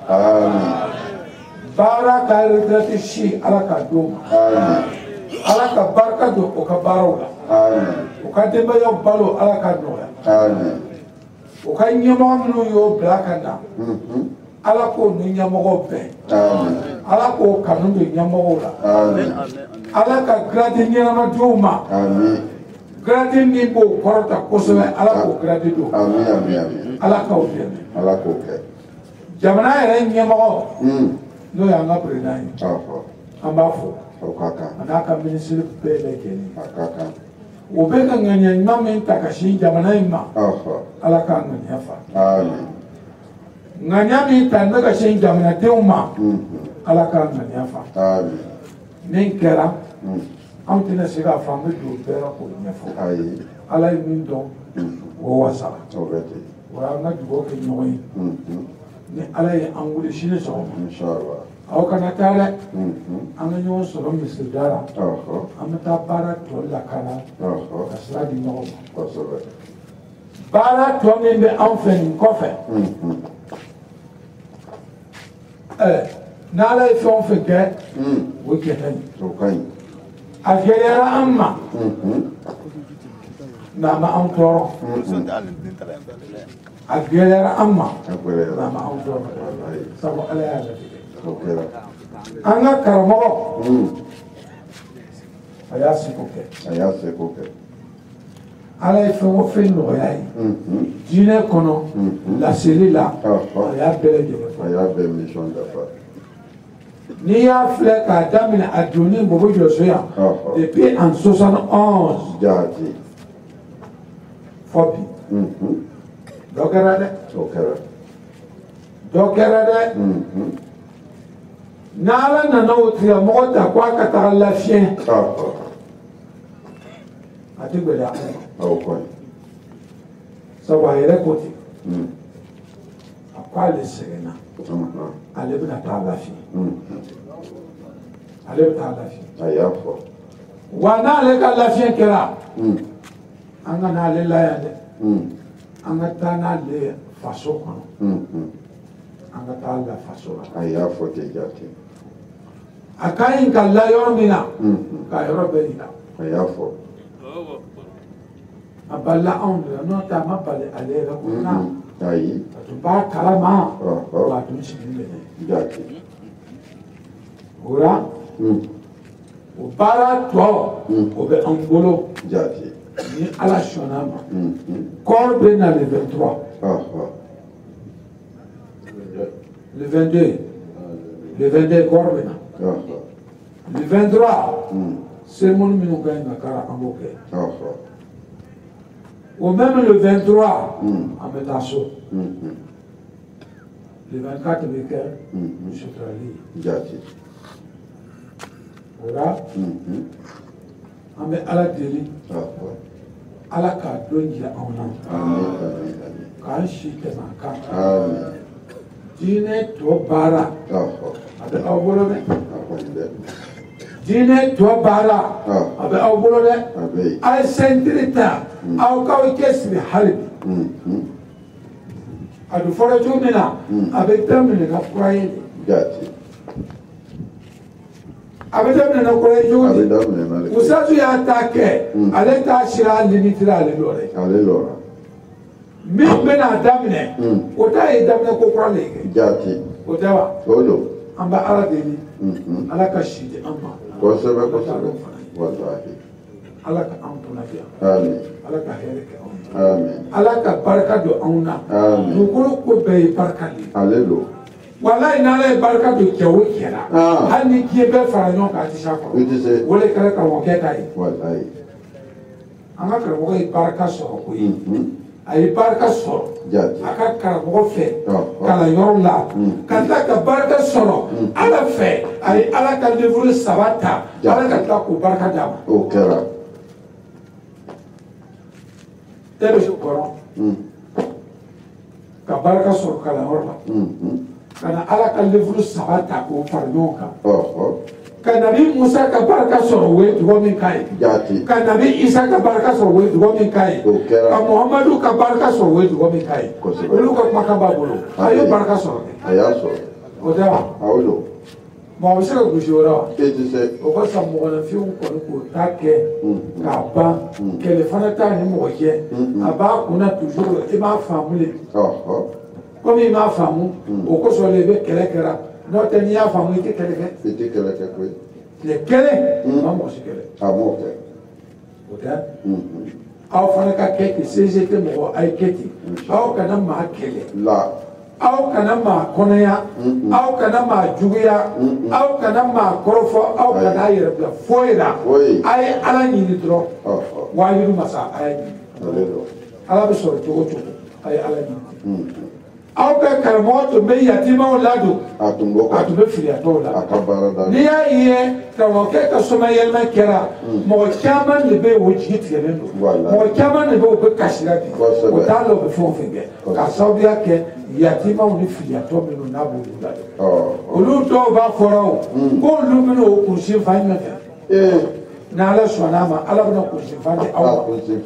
Baara ka retraité si ala ka d'o ma. Ala ka barika don o ka baaraw la. O ka denbayaw balo ala ka nɔgɔya. O ka ɲɛmɔgɔ minnu y'o bila ka na ala k'o ni ɲɛmɔgɔw bɛn ala k'o kanu don ɲɛmɔgɔw la ala ka grade ɲɛnama di o ma grade min b'o kɔrɔta kosɛbɛ ala k'o grade don ala k'o dɛmɛ jamana yɛrɛ ɲɛmɔgɔ n'o y'an ka président ye an b'a fɔ a n'a ka ministre bɛɛ lajɛlen o bɛ ka ŋaniya ɲuman min ta ka sin jamana in ma ala k'a ŋaniya fa ŋaniya min ta n bɛ ka sin jamanadenw ma ala k'a ŋaniya fa min kɛra anw tɛna se k'a fɔ an bɛ don bɛɛ la k'o ɲɛfɔ ala ye min dɔn o wasara o y'an ka dugawu kɛ ɲɔgɔn ye ni ala ye an wuli sini sɔgɔma aw kana taa dɛ an ka ɲɔgɔn sɔrɔ misirida la an bɛ taa baara tɔ lakana ka sira di ɲɔgɔn ma baara tɔ min bɛ anw fɛ nin kɔfɛ n'ala ye fɛn o fɛn kɛ o ye gɛlɛya ye a gɛlɛyara an ma nka a ma anw tɔɔrɔ a gɛlɛyara an ma nka a ma anw tɔɔrɔ sabu ala y'a latigɛ an ka karamɔgɔ a y'a seko kɛ. A y'a seko kɛ. Ala ye fɛn o fɛn nɔgɔya ye. Diinɛ kɔnɔ laseli la a y'a bɛɛ lajɛlen fɔ. A y'a bɛɛ mission dafa. N'i y'a filɛ k'a daminɛ a donni Bobo Diosso yan depuis en 71. Jaati. Fɔ bi. Dɔ kɛra dɛ. O kɛra. Dɔ kɛra dɛ. N'Ala nana o tigilamɔgɔ ta ko a ka taga Lafiɲɛ. A tɛ gɛlɛya Ala ma. Aw kɔni. Sabu a yɛrɛ ko ten. A ko ale sɛgɛnna. Ale bɛna taa Lafiɲɛ. Ale bɛ taa Lafiɲɛ. A y'a fɔ. Wa n'ale ka Lafiɲɛ kɛra an ka n'ale la yan dɛ. An ka taa n'ale faso kɔnɔ. An ka taa la faso la. A y'a fɔ ten Jaati. A ka ɲi ka la yɔrɔ min na k'a yɔrɔ bɛɛ yira. A y'a fɔ. A balila anw de la n'o tɛ a ma bali ale yɛrɛ ko na. Ayi. A tun b'a kalama wa a tun sigilen bɛ ne. Jaati. O la o baara tɔ o bɛ an bolo. Jaati. Ni Ala sɔnna a ma. Kɔɔri bɛ na le 23. Le 22. Le 22 kɔɔri bɛ na. Le 23. Cérémonie minnu ka ɲi ka kɛra an b'o kɛ. Au même le 23, on met à saut. Le 24, le week-end, je suis allé. Voilà. On met à la télé. À la carte, on dit à un an. Quand je suis dans la carte, dîner, toi, bara. Avec un boulot. Dîner, toi, bara. Avec un boulot. Ay sentirita aw kaw kesbi halbi adu fora jumina avec tamine na croye Jaati. avec tamine na croye jumi usaju ya take ale ta shira limitira ale lore mi mena damine o ta e damine ko krole Jaati. o tawa Olo. amba ala deni ala ka shide amba ko sebe wallahi. Ala ka an lafiya. Amin. Ala ka hɛrɛ kɛ anw ye. Amin. Ala ka barika don anw na. Amin. Dugukolo ko bɛɛ ye barika de ye. Ale don. Walayi n'Ala ye barika don cɛ o cɛ la. Hali ni diɲɛ bɛɛ fara ɲɔgɔn kan a tɛ se a kɔrɔ. I tɛ se. O de kɛra karamɔgɔkɛ ta ye. Walayi. An ka karamɔgɔ ye barika sɔrɔ o ye. A ye barika sɔrɔ. Jaati. A ka karamɔgɔ fɛ. Kalanyɔrɔ la. Ka tila ka barika sɔrɔ. Ala fɛ. A ye Ala ka livre 3 ta. Ala ka tila k'o barika d'a ma. O kɛra. E bɛ se kɔrɔ ka barika sɔrɔ kalanyɔrɔ la ka na Ala ka livre 3 ta k'o fara ɲɔgɔn kan ka nabi Musa ka barika sɔrɔ o ye dugawu min k'a ye ka nabi Isa ka barika sɔrɔ o ye dugawu min k'a ye ka Muhamadu ka barika sɔrɔ o ye dugawu min k'a ye olu ka kumakan b'a bolo a ye barika sɔrɔ dɛ. A y'a sɔrɔ. O tɛ wa. Aw don. Mɔgɔ bɛ se ka gosi o la wa. E tɛ se. O ka sa mɔgɔninfinw kɔni k'o ta kɛ k'a ban kɛlɛ fana t'a ni mɔgɔ cɛ a b'a kunna toujours i m'a faamu le komi i m'a faamu o kosɔn le i bɛ kɛlɛ kɛra n'o tɛ n'i y'a faamu i tɛ kɛlɛ kɛ. I tɛ kɛlɛ kɛ koyi. tile kelen ma mɔgɔ si kɛlɛ. A m'o kɛ. O tɛ aw fana ka kɛ ten CGT mɔgɔ a ye kɛ ten aw kana maa kɛlɛ. Aw kana maa kɔnɔya aw kana maa juguya aw kana maa kɔrɔfɔ aw kana a yɛrɛ bila foyi la a ye Ala ɲini dɔrɔn wahidu masa a y'a ɲini Ala bɛ sɔrɔ cogo o cogo a ye Ala ɲini aw ka karamɔgɔ tun bɛ yatimaw ladon a tun bɛ filiyatɔw la n'i y'a ye karamɔgɔkɛ ka soma yɛlɛma kɛra mɔgɔ caman de bɛ yen o jigi tigɛlen don mɔgɔ caman de bɛ yen o bɛ kasira bi o t'a la o bɛ fɛn o fɛn kɛ k'a sababuya kɛ yatimaw ni filiyatɔ minnu n'a b'olu la olu dɔw b'a fɔra o k'olu bɛna o kunsin fa ɲɔgɔn fɛ n'Ala sɔnna a ma Ala bɛna kunsin fa di aw ma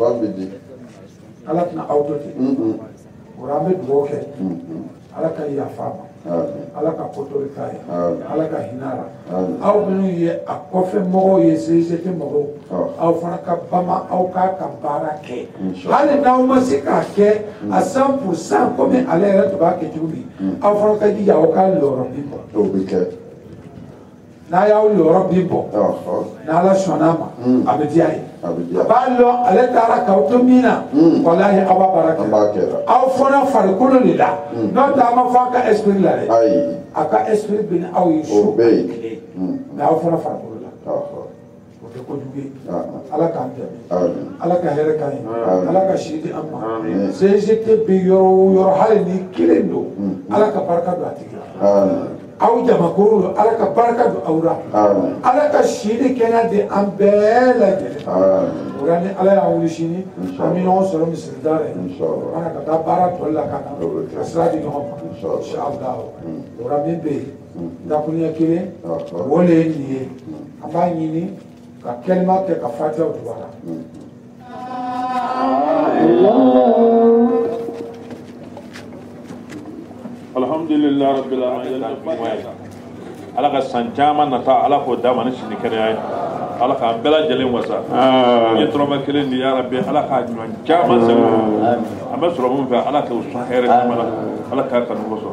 Ala tɛna aw to ten o la an bɛ dugawu kɛ Ala ka yafa a ma Ala ka kotoli k'a ye Ala ka hinɛ a la aw minnu ye a kɔfɛ mɔgɔw ye CGT mɔgɔw aw fana ka bama aw k'a ka baara kɛ hali n'aw ma se k'a kɛ a 100% komi ale yɛrɛ tun b'a kɛ cogo min aw fana ka jija aw ka lɔrɔ min bɔ. O bɛ kɛ. n'a y'a wuli yɔrɔ bin bɔ n'ala sɔnna ma a bɛ diya ye a b'a lɔn ale taara k'aw to min na walahi aw b'a baara kɛ aw fɔra farikolo de la n'o tɛ a ma fɔ a ka esprit la dɛ a ka esprit bɛ ni aw ye su ani tile mɛ aw fɔra farikolo la o tɛ kojugu ye ala k'an dɛmɛ ala ka hɛrɛ k'an ye ala ka si di an ma CGT bɛ yɔrɔ o yɔrɔ hali ni kelen don ala ka barika don a tigi la. Aw jamakoro don ala ka barika don aw la ala ka si ni kɛnɛya di an bɛɛ lajɛlen o la ni ala y'an wuli sini an bɛ ɲɔgɔn sɔrɔ misidara ye an ka taa baara tɔ la ka na ka sira di ɲɔgɔn ma inshallah o la min bɛ yen dakuruɲɛ kelen o le ye nin ye an b'a ɲini ka kɛnɛma kɛ ka fatihaw tugu a la. Alhamdulillah rabbil alamin ala ka san caman nata ala k'o d'a ma ni sini kɛnɛya ye ala k'an bɛɛ lajɛlen wasa n ye tɔrɔmɛ kelen di ya rabbi ala k'a ɲuman caman sɛbɛn an bɛ sɔrɔ mun fɛ ala k'o sɔn hɛrɛ caman na ala k'a kanu kosɔn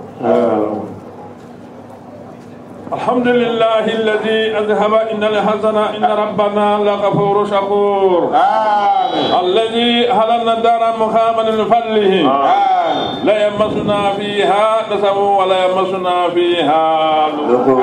الحمد لله الذي أذهب إن الحزن إن ربنا لغفور شكور الذي هلنا دار مخاما لفضله لا يمسنا فيها نسب ولا يمسنا فيها لغوب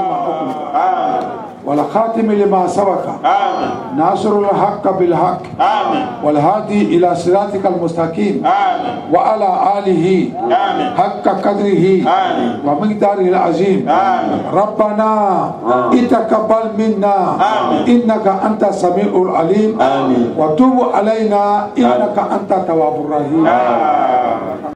والخاتم لما سبق ناصر الحق بالحق والهادي إلى صراطك المستقيم وعلى آله حق قدره ومقداره العظيم ربنا اتقبل منا إنك أنت السميع العليم وتوب علينا إنك أنت التواب الرحيم